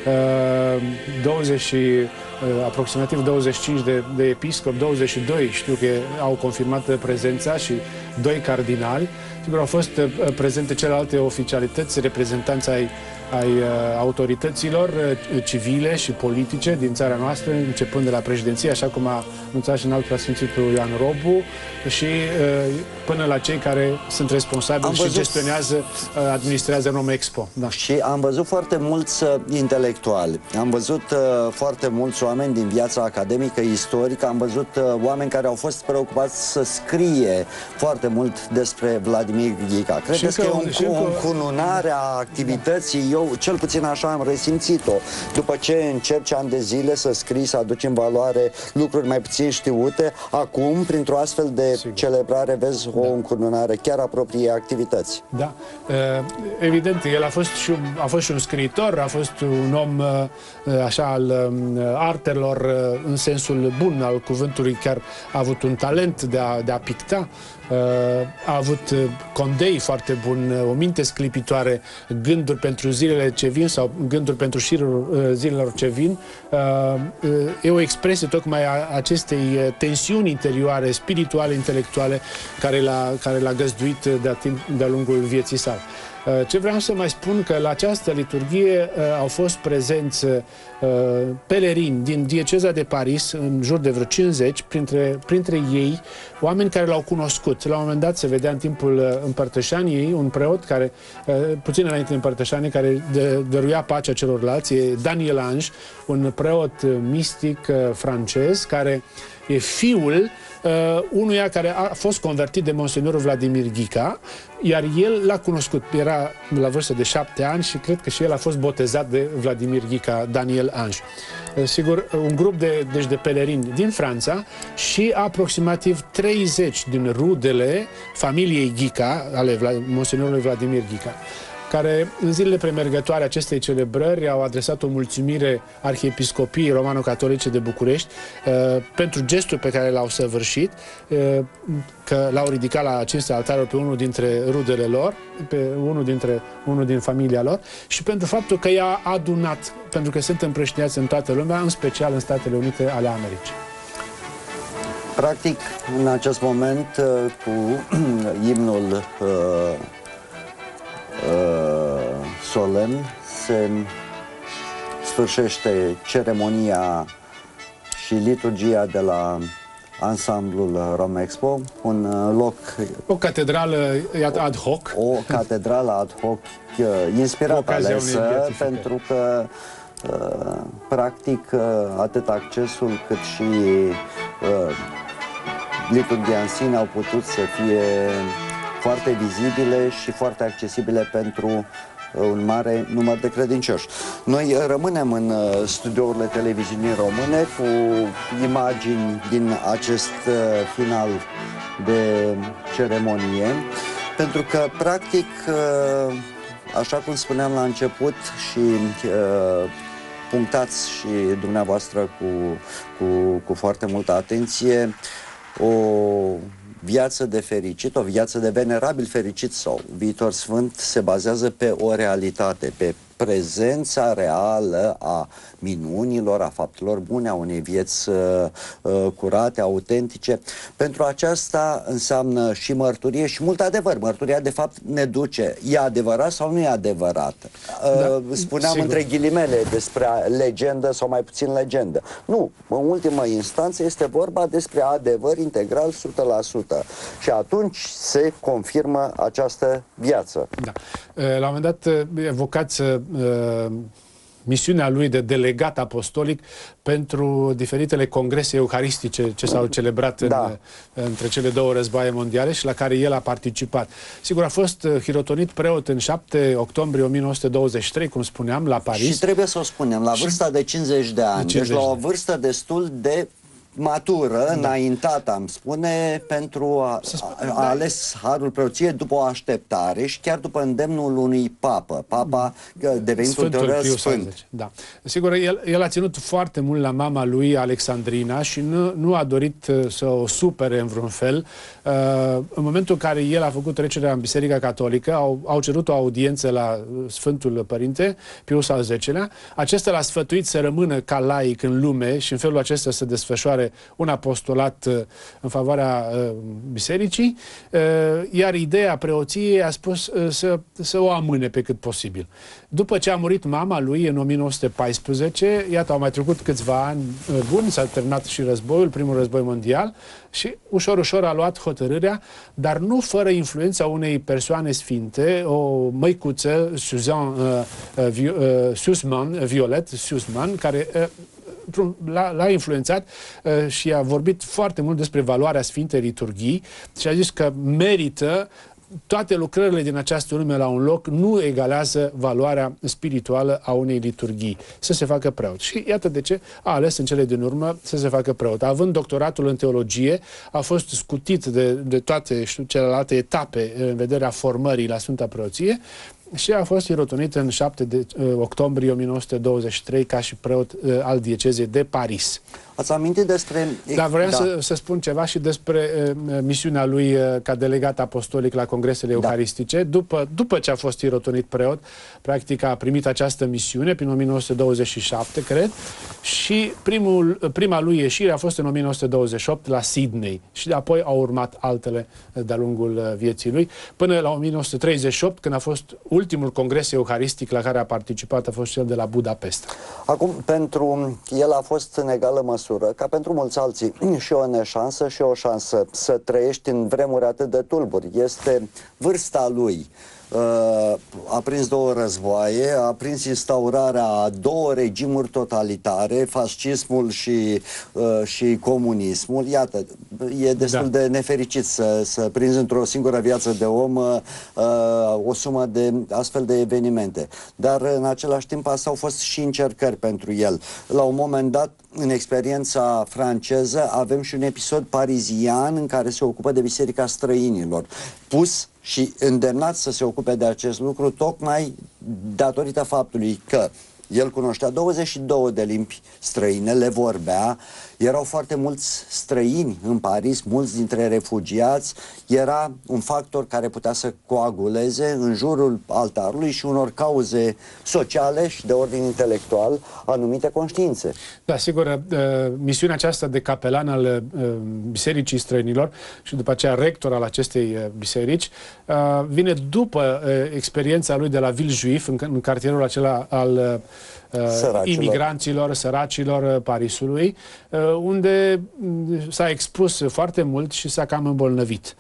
douăzeci, aproximativ douăzeci și cinci de, de episcopi, douăzeci și doi știu că au confirmat prezența și doi cardinali. Sigur, au fost prezente celelalte oficialități, reprezentanți ai ai uh, autorităților uh, civile și politice din țara noastră, începând de la președinție, așa cum a anunțat și înalt preasfințitul Ioan Robu, și uh, până la cei care sunt responsabili și gestionează, uh, administrează Romexpo. Da. Și am văzut foarte mulți uh, intelectuali, am văzut uh, foarte mulți oameni din viața academică, istorică, am văzut uh, oameni care au fost preocupați să scrie foarte mult despre Vladimir Ghica. Credeți că, că e o încununare a activității? Eu, cel puțin așa am resimțit-o. După ce încerci ani de zile să scrii, să aduci în valoare lucruri mai puțin știute, acum, printr-o astfel de Sigur. celebrare, vezi o da. încununare chiar a propriei activități. Da. Evident, el a fost, și, a fost și un scriitor, a fost un om așa al artelor în sensul bun al cuvântului, chiar a avut un talent de a, de a picta. A avut condei foarte bun, o minte sclipitoare, gânduri pentru zilele ce vin sau gânduri pentru șirul zilelor ce vin. E o expresie tocmai a acestei tensiuni interioare, spirituale, intelectuale, care l-a care l-a găzduit de-a de-a lungul vieții sale. Ce vreau să mai spun, că la această liturghie uh, au fost prezenți uh, pelerini din dieceza de Paris, în jur de vreo cincizeci, printre, printre ei oameni care l-au cunoscut. La un moment dat se vedea în timpul uh, împărtășaniei un preot care, uh, puțin înainte de împărtășanie, care dă, dăruia pacea celorlalți, e Daniel Ange, un preot mistic uh, francez, care e fiul Uh, unuia care a fost convertit de Monsignorul Vladimir Ghica, iar el l-a cunoscut, era la vârstă de șapte ani și cred că și el a fost botezat de Vladimir Ghica, Daniel Ange. Uh, sigur, un grup de, deci de pelerini din Franța și aproximativ treizeci din rudele familiei Ghica, ale Vla Monsignorului Vladimir Ghica. care în zilele premergătoare acestei celebrări au adresat o mulțumire Arhiepiscopiei Romano-Catolice de București uh, pentru gestul pe care l-au săvârșit, uh, că l-au ridicat la cinste altarul pe unul dintre rudele lor, pe unul dintre unul din familia lor, și pentru faptul că i-a adunat, pentru că sunt împrăștiați în toată lumea, în special în Statele Unite ale Americii. Practic, în acest moment, cu imnul uh, uh, solemn, se sfârșește ceremonia și liturgia de la ansamblul Romexpo, un loc... O catedrală ad hoc. O catedrală ad hoc inspirată, alesă, pentru că uh, practic uh, atât accesul cât și uh, liturgia în sine au putut să fie foarte vizibile și foarte accesibile pentru un mare număr de credincioși. Noi rămânem în studiourile televiziunii române cu imagini din acest final de ceremonie, pentru că, practic, așa cum spuneam la început și punctați și dumneavoastră cu, cu, cu foarte multă atenție, o viață de fericit, o viață de venerabil fericit sau viitor sfânt se bazează pe o realitate, pe prezența reală a minunilor, a faptelor bune, a unei vieți uh, curate, autentice. Pentru aceasta înseamnă și mărturie și mult adevăr. Mărturia, de fapt, ne duce. E adevărat sau nu e adevărat? Uh, da, spuneam sigur, între ghilimele despre legendă sau mai puțin legendă. Nu, în ultimă instanță este vorba despre adevăr integral o sută la sută. Și atunci se confirmă această viață. Da. La un moment dat evocați Uh, misiunea lui de delegat apostolic pentru diferitele congrese euharistice ce s-au celebrat în, da. între cele două războaie mondiale și la care el a participat. Sigur, a fost hirotonit preot în șapte octombrie o mie nouă sute douăzeci și trei, cum spuneam, la Paris. Și trebuie să o spunem, la vârsta de cincizeci de ani, de cincizeci deci la o vârstă destul de matură, da. înaintată, am spune, pentru a, a, a ales harul preoției după o așteptare și chiar după îndemnul unui papă. Papa devenit ulterior sfânt. Da. Sigur, el, el a ținut foarte mult la mama lui, Alexandrina, și nu, nu a dorit să o supere în vreun fel. Uh, în momentul în care el a făcut trecerea în Biserica Catolică, au, au cerut o audiență la Sfântul Părinte Pius al zecelea. Acesta l-a sfătuit să rămână ca laic în lume și în felul acesta să desfășoare un apostolat în favoarea uh, bisericii, uh, iar ideea preoției a spus uh, să, să o amâne pe cât posibil. După ce a murit mama lui în o mie nouă sute paisprezece, iată, au mai trecut câțiva ani uh, buni, s-a terminat și războiul, primul război mondial, și ușor, ușor a luat hotărârea, dar nu fără influența unei persoane sfinte, o măicuță, Suzanne uh, uh, uh, Sussman, Violette Sussman, care uh, l-a influențat uh, și a vorbit foarte mult despre valoarea Sfintei Liturghii și a zis că merită toate lucrările din această lume la un loc, nu egalează valoarea spirituală a unei liturghii, să se facă preot. Și iată de ce a ales în cele din urmă să se facă preot. Având doctoratul în teologie, a fost scutit de, de toate știu, celelalte etape în vederea formării la Sfânta Preoție și a fost hirotonit în șapte octombrie o mie nouă sute douăzeci și trei ca și preot uh, al diecezei de Paris. Ați amintit despre... Dar vreau da. să, să spun ceva și despre uh, misiunea lui uh, ca delegat apostolic la congresele da. euharistice. După, după ce a fost hirotonit preot, practic a primit această misiune prin o mie nouă sute douăzeci și șapte, cred, și primul, prima lui ieșire a fost în o mie nouă sute douăzeci și opt la Sydney și apoi au urmat altele de-a lungul vieții lui, până la o mie nouă sute treizeci și opt, când a fost ultimul congres euharistic la care a participat, a fost cel de la Budapesta. Acum, pentru el a fost în egală măsură, ca pentru mulți alții, și o neșansă și o șansă să trăiești în vremuri atât de tulburi. Este vârsta lui. A prins două războaie, a prins instaurarea a două regimuri totalitare, fascismul și, și comunismul. Iată, e destul da. de nefericit să, să prinzi într-o singură viață de om o sumă de astfel de evenimente. Dar în același timp astea au fost și încercări pentru el. La un moment dat în experiența franceză avem și un episod parizian în care se ocupă de Biserica Străinilor, pus și îndemnat să se ocupe de acest lucru tocmai datorită faptului că el cunoștea douăzeci și două de limbi străine, le vorbea, erau foarte mulți străini în Paris, mulți dintre refugiați, era un factor care putea să coaguleze în jurul altarului și unor cauze sociale și de ordin intelectual anumite conștiințe. Da, sigur, misiunea aceasta de capelan al Bisericii Străinilor și după aceea rector al acestei biserici vine după experiența lui de la Villejuif, în cartierul acela al Săracilor. imigranților, săracilor Parisului, unde s-a expus foarte mult și s-a cam îmbolnăvit.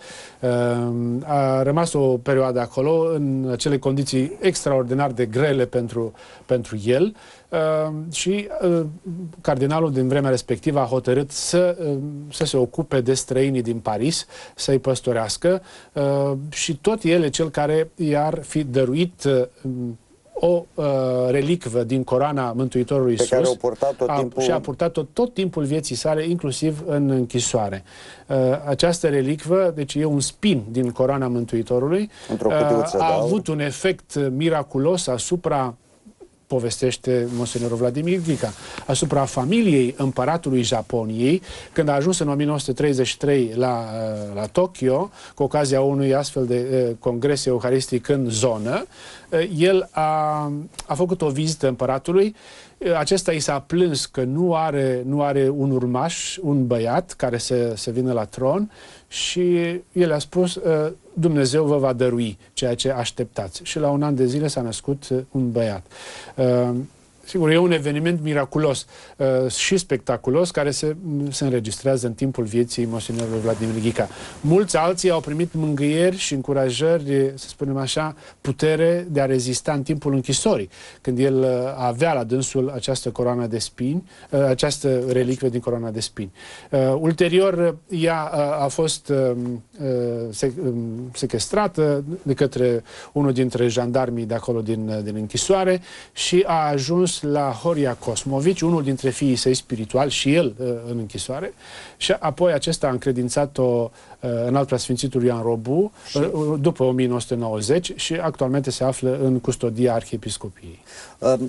A rămas o perioadă acolo, în acele condiții extraordinar de grele pentru, pentru el, și cardinalul din vremea respectivă a hotărât să, să se ocupe de străinii din Paris, să-i păstorească, și tot el e cel care i-ar fi dăruit o uh, relicvă din coroana Mântuitorului Iisus, pe care o purtat tot timpul... și a purtat-o tot timpul vieții sale, inclusiv în închisoare. Uh, această relicvă, deci e un spin din coroana Mântuitorului, uh, a avut un efect miraculos asupra, povestește monsenorul Vladimir Ghica, asupra familiei împăratului Japoniei, când a ajuns în o mie nouă sute treizeci și trei la, la Tokyo, cu ocazia unui astfel de uh, congres euharistic în zonă. Uh, el a, a făcut o vizită împăratului. Uh, acesta i s-a plâns că nu are, nu are un urmaș, un băiat care să, să vină la tron, și el a spus: uh, Dumnezeu vă va dărui ceea ce așteptați. Și la un an de zile s-a născut uh, un băiat. Uh, Sigur, e un eveniment miraculos uh, și spectaculos, care se, se înregistrează în timpul vieții monsenorului Vladimir Ghica. Mulți alții au primit mângâieri și încurajări, să spunem așa, putere de a rezista în timpul închisorii, când el uh, avea la dânsul această coroană de spini, uh, această relicvie din coroana de spini. Uh, ulterior, ea uh, a fost uh, se, uh, sequestrată de către unul dintre jandarmii de acolo din, uh, din închisoare și a ajuns la Horia Cosmovici, unul dintre fiii săi spirituali, și el uh, în închisoare, și apoi acesta a încredințat-o uh, în alt preasfințitul Ioan Robu uh, după o mie nouă sute nouăzeci și actualmente se află în custodia Arhiepiscopiei. Um.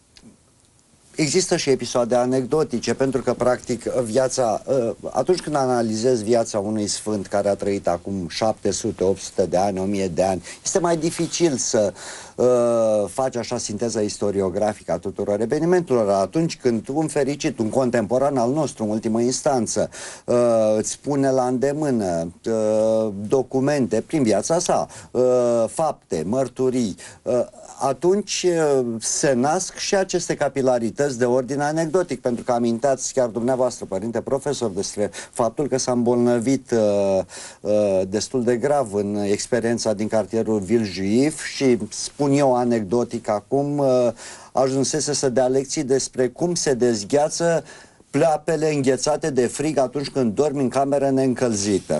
Există și episoade anecdotice, pentru că, practic, viața, atunci când analizezi viața unui sfânt care a trăit acum șapte sute, opt sute de ani, o mie de ani, este mai dificil să uh, faci așa sinteza istoriografică a tuturor evenimentelor. Atunci când un fericit, un contemporan al nostru, în ultimă instanță, uh, îți pune la îndemână uh, documente prin viața sa, uh, fapte, mărturii, uh, atunci se nasc și aceste capilarități de ordin anecdotic, pentru că amintați chiar dumneavoastră, părinte profesor, despre faptul că s-a îmbolnăvit uh, uh, destul de grav în experiența din cartierul Villejuif și, spun eu anecdotic acum, uh, ajunsese să dea lecții despre cum se dezgheață pleoapele înghețate de frig atunci când dormi în cameră neîncălzită.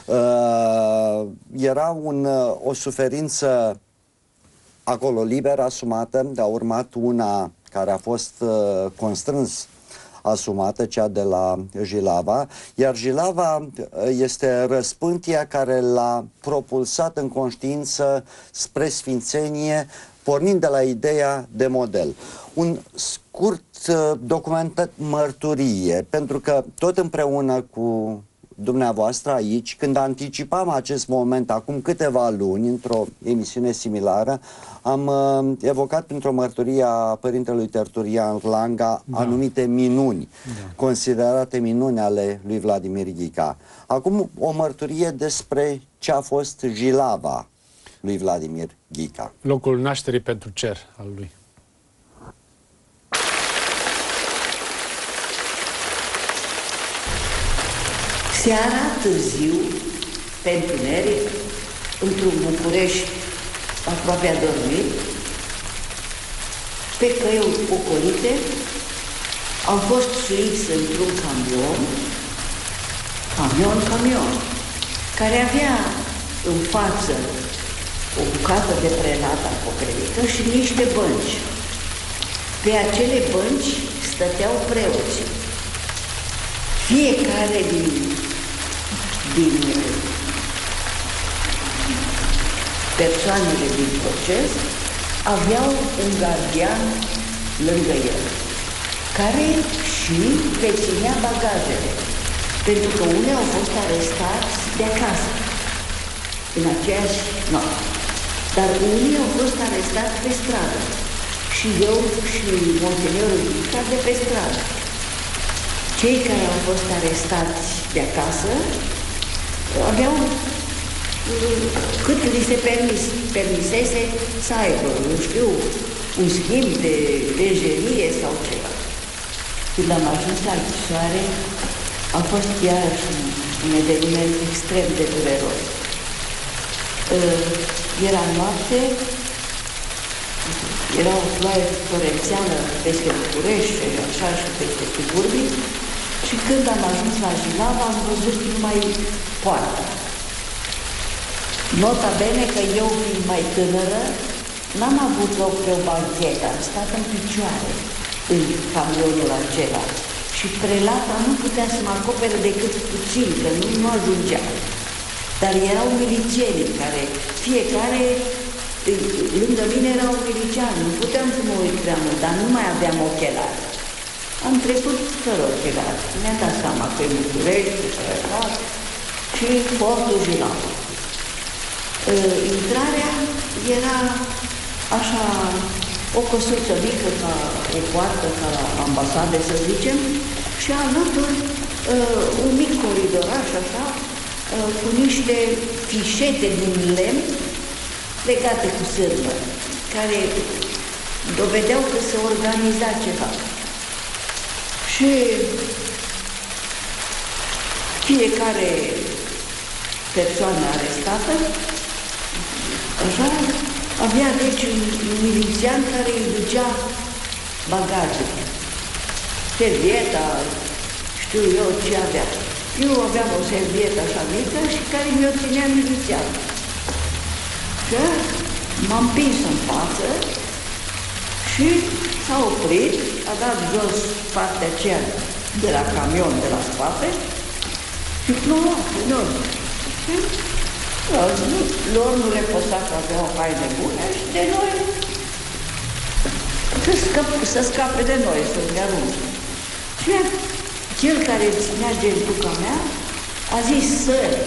Uh, era un, o suferință acolo liber asumată, a urmat una care a fost uh, constrâns asumată, cea de la Jilava, iar Jilava este răspântia care l-a propulsat în conștiință spre sfințenie, pornind de la ideea de model. Un scurt uh, documentat mărturie, pentru că tot împreună cu dumneavoastră aici, când anticipam acest moment acum câteva luni, într-o emisiune similară, am uh, evocat printr-o mărturie a părintelui Tertulian Langa da. anumite minuni, da. considerate minuni ale lui Vladimir Ghica. Acum o mărturie despre ce a fost Jilava lui Vladimir Ghica. Locul nașterii pentru cer al lui. Seara târziu, pe întuneric, într-un București aproape adormit, pe căi ocolite, au fost suiți într-un camion, camion, camion, care avea în față o bucată de prelat acoperită și niște bănci. Pe acele bănci stăteau preoții. fiecare din, din persoanele din proces aveau un gardian lângă el, care și le ținea bagajele, pentru că unii au fost arestați de acasă, în aceeași noapte, dar unii au fost arestați pe stradă, și eu și Monseniorul Ghica de pe stradă. Cei care au fost arestați de acasă aveau cât li se permis, permisese să aibă, nu știu, un schimb de lejerie sau ceva. Când am ajuns la închisoare, a fost iarăși un eveniment extrem de dureros. Era noapte, era o ploaie torențială peste București și așa și peste Târgu, și când am ajuns la Jilav, am văzut numai poarta. Nota bene că eu, fiind mai tânără, n-am avut loc pe o banchetă, am stat în picioare în camionul acela și prelata nu putea să mă acopere decât puțin, că nu, nu ajungea. Dar erau milițieni care, fiecare, lângă mine erau miliciani, nu puteam să mă uit prea mult, dar nu mai aveam ochelari. Am trecut fără ochelari, mi-am dat seama că e București, și fortul Jilav. Intrarea era așa o căsuță mică, ca o poartă, ca la ambasade, să zicem, și alături un mic coridoraș, așa, cu niște fișete din lemn legate cu sârmă, care dovedeau că se organiza ceva. Și fiecare persoană arestată, așa, avea deci un milițian care îi ducea bagajele, servieta, știu eu ce avea. Eu aveam o servietă așa mică și care mi-o ținea milițian. Și m-am împins în față și s-a oprit, a dat jos partea aceea de la camion, de la spate, și ploua pe noi. Și lor nu le păsa că aveau haine bune și de noi să, scap, să scape de noi, să-l arunce. Și cel care ținea gentuca mea a zis sări,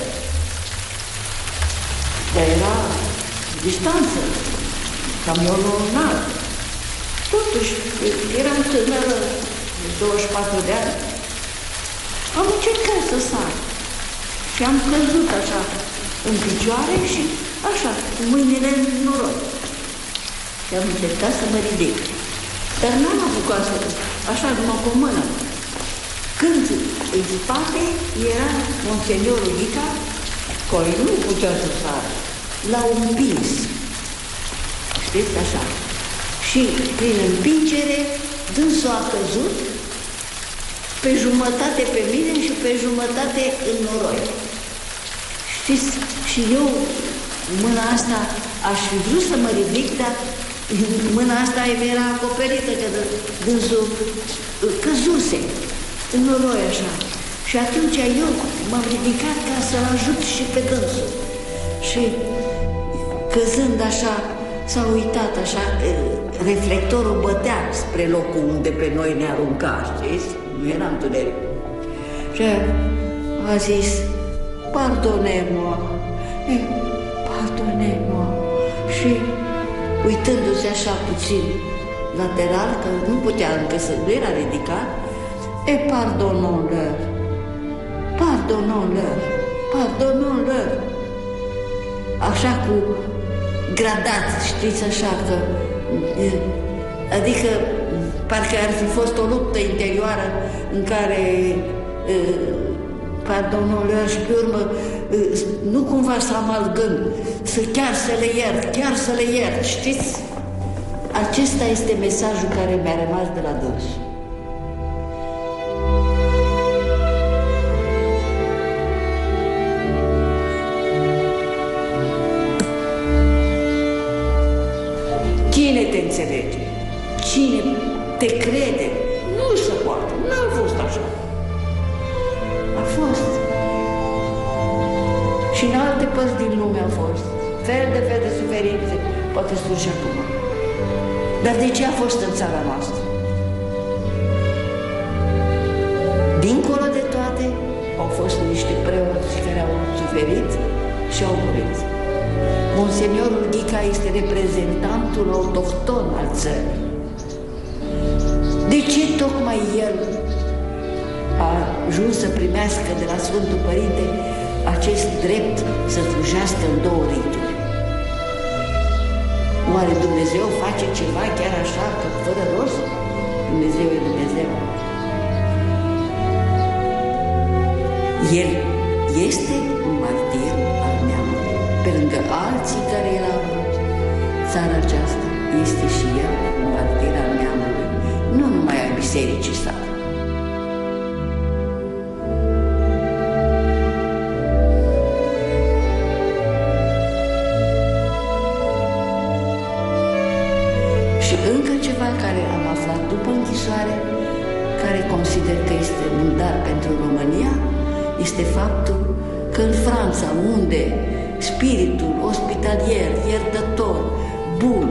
dar era distanță, camionul înalt. Totuși, eram tânără, douăzeci și patru de ani, am încercat să sar și am căzut așa în picioare și așa, cu mâinile în noroi. Și am încercat să mă ridic. Dar n-am apucat să, așa, numai cu o mână. Când în spate era Monseniorul Ghica, care nu putea să sară, l-au împins. Știți, așa. Și prin împingere, dânsul a căzut pe jumătate pe mine și pe jumătate în noroi. Știți, și eu, mâna asta, aș fi vrut să mă ridic, dar mâna asta era acoperită, că dânsul căzuse în noroi așa. Și atunci eu m-am ridicat ca să-l ajut și pe dânsul. Și căzând așa, s-a uitat așa, reflectorul bătea spre locul unde pe noi ne arunca, știți? Nu era întuneric. Și a zis, pardonez-moi, pardonez-moi. Și uitându-se așa puțin lateral, că nu putea încă să, nu era ridicat, e pardonons-leur, pardonons-leur, pardonons-leur. Așa cu gradat, știți, așa că, adică parcă ar fi fost o luptă interioară în care pardonons-leur și pe urmă nu cumva să amalgăm, să chiar să le iert, chiar să le iert, știți? Acesta este mesajul care mi-a rămas de la dâns. Cine te înțelege? Cine te crede? Nu se poate, n-a fost așa. părți din lume au fost. Fel de fel de suferințe, poate spun și acum. Dar de ce a fost în țara noastră? Dincolo de toate, au fost niște preoți care au suferit și au murit. Monseniorul Ghica este reprezentantul autohton al țării. De ce tocmai el a ajuns să primească de la Sfântul Părinte acest drept să slujească în două rituri? Oare Dumnezeu face ceva chiar așa, că fără rost? Dumnezeu e Dumnezeu. El este un martir al neamului. Pe lângă alții care el a avut, țara aceasta este și el un martir al neamului, nu numai al bisericii sale. Și încă ceva care am aflat după închisoare, care consider că este un dar pentru România, este faptul că în Franța, unde spiritul ospitalier, iertător, bun,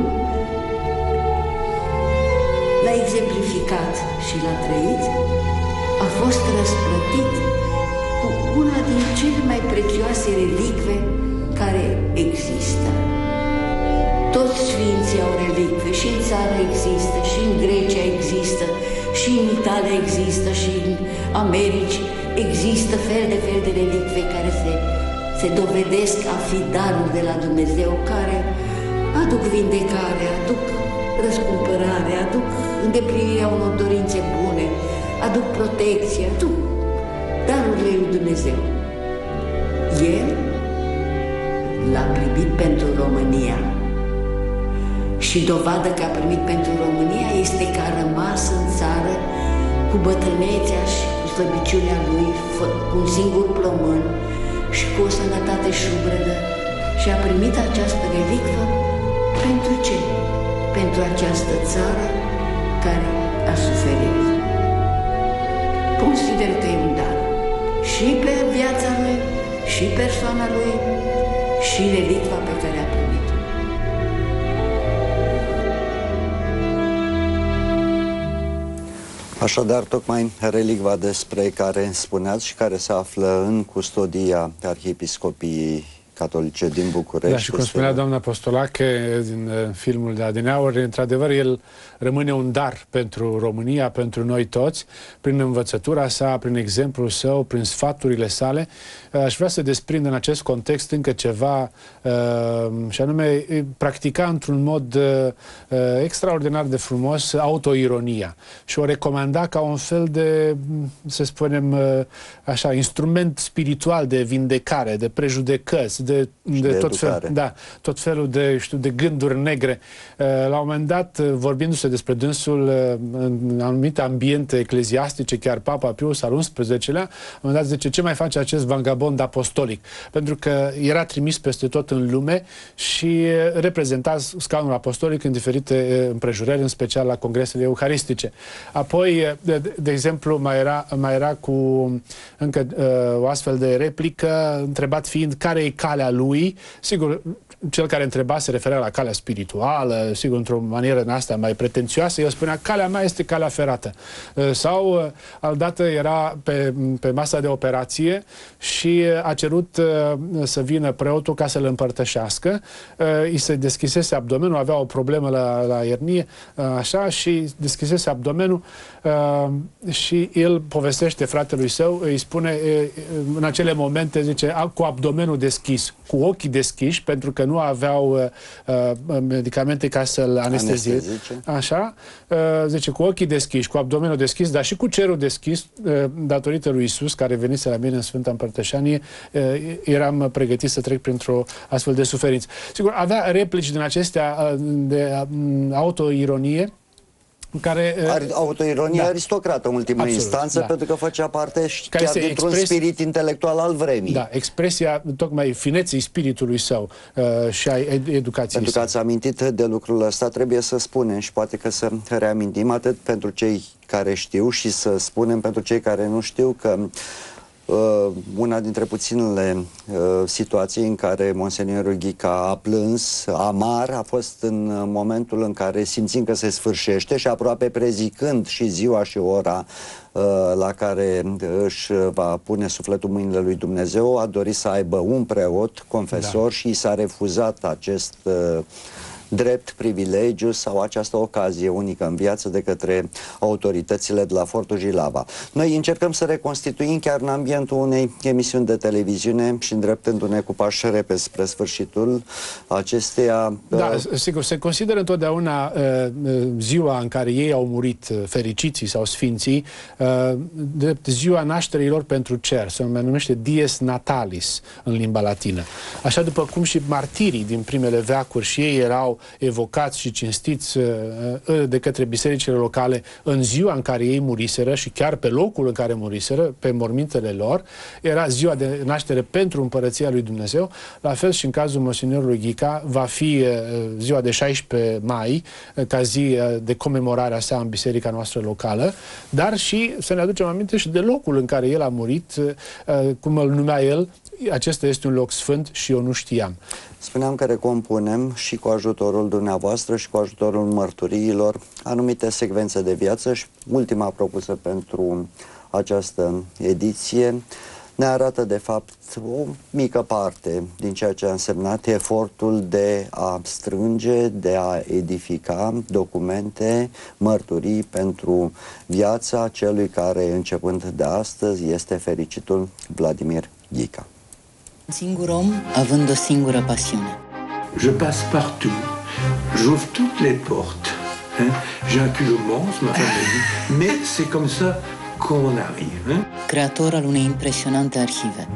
l-a exemplificat și l-a trăit, a fost răsplătit cu una din cele mai prețioase relicve care există. Toți sfinții au relicve, și în țară există, și în Grecia există, și în Italia există, și în Americi există fel de fel de relicve care se, se dovedesc a fi daruri de la Dumnezeu, care aduc vindecare, aduc răscumpărare, aduc îndeplinirea unor dorințe bune, aduc protecție, aduc darurile lui Dumnezeu. El l-a primit pentru România. Și dovadă că a primit pentru România este că a rămas în țară cu bătrânețea și cu slăbiciunea lui, cu un singur plămân și cu o sănătate șubredă, și a primit această relicvă pentru ce? Pentru această țară care a suferit. Consider că e un dar și pe viața lui, și persoana lui, și relicva pe care a primit. Așadar, tocmai relicva despre care spuneați și care se află în custodia Arhiepiscopiei Catolice din București. Da, și cum spunea doamna Apostolache din filmul de adineauri, într-adevăr, el rămâne un dar pentru România, pentru noi toți, prin învățătura sa, prin exemplul său, prin sfaturile sale. Aș vrea să desprind în acest context încă ceva, și anume practica într-un mod extraordinar de frumos autoironia și o recomanda ca un fel de, să spunem așa, instrument spiritual de vindecare, de prejudecăți, de, de, de tot, fel, da, tot felul de, știu, de gânduri negre. La un moment dat, vorbindu-se despre dânsul în anumite ambiente ecleziastice, chiar Papa Pius al unsprezecelea, la un moment dat zice: ce mai face acest vagabond apostolic? Pentru că era trimis peste tot în lume și reprezenta scaunul apostolic în diferite împrejurări, în special la congresele euharistice. Apoi, de, de exemplu, mai era, mai era cu încă o astfel de replică, întrebat fiind care e calea lui. Sigur, cel care întreba se referea la calea spirituală, sigur, într-o manieră în asta mai pretențioasă. El spunea: calea mea este calea ferată. Sau, altădată, era pe, pe masa de operație și a cerut să vină preotul ca să-l împărtășească. Îi se deschisese abdomenul, avea o problemă la, la iernie, așa, și deschisese abdomenul și el povestește fratelui său, îi spune în acele momente, zice, cu abdomenul deschis, cu ochii deschiși, pentru că nu aveau uh, medicamente ca să-l anestezieze. Așa, uh, zice, cu ochii deschiși, cu abdomenul deschis, dar și cu cerul deschis, uh, datorită lui Isus, care venise la mine în Sfânta Împărtășanie, uh, eram pregătit să trec printr-o astfel de suferință. Sigur, avea replici din acestea uh, de uh, autoironie, care, uh, autoironie da, aristocrată în ultimă absolut, instanță, da, pentru că făcea parte care chiar dintr-un expres... spirit intelectual al vremii. Da, expresia tocmai fineței spiritului său uh, și a educației. Pentru că ați amintit de lucrul ăsta, trebuie să spunem și poate că să reamintim atât pentru cei care știu și să spunem pentru cei care nu știu că una dintre puținele situații în care Monseniorul Ghica a plâns amar a fost în momentul în care, simțind că se sfârșește și aproape prezicând și ziua și ora la care își va pune sufletul mâinile lui Dumnezeu, a dorit să aibă un preot, confesor, da. Și i s-a refuzat acest drept, privilegiu sau această ocazie unică în viață de către autoritățile de la Fortul Jilava. Noi încercăm să reconstituim chiar în ambientul unei emisiuni de televiziune și îndreptându-ne cu pași repede spre sfârșitul acesteia. Da, uh... sigur, se consideră întotdeauna uh, ziua în care ei au murit, uh, fericiții sau sfinții, uh, drept ziua nașterilor pentru cer, se numește Dies Natalis în limba latină. Așa după cum și martirii din primele veacuri și ei erau evocați și cinstiți de către bisericile locale în ziua în care ei muriseră și chiar pe locul în care muriseră, pe mormintele lor, era ziua de naștere pentru Împărăția lui Dumnezeu. La fel și în cazul Monseniorului Ghica va fi ziua de șaisprezece mai, ca zi de comemorare a sa în biserica noastră locală, dar și să ne aducem aminte și de locul în care el a murit, cum îl numea el, acesta este un loc sfânt și eu nu știam. Spuneam că recompunem și cu ajutorul dumneavoastră și cu ajutorul mărturiilor anumite secvențe de viață și ultima propusă pentru această ediție ne arată de fapt o mică parte din ceea ce a însemnat efortul de a strânge, de a edifica documente, mărturii pentru viața celui care, începând de astăzi, este fericitul Vladimir Ghica. Un singur om având o singură pasiune. Je passe partout, j'ouvre toutes les portes. Hein? J'ai un cul immense, ma femme me dit, mais c'est comme ça qu'on arrive. Hein? Creator al unei impresionante arhive.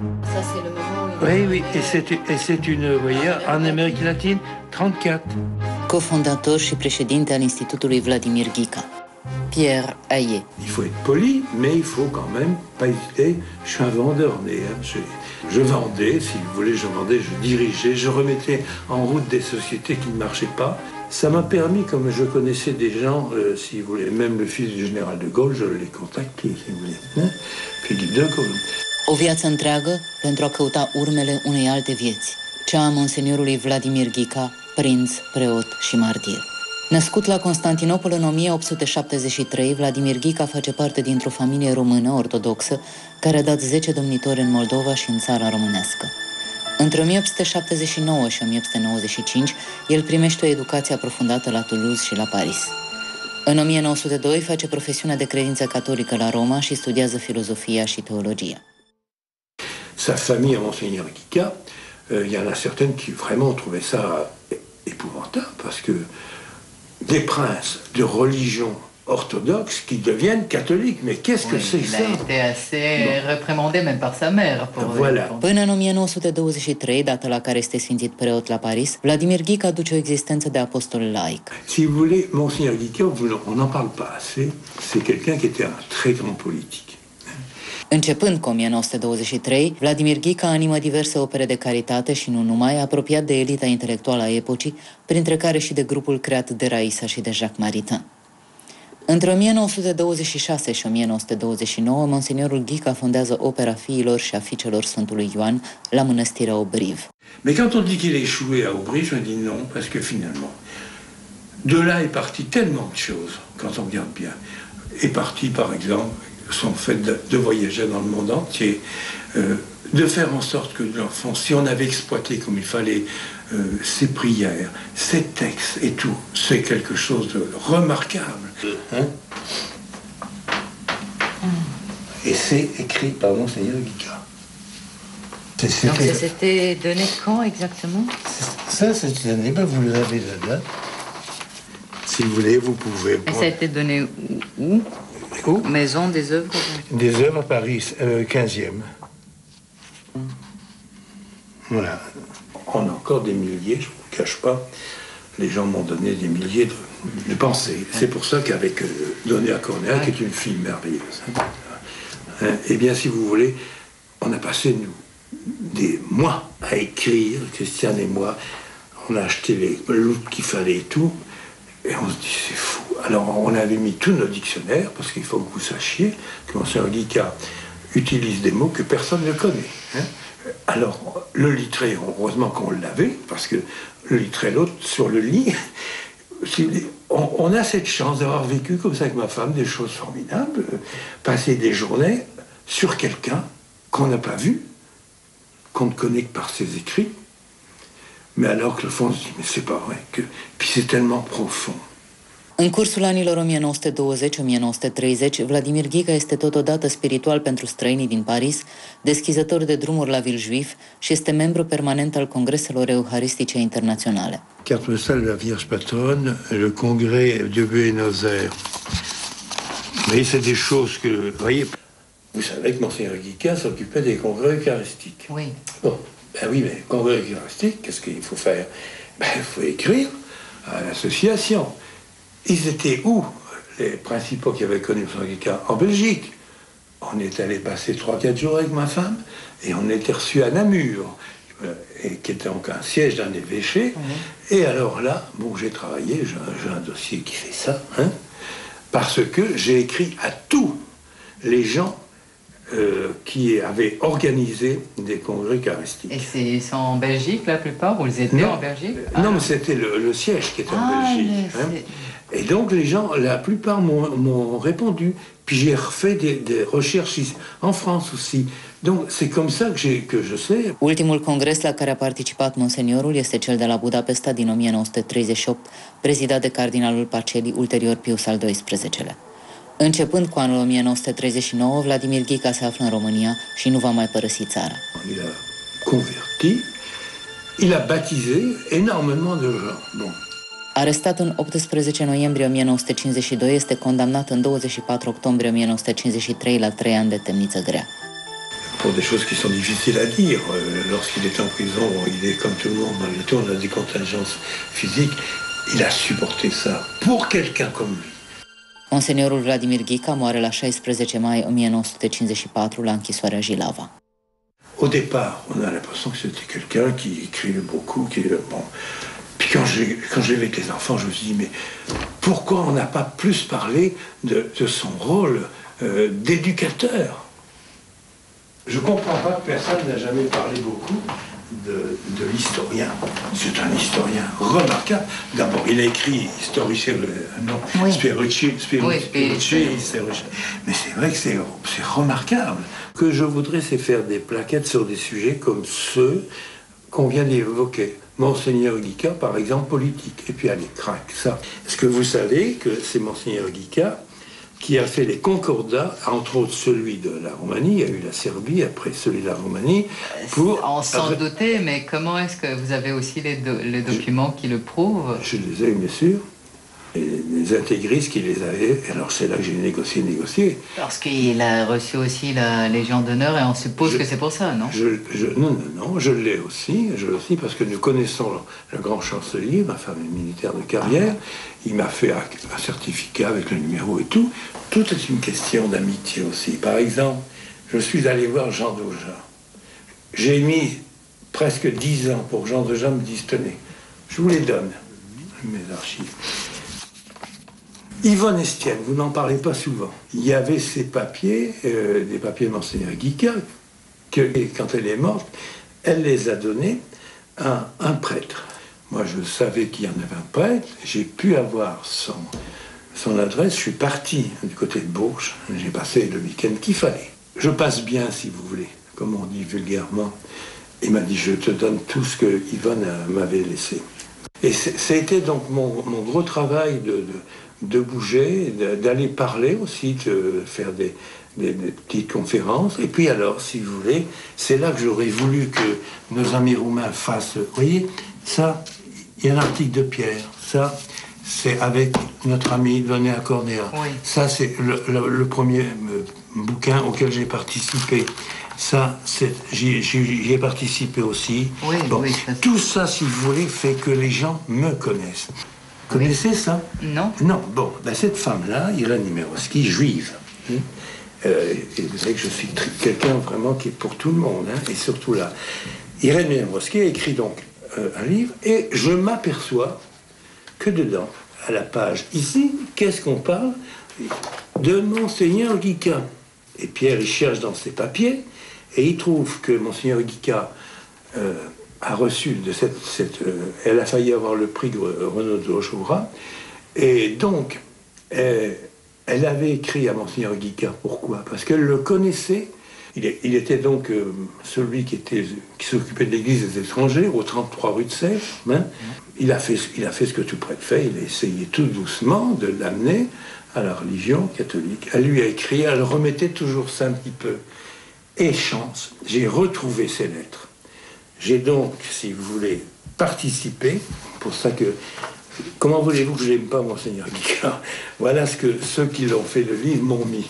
Oui, oui, et c'est, et c'est une, vous voyez, en Amérique latine, trente-quatre. Cofondator și președinte al Institutului Vladimir Ghica, Pierre Hayet. Il faut être poli, mais il faut quand même pas hésiter. Je suis un vendeur né. Hein? Je, je vendais, si vous voulez, je vendais, je dirigeais, je remettais en route des sociétés qui ne marchaient pas. Ça m'a permis, comme je connaissais des gens, euh, si vous voulez, même le fils du général de Gaulle, je l'ai contacté, si vous voulez. Hein? Philippe de Gaulle. O viață întreagă pentru a căuta urmele unei alte vieți, cea a Monseniorului Vladimir Ghica, prinț, preot și martir. Născut la Constantinopol în o mie opt sute șaptezeci și trei, Vladimir Ghica face parte dintr-o familie română ortodoxă care a dat zece domnitori în Moldova și în țara românească. Între o mie opt sute șaptezeci și nouă și o mie opt sute nouăzeci și cinci, el primește o educație aprofundată la Toulouse și la Paris. În o mie nouă sute doi face profesiunea de credință catolică la Roma și studiază filozofia și teologia. Sa famille a Monseigneur Ghica, il y en a certaines qui vraiment trouvaient ça épouvantable parce que des princes de religion orthodoxe qui deviennent catholiques. Mais qu'est-ce que oui, c'est il ça? Il a été assez bon. réprimandé même par sa mère. Pour voilà. Până în o mie nouă sute douăzeci și trei, data la care este sfințit preot la Paris, Vladimir Ghica aduce o existență de apostol laic. Si vous voulez, Monseigneur Ghica, on n'en parle pas assez. C'est quelqu'un qui était un très grand politique. Începând cu o mie nouă sute douăzeci și trei, Vladimir Ghica animă diverse opere de caritate și nu numai, apropiat de elita intelectuală a epocii, printre care și de grupul creat de Raisa și de Jacques Maritain. Între o mie nouă sute douăzeci și șase și o mie nouă sute douăzeci și nouă, Monseniorul Ghica fondează opera fiilor și a fiicelor Sfântului Ioan la mănăstirea Obriv. Mais quand on dit qu'il a échoué à Aubry, je me dis non, parce que finalement, de là est parti tellement de choses, quand on regarde bien. Est parti, par exemple, son fait de, de voyager dans le monde entier, euh, de faire en sorte que l'enfant, si on avait exploité comme il fallait euh, ses prières, ses textes et tout, c'est quelque chose de remarquable. Hein? Et c'est écrit par Monseigneur Ghica. Donc ça s'était donné quand exactement? Ça, cette année, ben, vous l'avez la date. Si vous voulez, vous pouvez... Et ça a été donné où? Où? Maison des œuvres? Des œuvres à Paris, euh, quinzième. Voilà. On a encore des milliers, je ne vous le cache pas. Les gens m'ont donné des milliers de, de pensées. C'est pour ça qu'avec euh, Donnée à Cornéa, qui est une fille merveilleuse, hein, eh bien, si vous voulez, on a passé, nous, des mois à écrire, Christiane et moi. On a acheté les loot qu'il fallait et tout. Et on se dit, c'est fou. Alors, on avait mis tous nos dictionnaires, parce qu'il faut que vous sachiez que Monseigneur Ghica utilise des mots que personne ne connaît. Hein. Alors, le littré, heureusement qu'on l'avait, parce que le littré, l'autre, sur le lit, on, on a cette chance d'avoir vécu comme ça avec ma femme des choses formidables, passer des journées sur quelqu'un qu'on n'a pas vu, qu'on ne connaît que par ses écrits, mais alors que le fond on se dit, mais c'est pas vrai, que... puis c'est tellement profond. În cursul anilor o mie nouă sute douăzeci - o mie nouă sute treizeci, Vladimir Ghica este totodată spiritual pentru străinii din Paris, deschizător de drumuri la Villejuif și este membru permanent al congreselor euharistice internaționale. Carte postale de la Vierge Patronne, le congrès de Buenos Aires. Mais c'est des choses que, vous voyez, vous savez que Monseigneur Ghica s'occupait des congrès eucharistiques. Oui. Bon, ben oui, mais congrès eucharistique, qu'est-ce qu'il faut faire? Ben, il faut écrire à l'association. Ils étaient où, les principaux qui avaient connu Monseigneur Ghica? En Belgique. On est allé passer trois quatre jours avec ma femme et on était reçus à Namur, et qui était donc un siège d'un évêché. Mmh. Et alors là, bon, j'ai travaillé, j'ai un dossier qui fait ça, hein, parce que j'ai écrit à tous les gens euh, qui avaient organisé des congrès eucharistiques. Et ils sont en Belgique la plupart, ou ils étaient non, en Belgique? euh, ah. Non, mais c'était le, le siège qui était ah, en Belgique. Hein. Et donc les gens, la plupart m'ont répondu. Puis j'ai refait des, des recherches en France aussi. Donc c'est comme ça que, que je sais. Ultimul congres la care a participat monseniorul este cel de la Budapesta din o mie nouă sute treizeci și opt, prezidat de cardinalul Pacelli, ulterior Pius al doisprezecelea. Începând cu anul o mie nouă sute treizeci și nouă, Vladimir Ghica se află în România și nu va mai părăsi țara. Il a converti, il a baptisé énormément de gens. Bon. Arestat în optsprezece noiembrie o mie nouă sute cincizeci și doi, este condamnat în douăzeci și patru octombrie o mie nouă sute cincizeci și trei la trei ani de temniță grea. Pour des choses qui sont difficiles à dire. Lorsqu'il est en prison, il est comme tout le monde, malgré tout, on a des contingences physiques. Il a supporté ça pour quelqu'un comme lui. Monseniorul Vladimir Ghica moare la șaisprezece mai o mie nouă sute cincizeci și patru la închisoarea Jilava. Au départ, on a l'impression que c'était quelqu'un qui écrivait beaucoup, qui bon. Puis quand j'ai quand j'ai vu les enfants, je me suis dit mais pourquoi on n'a pas plus parlé de, de son rôle euh, d'éducateur? Je ne comprends pas que personne n'a jamais parlé beaucoup de, de l'historien. C'est un historien remarquable. D'abord, il a écrit Historici, non, oui. Spierucci, Spierucci, oui, Spierucci. Mais c'est vrai que c'est remarquable. Ce que je voudrais, c'est faire des plaquettes sur des sujets comme ceux qu'on vient d'évoquer. Monseigneur Ghica, par exemple, politique. Et puis, allez, crac, ça. Est-ce que vous savez que c'est Monseigneur Ghica qui a fait les concordats, entre autres celui de la Roumanie, il y a eu la Serbie, après celui de la Roumanie, pour... On s'en doutait, mais comment est-ce que vous avez aussi les, do les documents je, qui le prouvent? Je les ai, bien sûr. Et les intégristes qui les avaient, alors c'est là que j'ai négocié, négocié. Parce qu'il a reçu aussi la Légion d'honneur, et on suppose je, que c'est pour ça, non je, je, Non, non, non, je l'ai aussi, je l'ai aussi, parce que nous connaissons le, le grand chancelier, ma femme est militaire de carrière, il m'a fait un, un certificat avec le numéro et tout. Tout est une question d'amitié aussi. Par exemple, je suis allé voir Jean Daujas. J'ai mis presque dix ans pour que Jean Daujas me dise, tenez, je vous les donne, mes archives. Yvonne Estienne, vous n'en parlez pas souvent. Il y avait ces papiers, euh, des papiers de Monseigneur Ghica, que quand elle est morte, elle les a donnés à un prêtre. Moi, je savais qu'il y en avait un prêtre, j'ai pu avoir son, son adresse, je suis parti du côté de Bourges, j'ai passé le week-end qu'il fallait. Je passe bien, si vous voulez, comme on dit vulgairement. Il m'a dit, je te donne tout ce que Yvonne m'avait laissé. Et ça a été donc mon, mon gros travail de... de de bouger, d'aller parler aussi, de faire des, des, des petites conférences. Et puis alors, si vous voulez, c'est là que j'aurais voulu que nos amis roumains fassent... Vous voyez, ça, il y a l'article de Pierre. Ça, c'est avec notre ami Doné Acordéa. Oui. Ça, c'est le, le, le premier bouquin auquel j'ai participé. Ça, j'y ai participé aussi. Oui, bon, oui, ça, tout ça, si vous voulez, fait que les gens me connaissent. Vous connaissez ça? Non. Non, bon, ben cette femme-là, Irène Nemirovsky, juive. Hein, euh, et vous savez que je suis quelqu'un vraiment qui est pour tout le monde, hein, et surtout là. Irène Nemirovsky a écrit donc euh, un livre, et je m'aperçois que dedans, à la page ici, qu'est-ce qu'on parle? De Monseigneur Ghica. Et Pierre, il cherche dans ses papiers, et il trouve que Monseigneur Guica euh, a reçu de cette... cette euh, elle a failli avoir le prix de Renaud de Rochefoucauld, et donc, euh, elle avait écrit à Monseigneur Guica. Pourquoi? Parce qu'elle le connaissait. Il, est, il était donc euh, celui qui, était, qui s'occupait de l'église des étrangers, au trente-trois rue de Sèvres. Hein. Il, a fait, il a fait ce que tout prêtre fait, il a essayé tout doucement de l'amener à la religion catholique. Elle lui a écrit, elle remettait toujours ça un petit peu. Et chance, j'ai retrouvé ces lettres. J'ai donc, si vous voulez, participé, pour ça que... Comment voulez-vous que je n'aime pas Monseigneur Guica? Voilà ce que ceux qui l'ont fait le livre m'ont mis.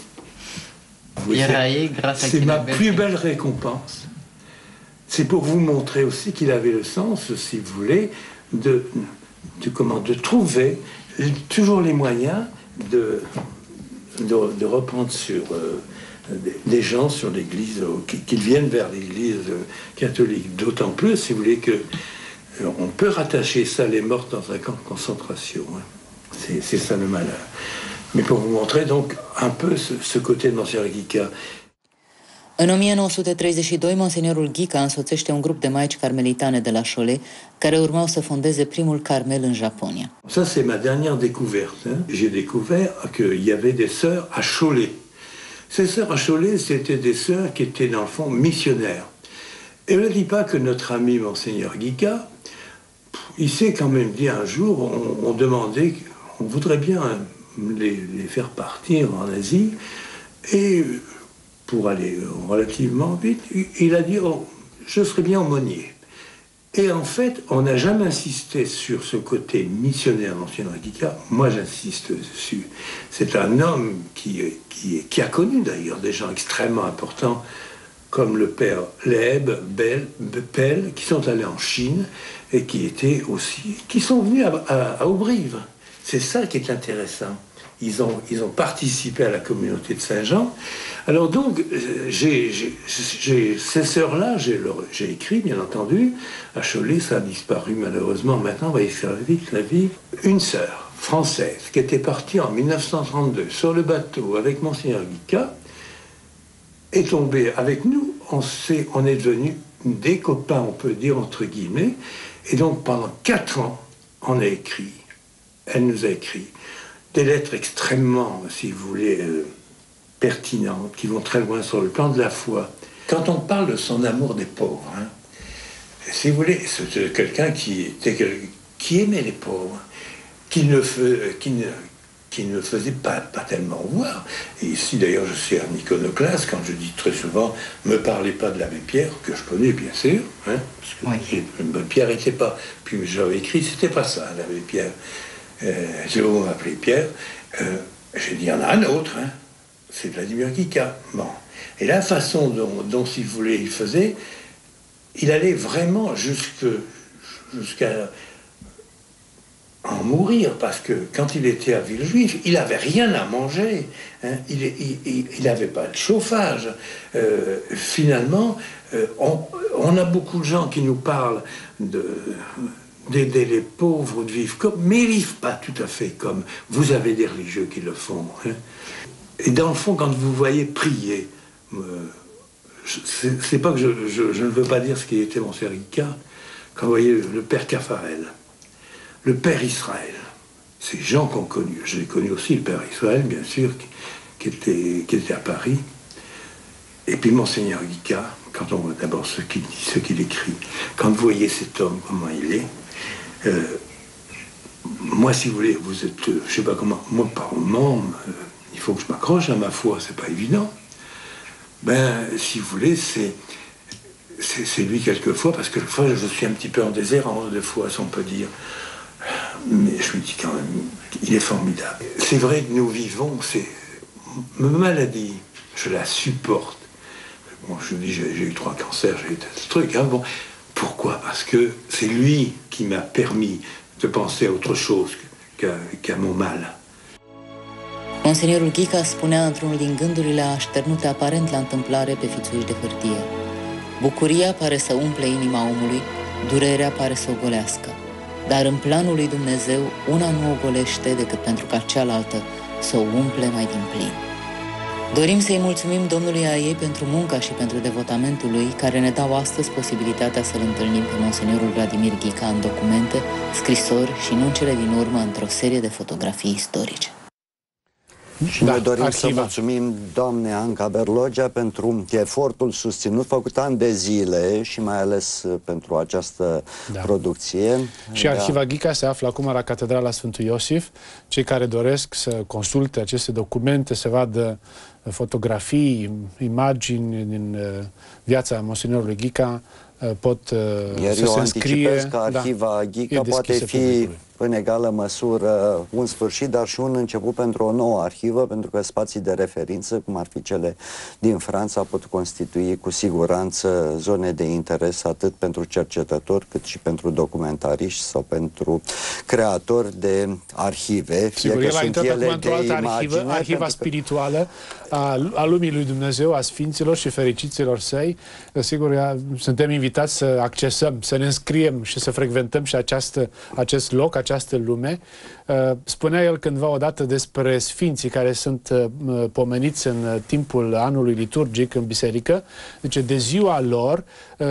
C'est ma plus belle récompense. C'est pour vous montrer aussi qu'il avait le sens, si vous voulez, de, de, comment, de trouver toujours les moyens de, de, de reprendre sur euh, des, des gens sur l'Église, euh, qu'ils viennent vers l'Église euh, catholique. D'autant plus, si vous voulez, que euh, on peut rattacher ça les morts dans un camp de concentration. Hein. C'est ça le malheur. Mais pour vous montrer donc un peu ce, ce côté de Monseigneur Guica. În o mie nouă sute treizeci și doi, Monseigneur Guica însoțește un grup de maici carmelitane de la Cholet, care urmau să fondeze primul Carmel în Japonia. Ça, c'est ma dernière découverte. Hein. J'ai découvert qu'il y avait des sœurs à Cholet. Ces sœurs à Cholet, c'était des sœurs qui étaient dans le fond missionnaires. Et je ne dis pas que notre ami Monseigneur Guica, il s'est quand même dit un jour, on, on demandait, on voudrait bien les, les faire partir en Asie, et pour aller relativement vite, il a dit oh, je serais bien aumônier. Et en fait, on n'a jamais insisté sur ce côté missionnaire Monseigneur Guica. Moi, j'insiste dessus. C'est un homme qui, qui, qui a connu d'ailleurs des gens extrêmement importants, comme le père Leb, Bell, Pell, qui sont allés en Chine et qui étaient aussi, qui sont venus à, à, à Auberive. C'est ça qui est intéressant. Ils ont, ils ont participé à la communauté de Saint-Jean. Alors donc, j'ai, j'ai, j'ai, ces sœurs-là, j'ai, j'ai écrit, bien entendu. À Cholet, ça a disparu malheureusement. Maintenant, on va écrire vite la vie. Une sœur française qui était partie en mille neuf cent trente-deux sur le bateau avec Monseigneur Guica est tombée avec nous. On, s'est, on est devenus des copains, on peut dire, entre guillemets. Et donc, pendant quatre ans, on a écrit. Elle nous a écrit des lettres extrêmement, si vous voulez, euh, pertinentes, qui vont très loin sur le plan de la foi. Quand on parle de son amour des pauvres, hein, si vous voulez, c'est quelqu'un qui, qui aimait les pauvres, qui ne, fe, qui ne, qui ne faisait pas, pas tellement voir. Et ici, d'ailleurs, je suis un iconoclaste quand je dis très souvent « me parlez pas de l'abbé Pierre », que je connais bien sûr, hein, parce que oui. Pierre n'était pas, puis j'avais écrit, c'était pas ça, l'abbé Pierre. Euh, Jérôme m'a appelé Pierre, euh, j'ai dit, il y en a un autre, hein, c'est Vladimir Guica. Bon. Et la façon dont, dont, si vous voulez, il faisait, il allait vraiment jusque, jusqu'à en mourir, parce que quand il était à Villejuif, il n'avait rien à manger, hein, il n'avait pas de chauffage. Euh, finalement, euh, on, on a beaucoup de gens qui nous parlent de... d'aider les pauvres, de vivre comme, mais ils ne vivent pas tout à fait comme. Vous avez des religieux qui le font. Hein. Et dans le fond, quand vous voyez prier, euh, c'est pas que je, je, je ne veux pas dire ce qui était Monseigneur Guica, quand vous voyez le père Caffarel, le père Israël, ces gens qu'on connu, j'ai connu aussi le père Israël, bien sûr, qui, qui, était, qui était à Paris, et puis Monseigneur Guica, quand on voit d'abord ce qu'il dit, ce qu'il écrit, quand vous voyez cet homme, comment il est, Euh, moi, si vous voulez, vous êtes, euh, je sais pas comment, moi, par moment, euh, il faut que je m'accroche à ma foi, c'est pas évident. Ben, si vous voulez, c'est, c'est, c'est lui quelquefois, parce que quelquefois, je suis un petit peu en déshérence de foi, si on peut dire. Mais je me dis quand même, il est formidable. C'est vrai que nous vivons, c'est, ma maladie, je la supporte. Bon, je vous dis, j'ai, j'ai eu trois cancers, j'ai eu des trucs, hein, bon. Pourquoi? Parce que c'est lui qui m'a permis de penser à autre chose qu'à, qu'à mon mal. Monseñorul Guica spunea într-unul din gândurile așternute aparent la întâmplare pe fițuși de hârtie. Bucuria pare să umple inima omului, durerea pare să o golească. Dar în planul lui Dumnezeu, una nu o golește decât pentru ca cealaltă să o umple mai din plin. Dorim să-i mulțumim domnului Aie pentru munca și pentru devotamentul lui, care ne dau astăzi posibilitatea să-l întâlnim pe Monseniorul Vladimir Ghica în documente, scrisori și, nu în cele din urmă, într-o serie de fotografii istorice. Și da, noi dorim arhiva. să mulțumim doamne Anca Berlogea pentru efortul susținut, făcut ani de zile și mai ales pentru această da. producție. Și da. Arhiva Ghica se află acum la Catedrala Sfântul Iosif. Cei care doresc să consulte aceste documente, să vadă fotografii, imagini din viața Monseniorului Ghica, pot Iar să se înscrie. Că arhiva da, Ghica poate fi publicului. În egală măsură un sfârșit, dar și un început pentru o nouă arhivă, pentru că spații de referință, cum ar fi cele din Franța, pot constitui cu siguranță zone de interes atât pentru cercetători, cât și pentru documentariști sau pentru creatori de arhive. Sigur, el a intrat acum într-o altă arhivă, arhiva spirituală a, a lumii lui Dumnezeu, a sfinților și fericiților săi. Sigur, suntem invitați să accesăm, să ne înscriem și să frecventăm și această, acest loc, această lume. Spunea el cândva odată despre sfinții care sunt pomeniți în timpul anului liturgic în biserică. Deci de ziua lor,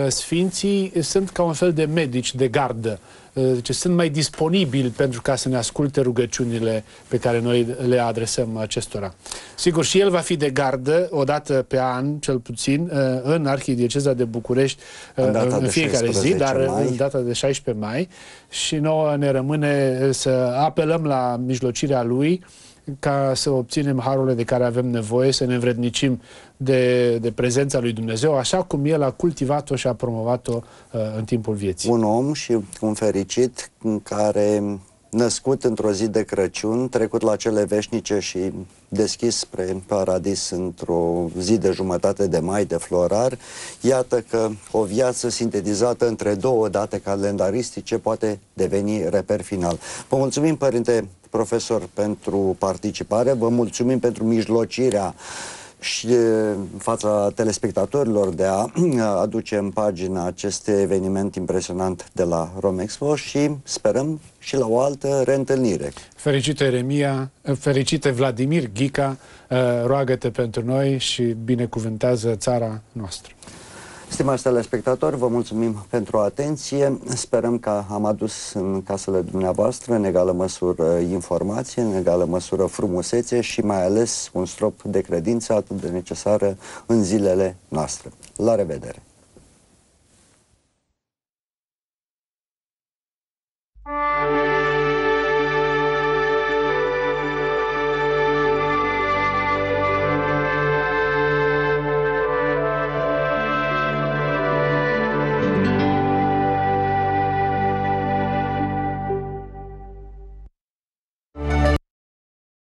sfinții sunt ca un fel de medici de gardă. Deci sunt mai disponibili pentru ca să ne asculte rugăciunile pe care noi le adresăm acestora. Sigur, și el va fi de gardă o dată pe an, cel puțin, în Arhidieceza de București, în, în fiecare zi, dar mai. în data de șaisprezece mai. Și nouă ne rămâne să apelăm la mijlocirea lui ca să obținem harurile de care avem nevoie, să ne învrednicim de, de prezența lui Dumnezeu, așa cum El a cultivat-o și a promovat-o uh, în timpul vieții. Un om și un fericit care, născut într-o zi de Crăciun, trecut la cele veșnice și deschis spre paradis într-o zi de jumătate de mai de florar, iată că o viață sintetizată între două date calendaristice poate deveni reper final. Vă mulțumim, Părinte Profesor, pentru participare, vă mulțumim pentru mijlocirea și în fața telespectatorilor de a aduce în pagină acest eveniment impresionant de la Romexpo și sperăm și la o altă reîntâlnire. Fericită Eremia, fericită Vladimir Ghica, roagă-te pentru noi și binecuvântează țara noastră. Stimați telespectatori, vă mulțumim pentru atenție. Sperăm că am adus în casele dumneavoastră în egală măsură informație, în egală măsură frumusețe și mai ales un strop de credință atât de necesară în zilele noastre. La revedere! Thank you.